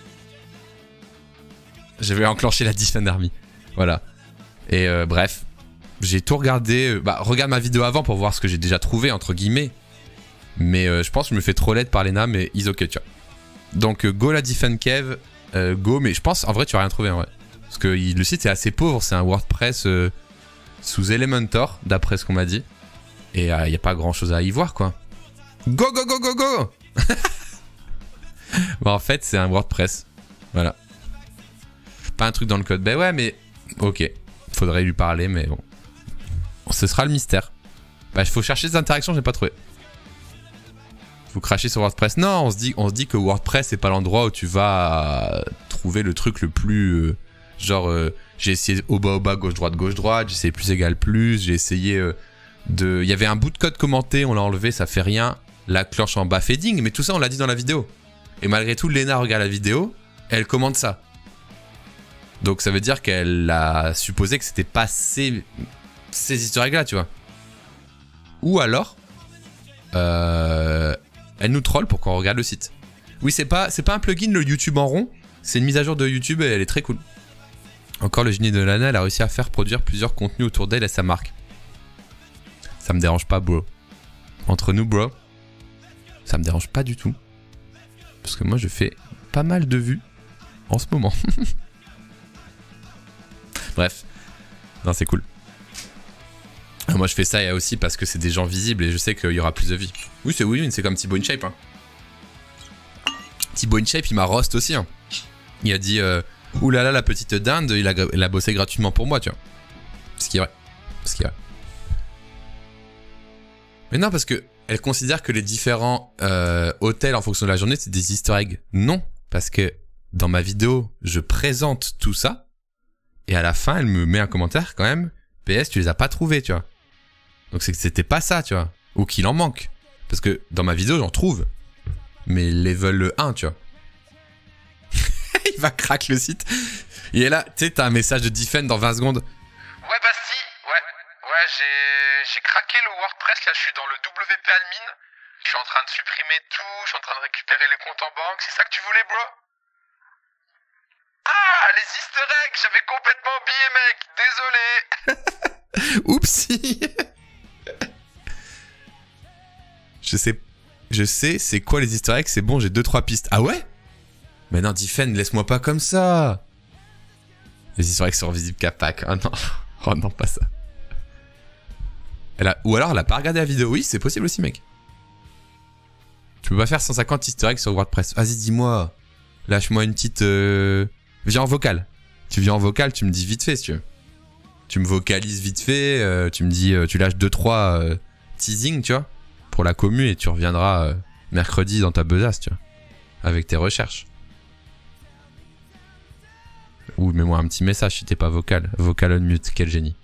S2: Je vais enclencher la Defend Army. Voilà. Et euh, bref, j'ai tout regardé. Bah, regarde ma vidéo avant pour voir ce que j'ai déjà trouvé, entre guillemets. Mais euh, je pense que je me fais trollette par Lena, mais is ok, tu vois. Donc, euh, go la Defend Kev, euh, go, mais je pense, en vrai, tu vas rien trouver en vrai. Parce que il, le site est assez pauvre, c'est un WordPress. Euh, sous Elementor, d'après ce qu'on m'a dit. Et il euh, n'y a pas grand chose à y voir, quoi. Go, go, go, go, go. Bon, en fait, c'est un WordPress. Voilà. Pas un truc dans le code. Ben ouais, mais... Ok. Faudrait lui parler, mais bon. Ce sera le mystère. Bah, il faut chercher des interactions, j'ai pas trouvé. Vous crachez sur WordPress. Non, on se dit, on se dit que WordPress, c'est pas l'endroit où tu vas trouver le truc le plus... Euh, genre... Euh, j'ai essayé au bas au bas, gauche droite, gauche droite, j'ai essayé plus égal plus, j'ai essayé euh, de... Il y avait un bout de code commenté, on l'a enlevé, ça fait rien. La cloche en bas fading, mais tout ça on l'a dit dans la vidéo. Et malgré tout, Lena regarde la vidéo, elle commente ça. Donc ça veut dire qu'elle a supposé que c'était pas ces, ces easter eggs là, tu vois. Ou alors, euh, elle nous troll pour qu'on regarde le site. Oui, c'est pas, c'est pas un plugin, le YouTube en rond, c'est une mise à jour de YouTube et elle est très cool. Encore le génie de Lena, elle a réussi à faire produire plusieurs contenus autour d'elle et sa marque. Ça me dérange pas, bro. Entre nous, bro, ça me dérange pas du tout. Parce que moi, je fais pas mal de vues en ce moment. Bref. Non, c'est cool. Moi, je fais ça aussi parce que c'est des gens visibles et je sais qu'il y aura plus de vie. Oui, c'est oui, c'est comme Thibaut InShape. Hein. Thibaut InShape, il m'a roast aussi. Hein. Il a dit euh, oulala, la petite dinde, il a, il a bossé gratuitement pour moi, tu vois. Ce qui est vrai. Ce qui est vrai. Mais non, parce que elle considère que les différents euh, hôtels en fonction de la journée, c'est des easter eggs. Non, parce que dans ma vidéo, je présente tout ça. Et à la fin, elle me met un commentaire quand même. P S, tu les as pas trouvés, tu vois. Donc c'est que c'était pas ça, tu vois. Ou qu'il en manque. Parce que dans ma vidéo, j'en trouve. Mais level un, tu vois. Il va craquer le site. Et là, tu sais, t'as un message de Defend dans vingt secondes.
S9: Ouais, Basti, ouais, ouais, j'ai, j'ai craqué le WordPress, là, je suis dans le W P admin. Je suis en train de supprimer tout, je suis en train de récupérer les comptes en banque. C'est ça que tu voulais, bro? Ah, les easter eggs, j'avais complètement oublié, mec. Désolé.
S2: Oupsie. Je sais, je sais, c'est quoi les easter eggs? C'est bon, j'ai deux trois pistes. Ah ouais? Mais non, Diffen, laisse-moi pas comme ça. Les easter eggs sont visibles qu'à Pâques. Oh non, oh non, pas ça. Elle a... Ou alors elle a pas regardé la vidéo. Oui, c'est possible aussi, mec. Tu peux pas faire cent cinquante easter eggs sur WordPress. Vas-y, dis-moi. Lâche-moi une petite... Euh... Viens en vocal. Tu viens en vocal, tu me dis vite fait, si tu veux. Tu me vocalises vite fait, euh, tu me dis... Euh, tu lâches deux trois euh, teasing, tu vois, pour la commu, et tu reviendras euh, mercredi dans ta besace, tu vois. Avec tes recherches. Ou mets-moi un petit message si t'es pas vocal. Vocal on mute, quel génie.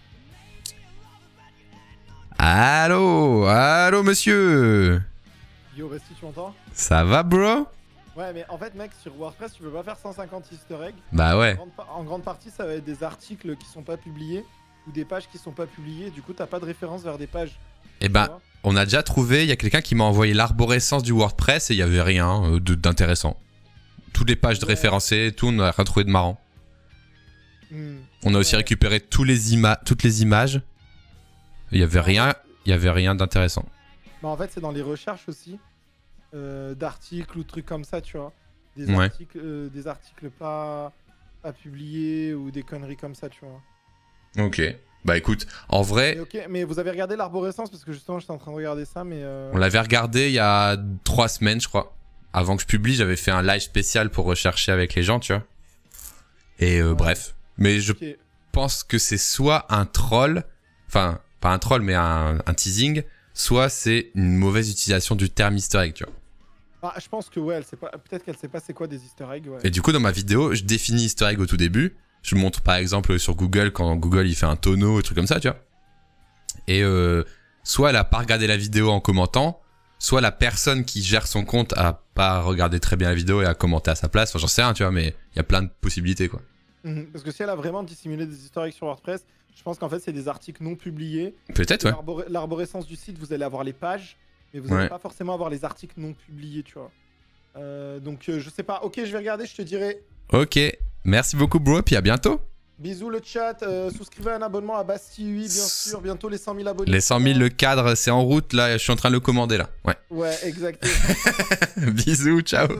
S2: Allô, allô monsieur.
S15: Yo, Basti, tu m'entends?
S2: Ça va, bro?
S15: Ouais, mais en fait, mec, sur WordPress, tu peux pas faire cent cinquante easter eggs.
S2: Bah ouais.
S15: En grande, en grande partie, ça va être des articles qui sont pas publiés ou des pages qui sont pas publiées. Du coup, t'as pas de référence vers des pages.
S2: Eh ben, on a déjà trouvé, il y a quelqu'un qui m'a envoyé l'arborescence du WordPress et il y avait rien euh, de- d'intéressant. Toutes les pages de
S15: Ouais.
S2: référencées, tout, on a rien trouvé de marrant.
S15: Hmm.
S2: On a aussi récupéré tous les ima- toutes les images. Il y avait rien, il y avait rien d'intéressant.
S15: Bah, en fait, c'est dans les recherches aussi euh, d'articles ou trucs comme ça, tu vois. Des
S2: Ouais.
S15: articles, euh, des articles pas, pas publiés ou des conneries comme ça, tu vois.
S2: Ok. Bah écoute, en vrai,
S15: Mais, ok, mais vous avez regardé l'arborescence parce que justement, j'étais en train de regarder ça, mais. euh,
S2: on l'avait regardé il y a trois semaines, je crois. Avant que je publie, j'avais fait un live spécial pour rechercher avec les gens, tu vois. Et euh, bref. Mais je
S15: Ok.
S2: pense que c'est soit un troll, enfin, pas un troll, mais un, un teasing, soit c'est une mauvaise utilisation du terme easter egg, tu vois.
S15: Ah, je pense que ouais, elle sait pas. Peut-être qu'elle sait pas c'est quoi des easter eggs, ouais.
S2: Et du coup, dans ma vidéo, je définis easter egg au tout début. Je montre par exemple sur Google, quand Google il fait un tonneau, un truc comme ça, tu vois. Et euh, soit elle a pas regardé la vidéo en commentant, soit la personne qui gère son compte a pas regardé très bien la vidéo et a commenté à sa place. Enfin, j'en sais rien, tu vois, mais il y a plein de possibilités, quoi.
S15: Mhm, parce que si elle a vraiment dissimulé des easter eggs sur WordPress, je pense qu'en fait c'est des articles non publiés.
S2: Peut-être, ouais.
S15: L'arbore- L'arborescence du site, vous allez avoir les pages, mais vous
S2: Ouais.
S15: n'allez pas forcément avoir les articles non publiés, tu vois. Euh, donc euh, je sais pas. Ok, je vais regarder, je te dirai.
S2: Ok, merci beaucoup, bro, puis à bientôt.
S15: Bisous le chat, euh, souscrivez à un abonnement à Basti, oui, bien sûr, bientôt les cent mille abonnés.
S2: Les cent mille, le cadre, c'est en route, là, je suis en train de le commander, là. Ouais.
S15: Ouais, exactement.
S2: Bisous, ciao.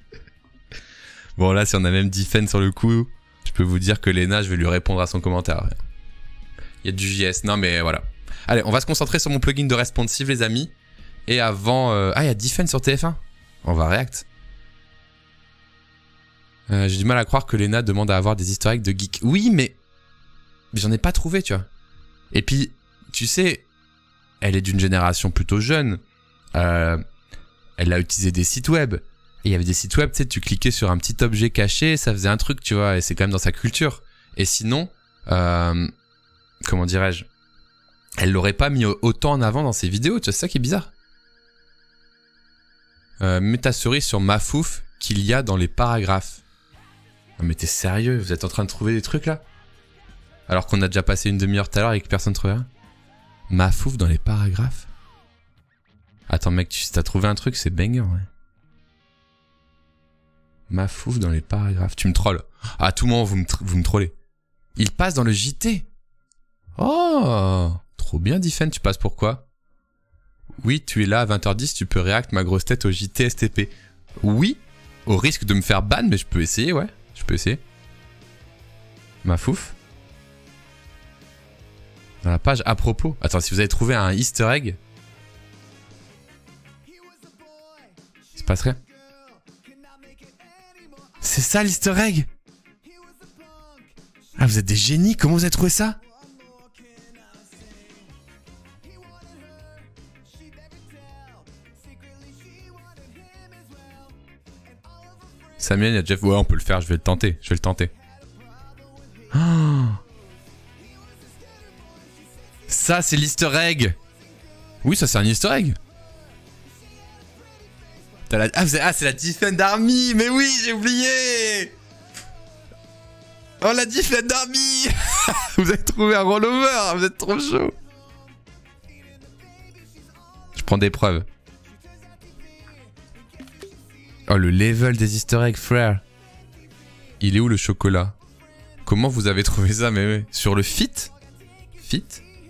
S2: Bon, là, si on a même Diffen sur le coup, je peux vous dire que Léna, je vais lui répondre à son commentaire. Il y a du J S. Non, mais voilà. Allez, on va se concentrer sur mon plugin de responsive, les amis. Et avant... euh, Ah, il y a Diffen sur T F un. On va react. Euh, J'ai du mal à croire que Léna demande à avoir des easter eggs de geek. Oui, mais... J'en ai pas trouvé, tu vois. Et puis, tu sais, elle est d'une génération plutôt jeune. Euh, elle a utilisé des sites web. Et il y avait des sites web, tu sais, tu cliquais sur un petit objet caché, ça faisait un truc, tu vois, et c'est quand même dans sa culture. Et sinon, euh, comment dirais-je, elle l'aurait pas mis autant en avant dans ses vidéos, tu vois, c'est ça qui est bizarre. Euh, mets ta cerise sur Mafouf qu'il y a dans les paragraphes. Non mais t'es sérieux, vous êtes en train de trouver des trucs là? Alors qu'on a déjà passé une demi-heure tout à l'heure et que personne ne trouvait rien. Mafouf dans les paragraphes? Attends mec, tu, si t'as trouvé un truc, c'est banger, ouais. Mafouf dans les paragraphes. Tu me trolles. À tout moment, vous me, vous me trollez. Il passe dans le J T. Oh, trop bien, Diffen. Tu passes pourquoi? Oui, tu es là à vingt heures dix, tu peux réact ma grosse tête au J T S T P. Oui, au risque de me faire ban, mais je peux essayer, ouais. Je peux essayer. Mafouf. Dans la page à propos. Attends, si vous avez trouvé un easter egg. Il se passe rien. ça l'easter egg? Ah, vous êtes des génies, comment vous avez trouvé ça? Samuel, il y a Jeff. Ouais, on peut le faire, je vais le tenter, je vais le tenter. Oh, ça, c'est l'easter egg. Oui, ça, c'est un easter egg. La... Ah, ah c'est la Defend Army. Mais oui, j'ai oublié. Oh, la Defend Army. Vous avez trouvé un rollover. Vous êtes trop chaud. Je prends des preuves. Oh, le level des easter eggs, frère. Il est où le chocolat? Comment vous avez trouvé ça? Mais ouais. Sur le fit? Fit?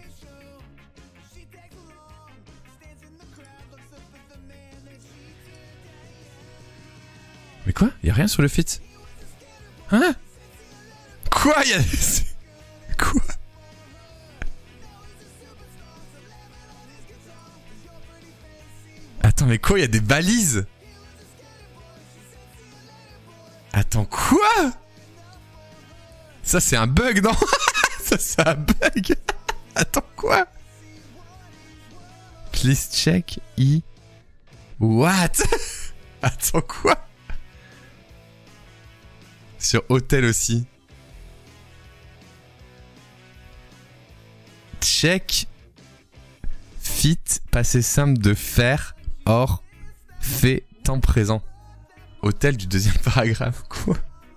S2: Mais quoi? Y'a rien sur le fit? Hein? Quoi? Y'a... Quoi? Attends, mais quoi? Y'a des balises? Attends, quoi? Ça, c'est un bug, non? Ça, c'est un bug. Attends, quoi? Please check I. What? Attends, quoi? Sur hôtel aussi. Check. Fit, passé simple de faire, or, fait, temps présent. Hôtel du deuxième paragraphe, quoi?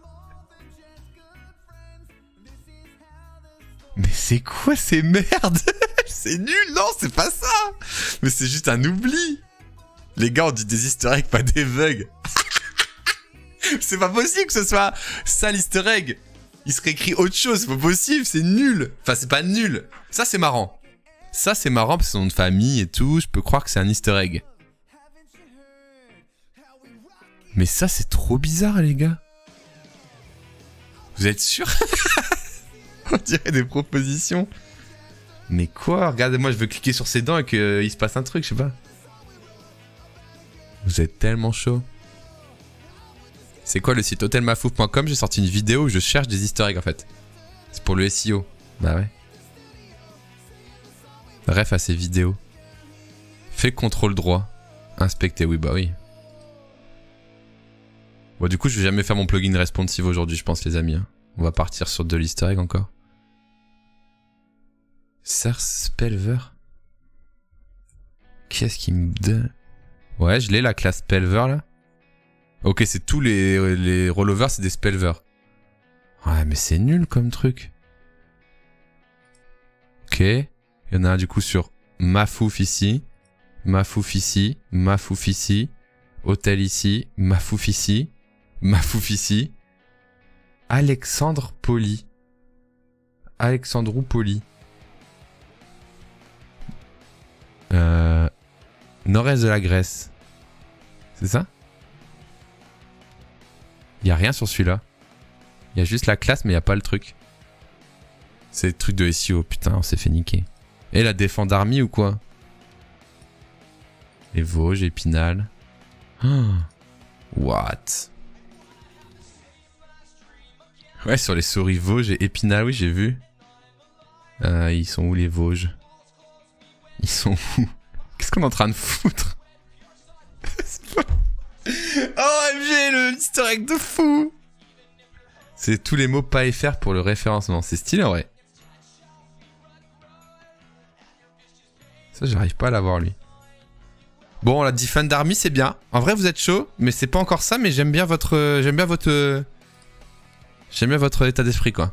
S2: Mais c'est quoi ces merdes? C'est nul, non, c'est pas ça. Mais c'est juste un oubli. Les gars, on dit des easter eggs, pas des bugs. C'est pas possible que ce soit ça l'easter egg. Il serait écrit autre chose, c'est pas possible, c'est nul. Enfin, c'est pas nul. Ça, c'est marrant. Ça, c'est marrant parce que c'est son nom de famille et tout. Je peux croire que c'est un easter egg. Mais ça, c'est trop bizarre, les gars. Vous êtes sûrs? On dirait des propositions. Mais quoi? Regardez-moi, je veux cliquer sur ses dents et qu'il se passe un truc, je sais pas. Vous êtes tellement chaud. C'est quoi le site hôtel mafouf point com? J'ai sorti une vidéo où je cherche des easter eggs, en fait. C'est pour le S E O. Bah ouais. Bref, à ces vidéos. Fais contrôle droit. Inspecter, oui, bah oui. Bon, du coup, je vais jamais faire mon plugin responsive aujourd'hui, je pense, les amis. Hein. On va partir sur de l'easter egg encore. Sir Spelver. Qu'est-ce qui me donne? Ouais, je l'ai, la classe Spelver, là. Ok, c'est tous les, les rollovers, c'est des Spelver. Ouais, mais c'est nul comme truc. Ok. Il y en a un, du coup, sur Mafouf ici. Mafouf ici. Mafouf ici. Hôtel ici. Mafouf ici. Mafouf ici. Alexandre Poli. Alexandrou Poli. Euh, Nord-est de la Grèce. C'est ça? Il n'y a rien sur celui-là. Il y a juste la classe, mais il n'y a pas le truc. C'est le truc de S E O. Putain, on s'est fait niquer. Et la Defend Army ou quoi? Les Vosges, Épinal. Oh. What? Ouais, sur les souris Vosges et Épinal, oui, j'ai vu. Euh, ils sont où les Vosges? Ils sont où? Qu'est-ce qu'on est en train de foutre? Oh M G, le easter egg de fou! C'est tous les mots pas F R pour le référencement. C'est stylé, en vrai. Ça, j'arrive pas à l'avoir, lui. Bon, la Defend Army, c'est bien. En vrai, vous êtes chaud, mais c'est pas encore ça, mais j'aime bien votre... Euh, j'aime bien votre... Euh, j'aime bien votre état d'esprit, quoi.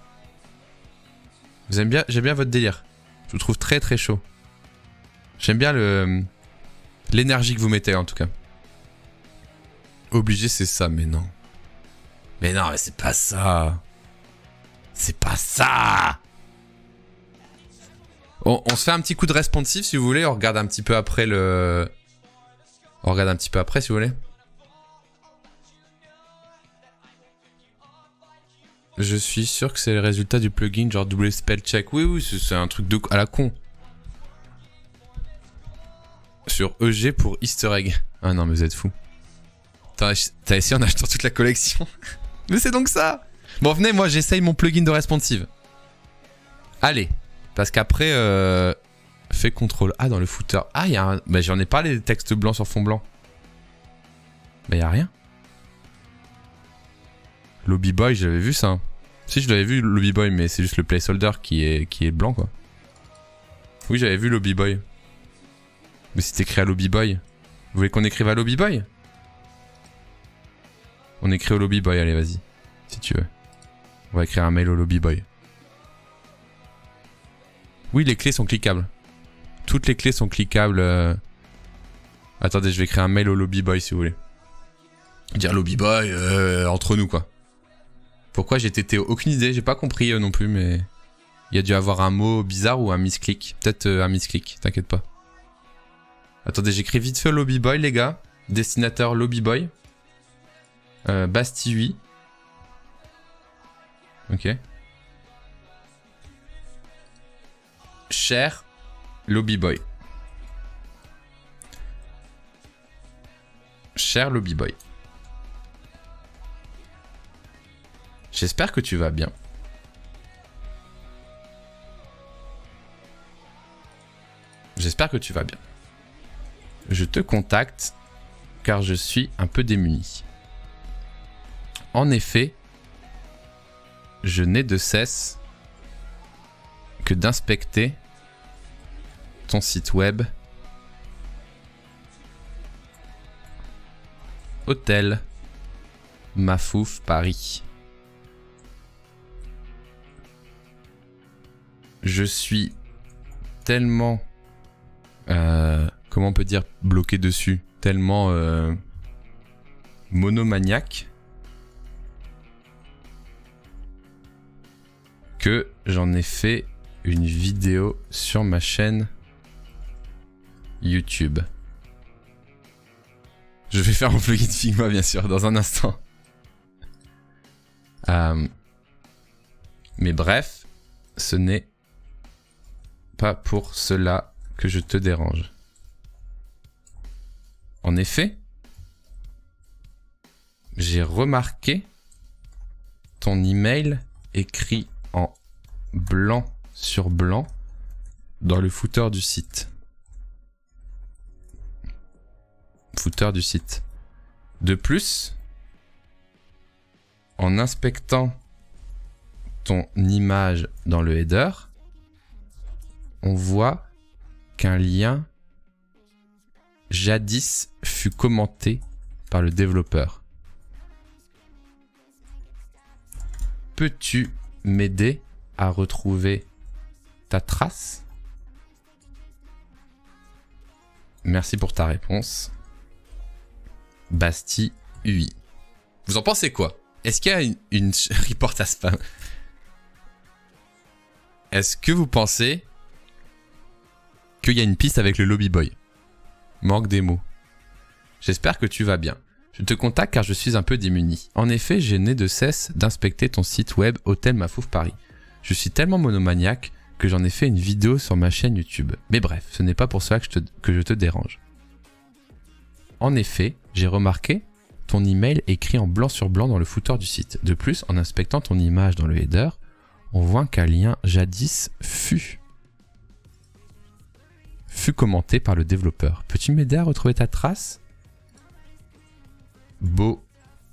S2: J'aime bien, j'aime bien votre délire. Je vous trouve très, très chaud. J'aime bien le... l'énergie que vous mettez, en tout cas. Obligé, c'est ça, mais non. Mais non, mais c'est pas ça. C'est pas ça. On, on se fait un petit coup de responsive, si vous voulez. On regarde un petit peu après le... On regarde un petit peu après, si vous voulez. Je suis sûr que c'est le résultat du plugin, genre double spell check. Oui, oui, c'est un truc de à la con. Sur E G pour easter egg. Ah non, mais vous êtes fous. T'as essayé en achetant toute la collection. Mais c'est donc ça. Bon, venez, moi j'essaye mon plugin de responsive. Allez. Parce qu'après, euh, fait contrôle A dans le footer. Ah, il y a un... Bah, j'en ai parlé des textes blancs sur fond blanc. Bah, il y a rien. Lobby Boy, j'avais vu ça. Si, je l'avais vu, Lobby Boy, mais c'est juste le placeholder qui est, qui est blanc, quoi. Oui, j'avais vu Lobby Boy. Mais c'est écrit à Lobby Boy. Vous voulez qu'on écrive à Lobby Boy? On écrit au Lobby Boy, allez, vas-y. Si tu veux. On va écrire un mail au Lobby Boy. Oui, les clés sont cliquables. Toutes les clés sont cliquables. Euh... Attendez, je vais écrire un mail au Lobby Boy, si vous voulez. Dire Lobby Boy, euh, entre nous, quoi. Pourquoi j'ai tété? Aucune idée, j'ai pas compris euh, non plus, mais... Il y a dû avoir un mot bizarre ou un misclick. Peut-être euh, un misclick, t'inquiète pas. Attendez, j'écris vite fait Lobby Boy, les gars. Destinateur Lobby Boy. Euh, Bastille huit. Ok. Cher Lobby Boy. Cher Lobby Boy. J'espère que tu vas bien. J'espère que tu vas bien. Je te contacte car je suis un peu démuni. En effet, je n'ai de cesse que d'inspecter ton site web Hôtel Mafouf Paris. Je suis tellement, euh, comment on peut dire, bloqué dessus, tellement euh, monomaniaque que j'en ai fait une vidéo sur ma chaîne YouTube. Je vais faire mon plugin Figma bien sûr dans un instant. Euh, mais bref, ce n'est pas pour cela que je te dérange. En effet, j'ai remarqué ton email écrit en blanc sur blanc dans le footer du site. Footer du site. De plus, en inspectant ton image dans le header, on voit qu'un lien jadis fut commenté par le développeur. Peux-tu m'aider à retrouver ta trace? Merci pour ta réponse. Bastille U I. Vous en pensez quoi? Est-ce qu'il y a une, une report à spam? Est-ce que vous pensez qu'il y a une piste avec le Lobby Boy? Manque des mots. J'espère que tu vas bien. Je te contacte car je suis un peu démuni. En effet, je n'ai de cesse d'inspecter ton site web Hôtel Mafouf Paris. Je suis tellement monomaniaque que j'en ai fait une vidéo sur ma chaîne YouTube. Mais bref, ce n'est pas pour cela que je te, que je te dérange. En effet, j'ai remarqué ton email écrit en blanc sur blanc dans le footer du site. De plus, en inspectant ton image dans le header, on voit qu'un lien jadis fut fut commenté par le développeur. Peux-tu m'aider à retrouver ta trace? Beau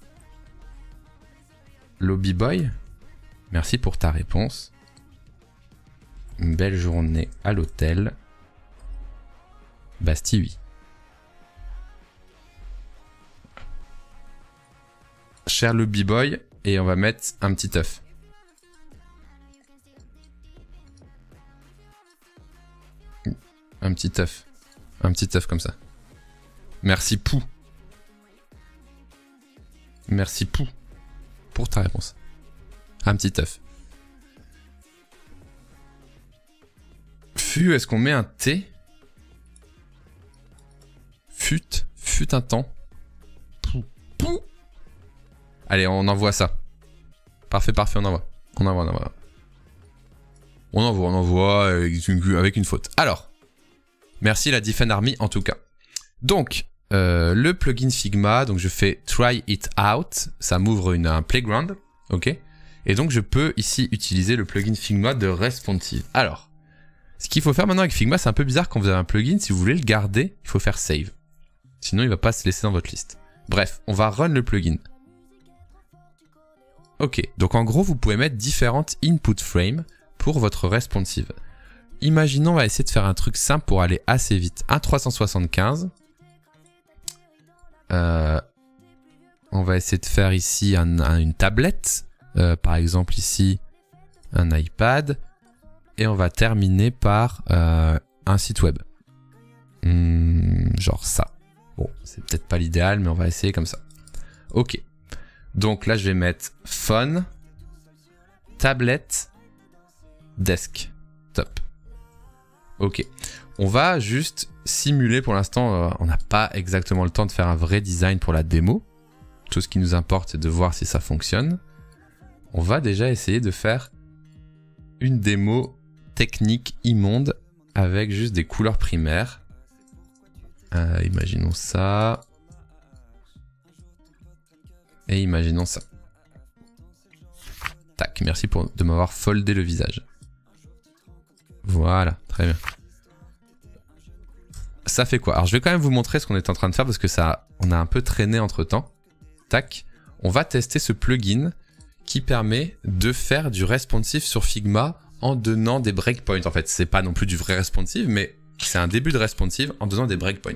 S2: Lobby Boy, merci pour ta réponse. Une belle journée à l'hôtel Bastille huit. Cher Lobby Boy, et on va mettre un petit œuf. Un petit œuf. Un petit œuf comme ça. Merci Pou. Merci Pou pour ta réponse. Un petit œuf. Fut, est-ce qu'on met un T? Fut, fut un temps. Pou, pou. Allez, on envoie ça. Parfait, parfait, on envoie. On envoie, on envoie. On envoie, on envoie avec une, avec une faute. Alors, merci la Defend Army en tout cas. Donc, euh, le plugin Figma, donc je fais try it out, ça m'ouvre une un playground, ok. Et donc je peux ici utiliser le plugin Figma de responsive. Alors, ce qu'il faut faire maintenant avec Figma, c'est un peu bizarre quand vous avez un plugin, si vous voulez le garder, il faut faire save. Sinon il va pas se laisser dans votre liste. Bref, on va run le plugin. Ok, donc en gros vous pouvez mettre différentes input frames pour votre responsive. Imaginons, on va essayer de faire un truc simple pour aller assez vite. Un trois cent soixante-quinze. Euh, on va essayer de faire ici un, un, une tablette. Euh, par exemple ici, un iPad. Et on va terminer par euh, un site web. Hmm, genre ça. Bon, c'est peut-être pas l'idéal, mais on va essayer comme ça. Ok. Donc là, je vais mettre phone, tablette, desk, top. Ok. On va juste simuler pour l'instant. Euh, on n'a pas exactement le temps de faire un vrai design pour la démo. Tout ce qui nous importe, c'est de voir si ça fonctionne. On va déjà essayer de faire une démo technique immonde avec juste des couleurs primaires. Euh, imaginons ça. Et imaginons ça. Tac, merci pour, de m'avoir foldé le visage. Voilà, très bien. Ça fait quoi? Alors je vais quand même vous montrer ce qu'on est en train de faire parce que ça, on a un peu traîné entre temps. Tac, on va tester ce plugin qui permet de faire du responsive sur Figma en donnant des breakpoints. En fait, c'est pas non plus du vrai responsive, mais c'est un début de responsive en donnant des breakpoints.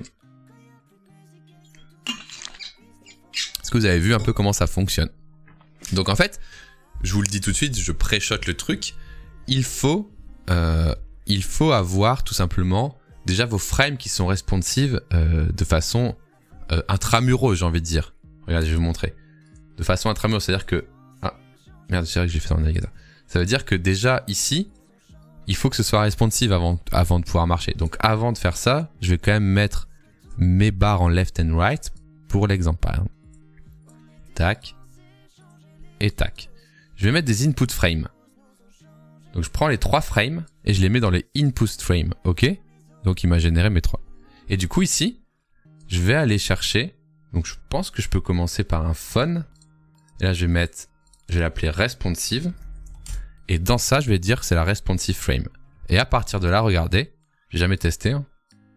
S2: Est-ce que vous avez vu un peu comment ça fonctionne? Donc en fait, je vous le dis tout de suite, je pré-shot le truc. Il faut, euh, il faut avoir tout simplement déjà vos frames qui sont responsives euh, de façon euh, intramuros, j'ai envie de dire. Regardez, je vais vous montrer. De façon intramuros, c'est-à-dire que... Ah, merde, c'est vrai que j'ai fait dans le navigateur. Ça veut dire que déjà ici, il faut que ce soit responsive avant, avant de pouvoir marcher. Donc avant de faire ça, je vais quand même mettre mes barres en left and right pour l'exemple par exemple. Tac. Et tac. Je vais mettre des input frames. Donc je prends les trois frames et je les mets dans les input frames. Ok? Donc il m'a généré mes trois. Et du coup ici, je vais aller chercher. Donc je pense que je peux commencer par un phone. Et là je vais mettre, je vais l'appeler responsive. Et dans ça, je vais dire que c'est la responsive frame. Et à partir de là, regardez, j'ai jamais testé. Hein.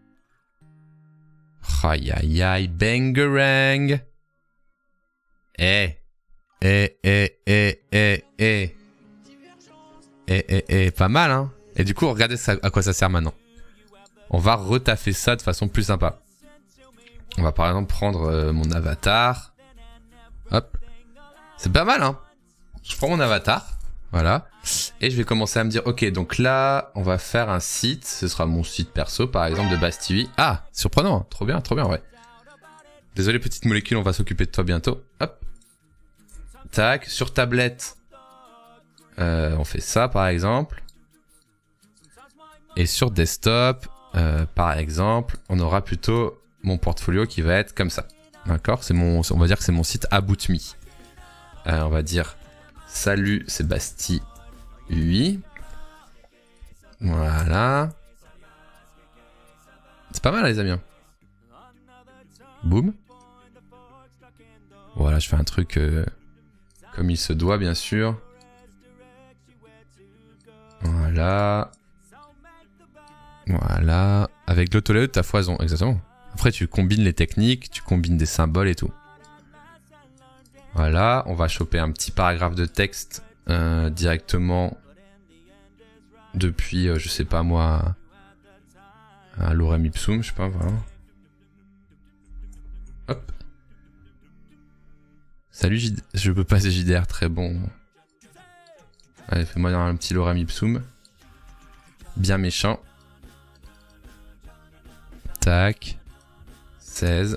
S2: Aïe aïe aïe, bangerang. Eh, eh, eh, eh, eh, eh. Eh, eh, eh, pas mal, hein. Et du coup, regardez ça, à quoi ça sert maintenant. On va retaffer ça de façon plus sympa. On va par exemple prendre euh, mon avatar. Hop. C'est pas mal, hein. Je prends mon avatar. Voilà. Et je vais commencer à me dire, ok, donc là, on va faire un site. Ce sera mon site perso, par exemple, de Bastille. Ah, surprenant. Trop bien, trop bien, ouais. Désolé, petite molécule, on va s'occuper de toi bientôt. Hop. Tac. Sur tablette, euh, on fait ça, par exemple. Et sur desktop, euh, par exemple, on aura plutôt mon portfolio qui va être comme ça. D'accord? C'est mon, on va dire que c'est mon site About Me. Euh, on va dire... Salut, c'est Bastille. Oui. Voilà. C'est pas mal, les amis. Boum. Voilà, je fais un truc euh, comme il se doit, bien sûr. Voilà. Voilà. Avec l'auto-layout, t'as foison, exactement. Après, tu combines les techniques, tu combines des symboles et tout. Voilà, on va choper un petit paragraphe de texte euh, directement depuis, euh, je sais pas moi, un lorem ipsum, je sais pas, voilà. Hop. Salut, J D... je peux passer J D R, très bon. Allez, fais-moi un petit lorem ipsum. Bien méchant. Tac. seize.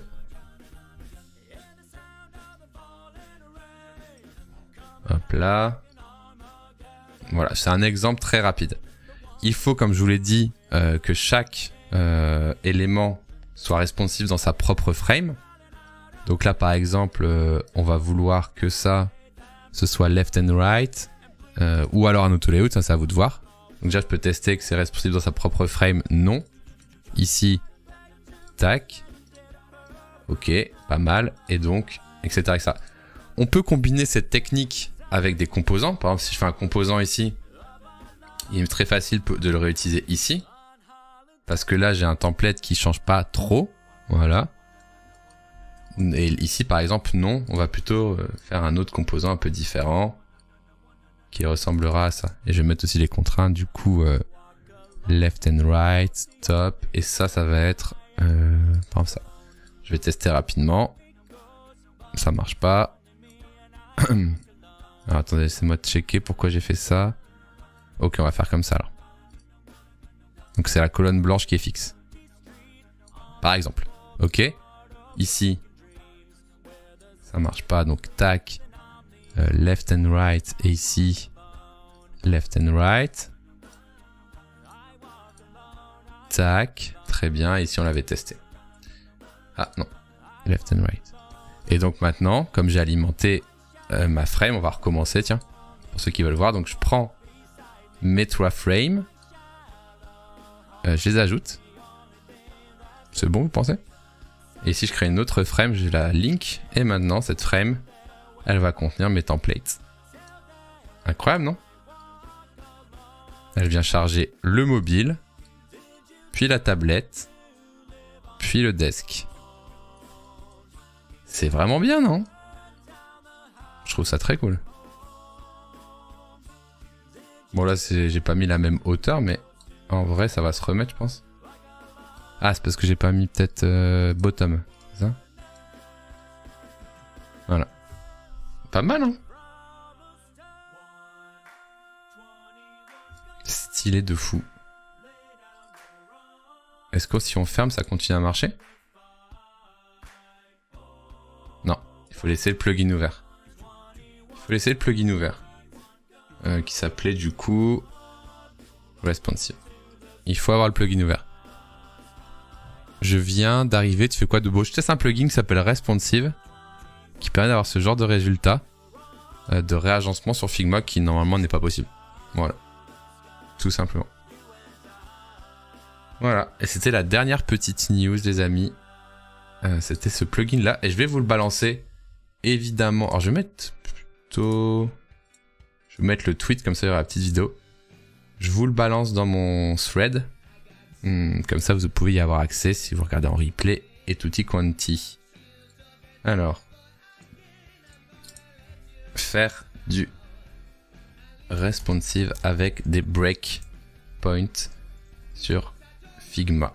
S2: Hop là. Voilà, c'est un exemple très rapide. Il faut, comme je vous l'ai dit, euh, que chaque euh, élément soit responsive dans sa propre frame. Donc là, par exemple, euh, on va vouloir que ça, ce soit left and right, euh, ou alors un auto-layout, ça c'est à vous de voir. Donc déjà, je peux tester que c'est responsive dans sa propre frame, non. Ici, tac. Ok, pas mal. Et donc, et cetera, et cetera. On peut combiner cette technique avec des composants. Par exemple, si je fais un composant ici, il est très facile de le réutiliser ici. Parce que là, j'ai un template qui change pas trop. Voilà. Et ici, par exemple, non. On va plutôt faire un autre composant un peu différent qui ressemblera à ça. Et je vais mettre aussi les contraintes. Du coup, euh, left and right, top. Et ça, ça va être... Euh, par exemple, ça. Je vais tester rapidement. Ça marche pas. Alors, attendez, laissez-moi checker pourquoi j'ai fait ça. Ok, on va faire comme ça alors. Donc c'est la colonne blanche qui est fixe. Par exemple. Ok. Ici. Ça marche pas. Donc tac. Euh, left and right. Et ici. Left and right. Tac. Très bien. Ici on l'avait testé. Ah non. Left and right. Et donc maintenant, comme j'ai alimenté euh, ma frame, on va recommencer, tiens. Pour ceux qui veulent voir. Donc je prends mes trois frames. Euh, je les ajoute. C'est bon, vous pensez? Et si je crée une autre frame, je la link. Et maintenant, cette frame, elle va contenir mes templates. Incroyable, non? Elle vient charger le mobile, puis la tablette, puis le desk. C'est vraiment bien, non? Je trouve ça très cool. Bon, là, j'ai pas mis la même hauteur, mais... En vrai, ça va se remettre, je pense. Ah, c'est parce que j'ai pas mis peut-être euh, bottom. C'est ça? Voilà. Pas mal, hein? Stylé de fou. Est-ce que si on ferme, ça continue à marcher? Non. Il faut laisser le plugin ouvert. Il faut laisser le plugin ouvert. Euh, qui s'appelait du coup... Responsive. Il faut avoir le plugin ouvert. Je viens d'arriver, tu fais quoi de beau? Je teste un plugin qui s'appelle Responsive, qui permet d'avoir ce genre de résultat euh, de réagencement sur Figma qui normalement n'est pas possible. Voilà. Tout simplement. Voilà. Et c'était la dernière petite news, les amis. Euh, c'était ce plugin là. Et je vais vous le balancer, évidemment. Alors je vais mettre plutôt... Je vais mettre le tweet comme ça il y aura la petite vidéo. Je vous le balance dans mon thread. Hum, comme ça, vous pouvez y avoir accès si vous regardez en replay et tutti quanti. Alors. Faire du responsive avec des breakpoints sur Figma.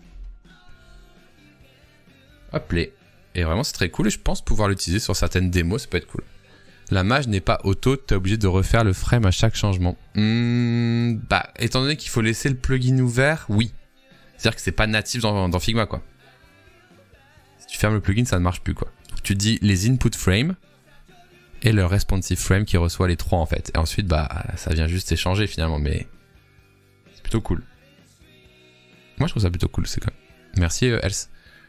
S2: Hop là. Et vraiment, c'est très cool et je pense pouvoir l'utiliser sur certaines démos, ça peut être cool. La mage n'est pas auto, tu es obligé de refaire le frame à chaque changement. Mmh, bah, étant donné qu'il faut laisser le plugin ouvert, oui. C'est-à-dire que c'est pas natif dans, dans Figma, quoi. Si tu fermes le plugin, ça ne marche plus, quoi. Donc, tu dis les input frames et le responsive frame qui reçoit les trois, en fait. Et ensuite, bah, ça vient juste échanger, finalement, mais c'est plutôt cool. Moi, je trouve ça plutôt cool, c'est quand même. Merci, euh, Else.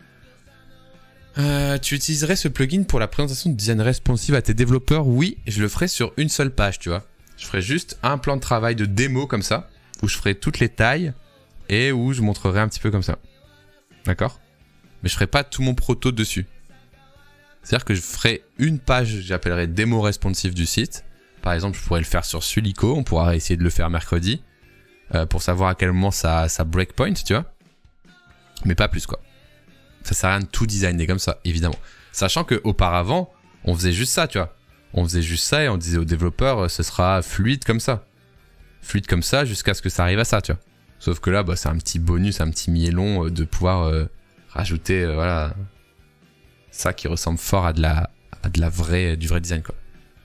S2: Euh, tu utiliserais ce plugin pour la présentation de design responsive à tes développeurs? Oui, je le ferai sur une seule page, tu vois. Je ferai juste un plan de travail de démo comme ça, où je ferai toutes les tailles et où je montrerai un petit peu comme ça. D'accord? Mais je ferai pas tout mon proto dessus. C'est-à-dire que je ferai une page, j'appellerai démo responsive du site. Par exemple, je pourrais le faire sur Sulico, on pourra essayer de le faire mercredi, euh, pour savoir à quel moment ça, ça breakpoint, tu vois. Mais pas plus, quoi. Ça sert à rien de tout designer comme ça, évidemment. Sachant qu'auparavant, on faisait juste ça, tu vois. On faisait juste ça et on disait aux développeurs, ce sera fluide comme ça. Fluide comme ça jusqu'à ce que ça arrive à ça, tu vois. Sauf que là, bah, c'est un petit bonus, un petit miellon de pouvoir euh, rajouter, euh, voilà, ça qui ressemble fort à de la, à de la vraie, du vrai design, quoi.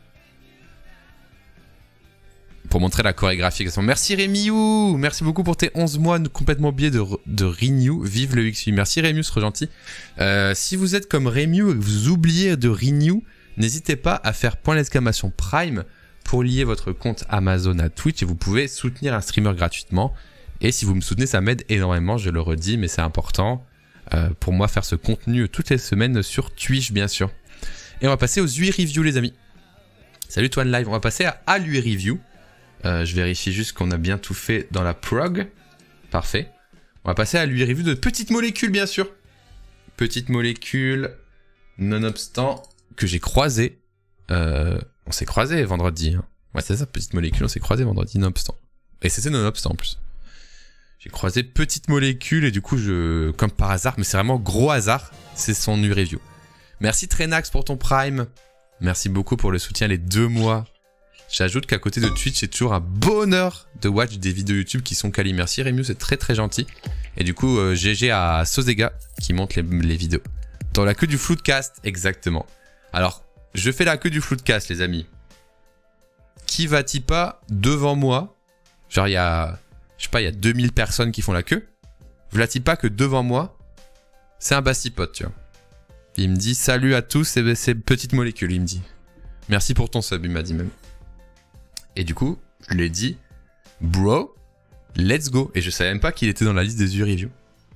S2: Pour montrer la chorégraphie. Merci Rémiou, merci beaucoup pour tes onze mois complètement oubliés de, de Renew. Vive le X U. Merci Rémiou, c'est trop gentil. Euh, si vous êtes comme Rémiou et que vous oubliez de Renew, n'hésitez pas à faire point d'exclamation Prime pour lier votre compte Amazon à Twitch et vous pouvez soutenir un streamer gratuitement. Et si vous me soutenez, ça m'aide énormément, je le redis, mais c'est important euh, pour moi faire ce contenu toutes les semaines sur Twitch, bien sûr. Et on va passer aux U I Review, les amis. Salut Toine Live, on va passer à, à l'U I Review. Euh, je vérifie juste qu'on a bien tout fait dans la prog. Parfait. On va passer à l'U I Review de petites molécules, bien sûr. petite molécule, nonobstant, que j'ai croisé. Euh, on s'est croisé vendredi. Hein. Ouais, c'est ça, petite molécule, on s'est croisé vendredi, nonobstant. Et c'était nonobstant en plus. J'ai croisé petite molécule et du coup, je, comme par hasard, mais c'est vraiment gros hasard, c'est son U review. Merci Trenax pour ton Prime. Merci beaucoup pour le soutien les deux mois. J'ajoute qu'à côté de Twitch, c'est toujours un bonheur de watch des vidéos YouTube qui sont quali. Merci Rému, c'est très très gentil. Et du coup, euh, G G à Sosega qui monte les, les vidéos. Dans la queue du Floodcast, exactement. Alors, je fais la queue du Floodcast, les amis. Qui va-t-il pas devant moi? Genre, il y a, je sais pas, il y a deux mille personnes qui font la queue. V'là-t-il pas que devant moi, c'est un bastipote, tu vois. Il me dit, salut à tous, c'est, c'est petite molécule, il me dit. Merci pour ton sub, il m'a dit même. Et du coup, je lui ai dit, bro, let's go. Et je savais même pas qu'il était dans la liste des U reviews.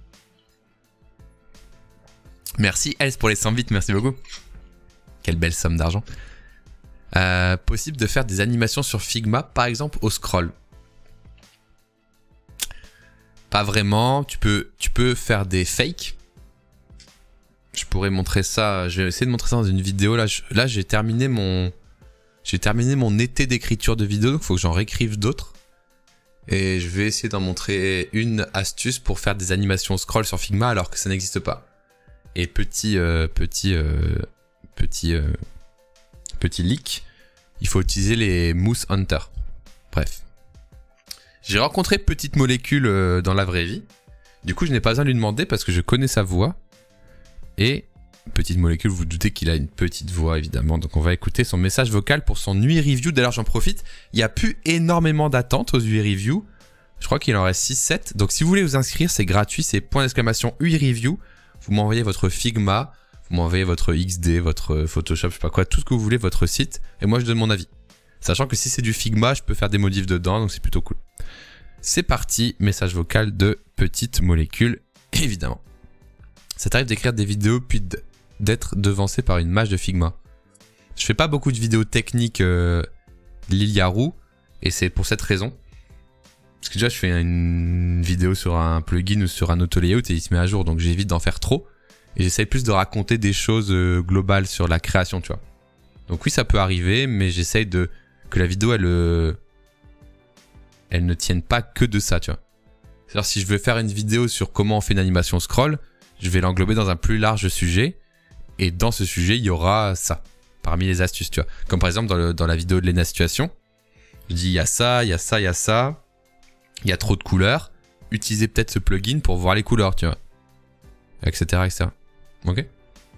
S2: Merci Els pour les cent bits, merci beaucoup. Quelle belle somme d'argent. Euh, possible de faire des animations sur Figma, par exemple au scroll. Pas vraiment, tu peux, tu peux faire des fakes. Je pourrais montrer ça, je vais essayer de montrer ça dans une vidéo. Là, je, là j'ai terminé mon... J'ai terminé mon été d'écriture de vidéo, donc il faut que j'en réécrive d'autres. Et je vais essayer d'en montrer une astuce pour faire des animations scroll sur Figma alors que ça n'existe pas. Et petit, euh, petit, euh, petit, euh, petit leak, il faut utiliser les Moose Hunter. Bref. J'ai rencontré Petite Molécule euh, dans la vraie vie. Du coup, je n'ai pas besoin de lui demander parce que je connais sa voix. Et... Petite Molécule, vous, vous doutez qu'il a une petite voix évidemment, donc on va écouter son message vocal pour son U I review. D'ailleurs j'en profite, il n'y a plus énormément d'attentes aux U I review, je crois qu'il en reste six sept, donc si vous voulez vous inscrire c'est gratuit, c'est point d'exclamation U I review, vous m'envoyez votre Figma, vous m'envoyez votre X D, votre Photoshop, je sais pas quoi, tout ce que vous voulez, votre site, et moi je donne mon avis. Sachant que si c'est du Figma, je peux faire des modifs dedans, donc c'est plutôt cool. C'est parti, message vocal de Petite Molécule, évidemment. Ça t'arrive d'écrire des vidéos puis de... d'être devancé par une mage de Figma. Je fais pas beaucoup de vidéos techniques euh, Liliarou et c'est pour cette raison. Parce que déjà je fais une vidéo sur un plugin ou sur un auto-layout et il se met à jour donc j'évite d'en faire trop. Et j'essaye plus de raconter des choses euh, globales sur la création, tu vois. Donc oui ça peut arriver mais j'essaye de que la vidéo elle, euh, elle ne tienne pas que de ça, tu vois. C'est-à-dire si je veux faire une vidéo sur comment on fait une animation scroll, je vais l'englober dans un plus large sujet. Et dans ce sujet, il y aura ça, parmi les astuces, tu vois. Comme par exemple dans, le, dans la vidéo de Lena Situation, je dis il y a ça, il y a ça, il y a ça, il y a trop de couleurs, utilisez peut-être ce plugin pour voir les couleurs, tu vois. Etc, et cetera. Ok.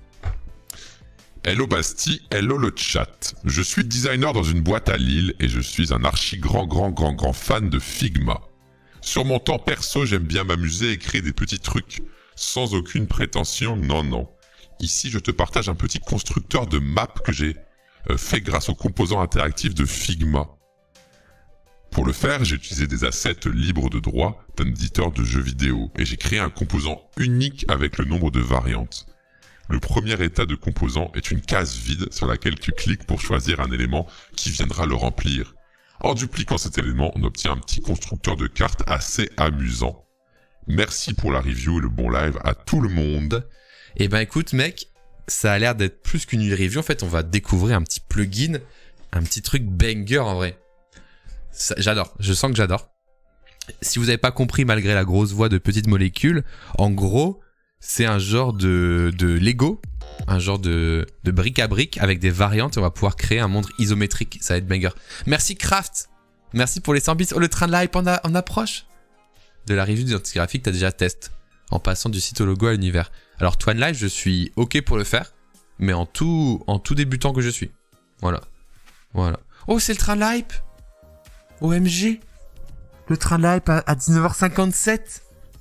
S4: Hello Basti, hello le chat. Je suis designer dans une boîte à Lille et je suis un archi grand grand grand grand fan de Figma. Sur mon temps perso, j'aime bien m'amuser et créer des petits trucs, sans aucune prétention, non non. Ici, je te partage un petit constructeur de map que j'ai euh, fait grâce aux composants interactifs de Figma. Pour le faire, j'ai utilisé des assets libres de droit d'un éditeur de jeux vidéo et j'ai créé un composant unique avec le nombre de variantes. Le premier état de composant est une case vide sur laquelle tu cliques pour choisir un élément qui viendra le remplir. En dupliquant cet élément, on obtient un petit constructeur de cartes assez amusant. Merci pour la review et le bon live à tout le monde.
S2: Eh ben écoute mec, ça a l'air d'être plus qu'une review. En fait, on va découvrir un petit plugin, un petit truc banger en vrai. Ça, j'adore, je sens que j'adore. Si vous n'avez pas compris malgré la grosse voix de Petite Molécule, en gros, c'est un genre de, de Lego, un genre de, de brique à brique avec des variantes. On va pouvoir créer un monde isométrique, ça va être banger. Merci Craft, merci pour les cent bits. Oh, le train de la hype en, a, en approche. De la review d'identité graphique, t'as déjà test. En passant du site au logo à l'univers. Alors Twan Live, je suis ok pour le faire, mais en tout, en tout débutant que je suis. Voilà. Voilà. Oh, c'est le train de la hype. O M G. Le train de la hype à, à dix-neuf heures cinquante-sept.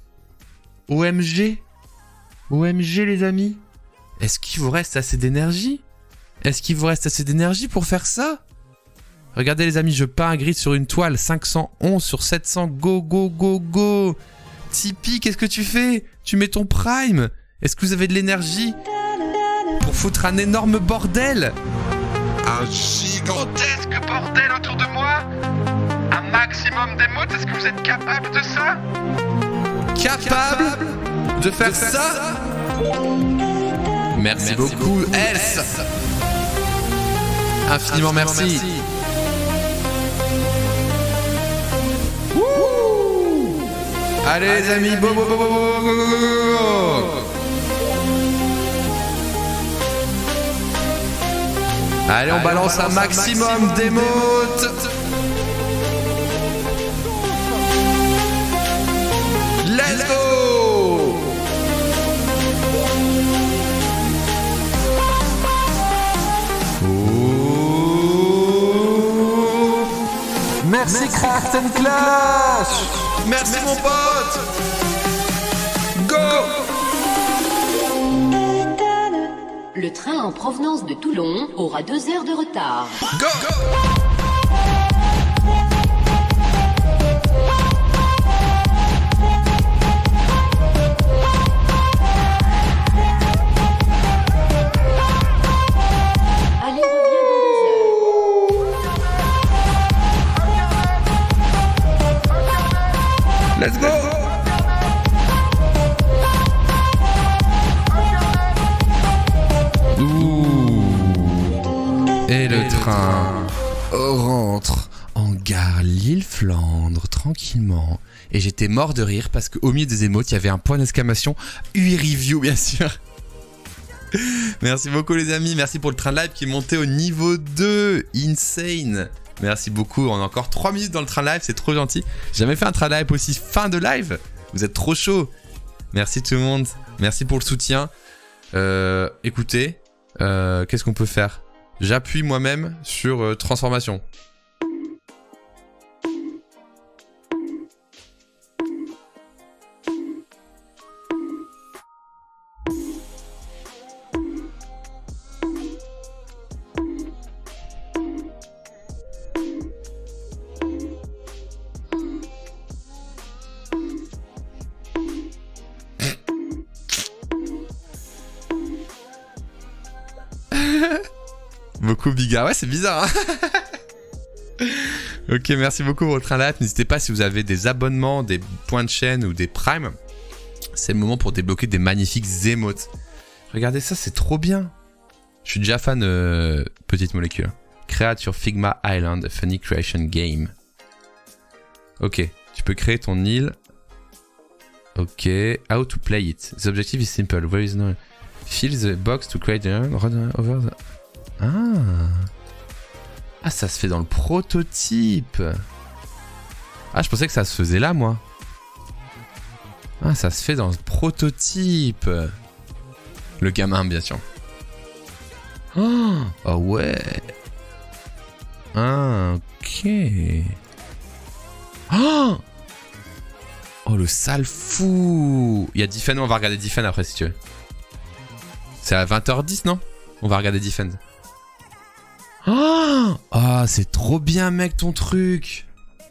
S2: O M G. O M G les amis. Est-ce qu'il vous reste assez d'énergie? Est-ce qu'il vous reste assez d'énergie pour faire ça? Regardez les amis, je peins un grid sur une toile. cinq cent onze sur sept cents. Go, go, go, go. Tipeee, qu'est-ce que tu fais? Tu mets ton prime. Est-ce que vous avez de l'énergie pour foutre un énorme bordel?
S9: Un gigantesque bordel autour de moi? Un maximum d'émotes, est-ce que vous êtes capable de ça?
S2: Capable de faire, de faire ça, ça Merci, merci beaucoup, S. Infiniment merci. merci. Allez, Allez les amis, bo, bo, bo, bo, bo, bo, bo. Allez, on Allez, balance on balance un maximum d'émotes. Let's go. Merci Craft and Clash. Merci, Merci mon pote. Go.
S16: Le train en provenance de Toulon aura deux heures de retard.
S2: Go, go.
S16: Allez, reviens dans deux heures.
S2: Let's go. Et le train rentre en gare Lille-Flandre tranquillement. Et j'étais mort de rire parce qu'au milieu des émotes, il y avait un point d'exclamation. U I Review, bien sûr. Merci beaucoup les amis. Merci pour le train de live qui est monté au niveau deux. Insane. Merci beaucoup. On a encore trois minutes dans le train de live. C'est trop gentil. J'ai jamais fait un train de live aussi fin de live. Vous êtes trop chaud. Merci tout le monde. Merci pour le soutien. Euh, écoutez, euh, qu'est-ce qu'on peut faire ? J'appuie moi-même sur euh, transformation. Beaucoup Biga, ouais c'est bizarre hein. Ok, merci beaucoup pour votre live. N'hésitez pas si vous avez des abonnements, des points de chaîne ou des primes. C'est le moment pour débloquer des magnifiques émotes. Regardez ça, c'est trop bien. Je suis déjà fan euh, petite molécule. Create sur Figma Island, a funny creation game. Ok, tu peux créer ton île. Ok, how to play it. The objective is simple. Where is no... Fill the box to create the... Run over the... Ah. Ah, ça se fait dans le prototype. Ah, je pensais que ça se faisait là, moi. Ah, ça se fait dans le prototype. Le gamin, bien sûr. Oh, oh ouais. Ah, ok. Oh, oh le sale fou. Il y a Defend, on va regarder Defend après si tu veux. C'est à vingt heures dix, non? On va regarder Defend. Oh, oh c'est trop bien, mec, ton truc.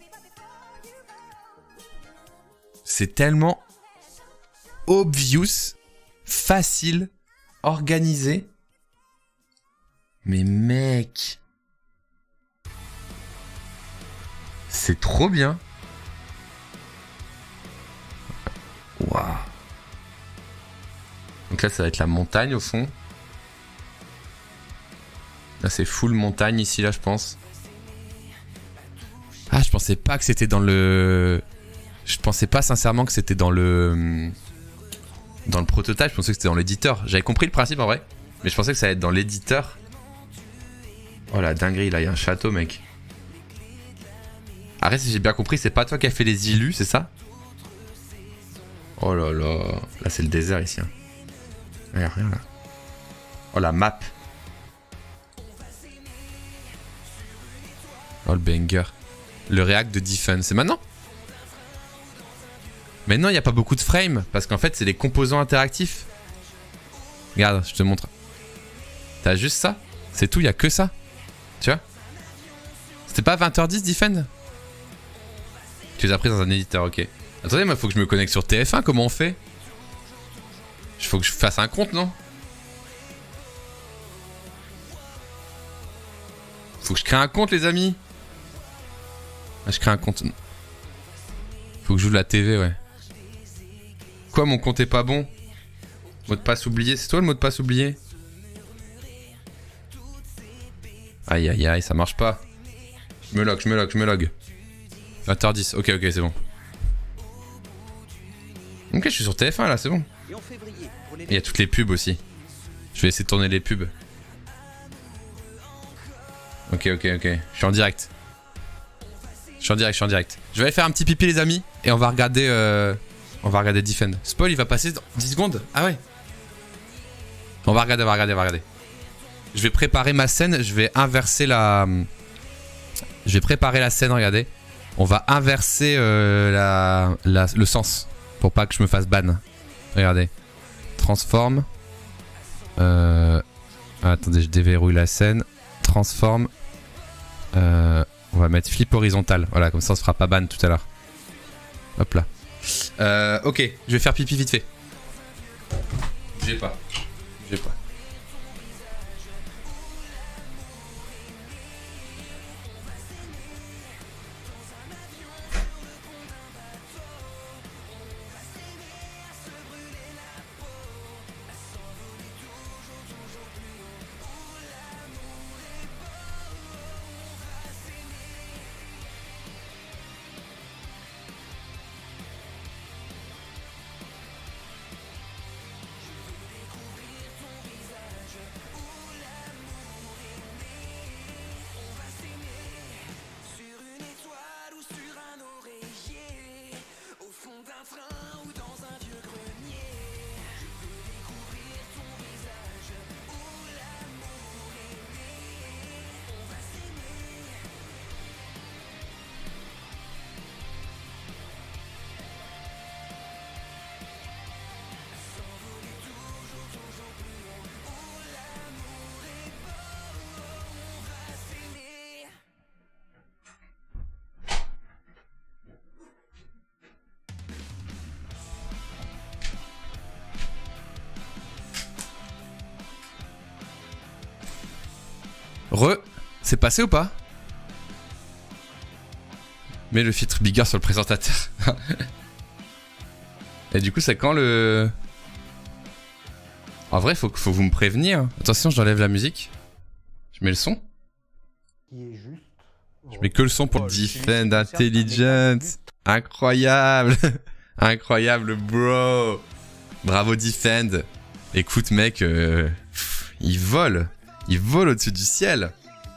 S2: C'est tellement obvious, facile, organisé. Mais mec, c'est trop bien. Waouh. Donc là, ça va être la montagne au fond. Là, c'est full montagne ici, là, je pense. Ah, je pensais pas que c'était dans le... Je pensais pas sincèrement que c'était dans le... Dans le prototype, je pensais que c'était dans l'éditeur. J'avais compris le principe en vrai. Mais je pensais que ça allait être dans l'éditeur. Oh la dinguerie, là, il y a un château, mec. Arrête, si j'ai bien compris, c'est pas toi qui as fait les illus, c'est ça? Oh là là. Là, c'est le désert ici. Hein. Regarde, rien là. Oh la map. Oh le banger. Le react de Defun, c'est maintenant? Maintenant, il n'y a pas beaucoup de frames parce qu'en fait, c'est les composants interactifs. Regarde, je te montre. T'as juste ça? C'est tout, il n'y a que ça. Tu vois? C'était pas vingt heures dix, Defend? Tu les as pris dans un éditeur, ok. Attendez, moi, il faut que je me connecte sur T F un. Comment on fait? Il faut que je fasse un compte, non? Faut que je crée un compte, les amis. Ah, je crée un compte. Faut que j'ouvre la T V, ouais. Quoi, mon compte est pas bon? Mot de passe oublié. C'est toi le mot de passe oublié? Aïe aïe aïe, ça marche pas. Je me log, je me log, je me log. vingt heures dix, ok ok, c'est bon. Ok, je suis sur T F un là, c'est bon. Il y a toutes les pubs aussi. Je vais essayer de tourner les pubs. Ok ok ok, je suis en direct. Je suis en direct, je suis en direct. Je vais aller faire un petit pipi les amis et on va regarder euh, on va regarder Defend. Spoil il va passer dans dix secondes. Ah ouais. On va regarder, on va regarder, on va regarder. Je vais préparer ma scène, je vais inverser la... Je vais préparer la scène, regardez. On va inverser euh, la, la, le sens pour pas que je me fasse ban. Regardez. Transforme. Euh... Ah, attendez, je déverrouille la scène. Transforme. Euh... On va mettre flip horizontal. Voilà, comme ça on se fera pas ban tout à l'heure. Hop là. Euh, ok, je vais faire pipi vite fait. Bougez pas. Bougez pas. Re, c'est passé ou pas? Mets le filtre bigger sur le présentateur. Et du coup, c'est quand le... En vrai, faut, faut vous me prévenir. Attention, j'enlève la musique. Je mets le son. Je mets que le son pour le Defend Intelligence. Incroyable. Incroyable, bro. Bravo, Defend. Écoute, mec, euh, pff, il vole. Il vole au-dessus du ciel.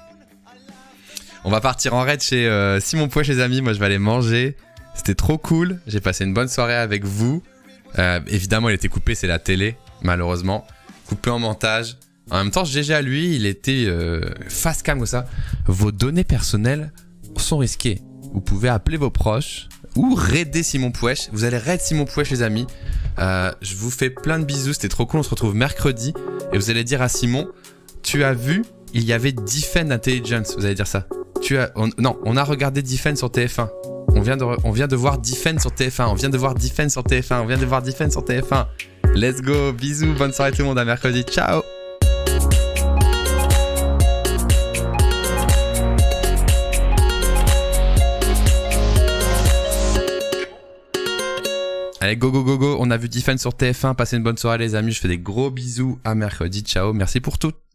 S2: On va partir en raid chez euh, Simon Pouech, les amis. Moi, je vais aller manger. C'était trop cool. J'ai passé une bonne soirée avec vous. Euh, évidemment, il était coupé, c'est la télé, malheureusement. Coupé en montage. En même temps, G G à lui, il était euh, face cam comme ça. Vos données personnelles sont risquées. Vous pouvez appeler vos proches ou raider Simon Pouech. Vous allez raid Simon Pouech, les amis. Euh, je vous fais plein de bisous. C'était trop cool. On se retrouve mercredi. Et vous allez dire à Simon... Tu as vu, il y avait Defend Intelligence, vous allez dire ça. Tu as, on, non, on a regardé Defend sur T F un. On vient, de, on vient de voir Defend sur T F un. On vient de voir Defend sur T F un. On vient de voir Defend sur T F un. Let's go, bisous, bonne soirée tout le monde, à mercredi, ciao. Allez, go, go, go, go. On a vu Defend sur T F un. Passez une bonne soirée, les amis. Je fais des gros bisous. À mercredi. Ciao. Merci pour tout.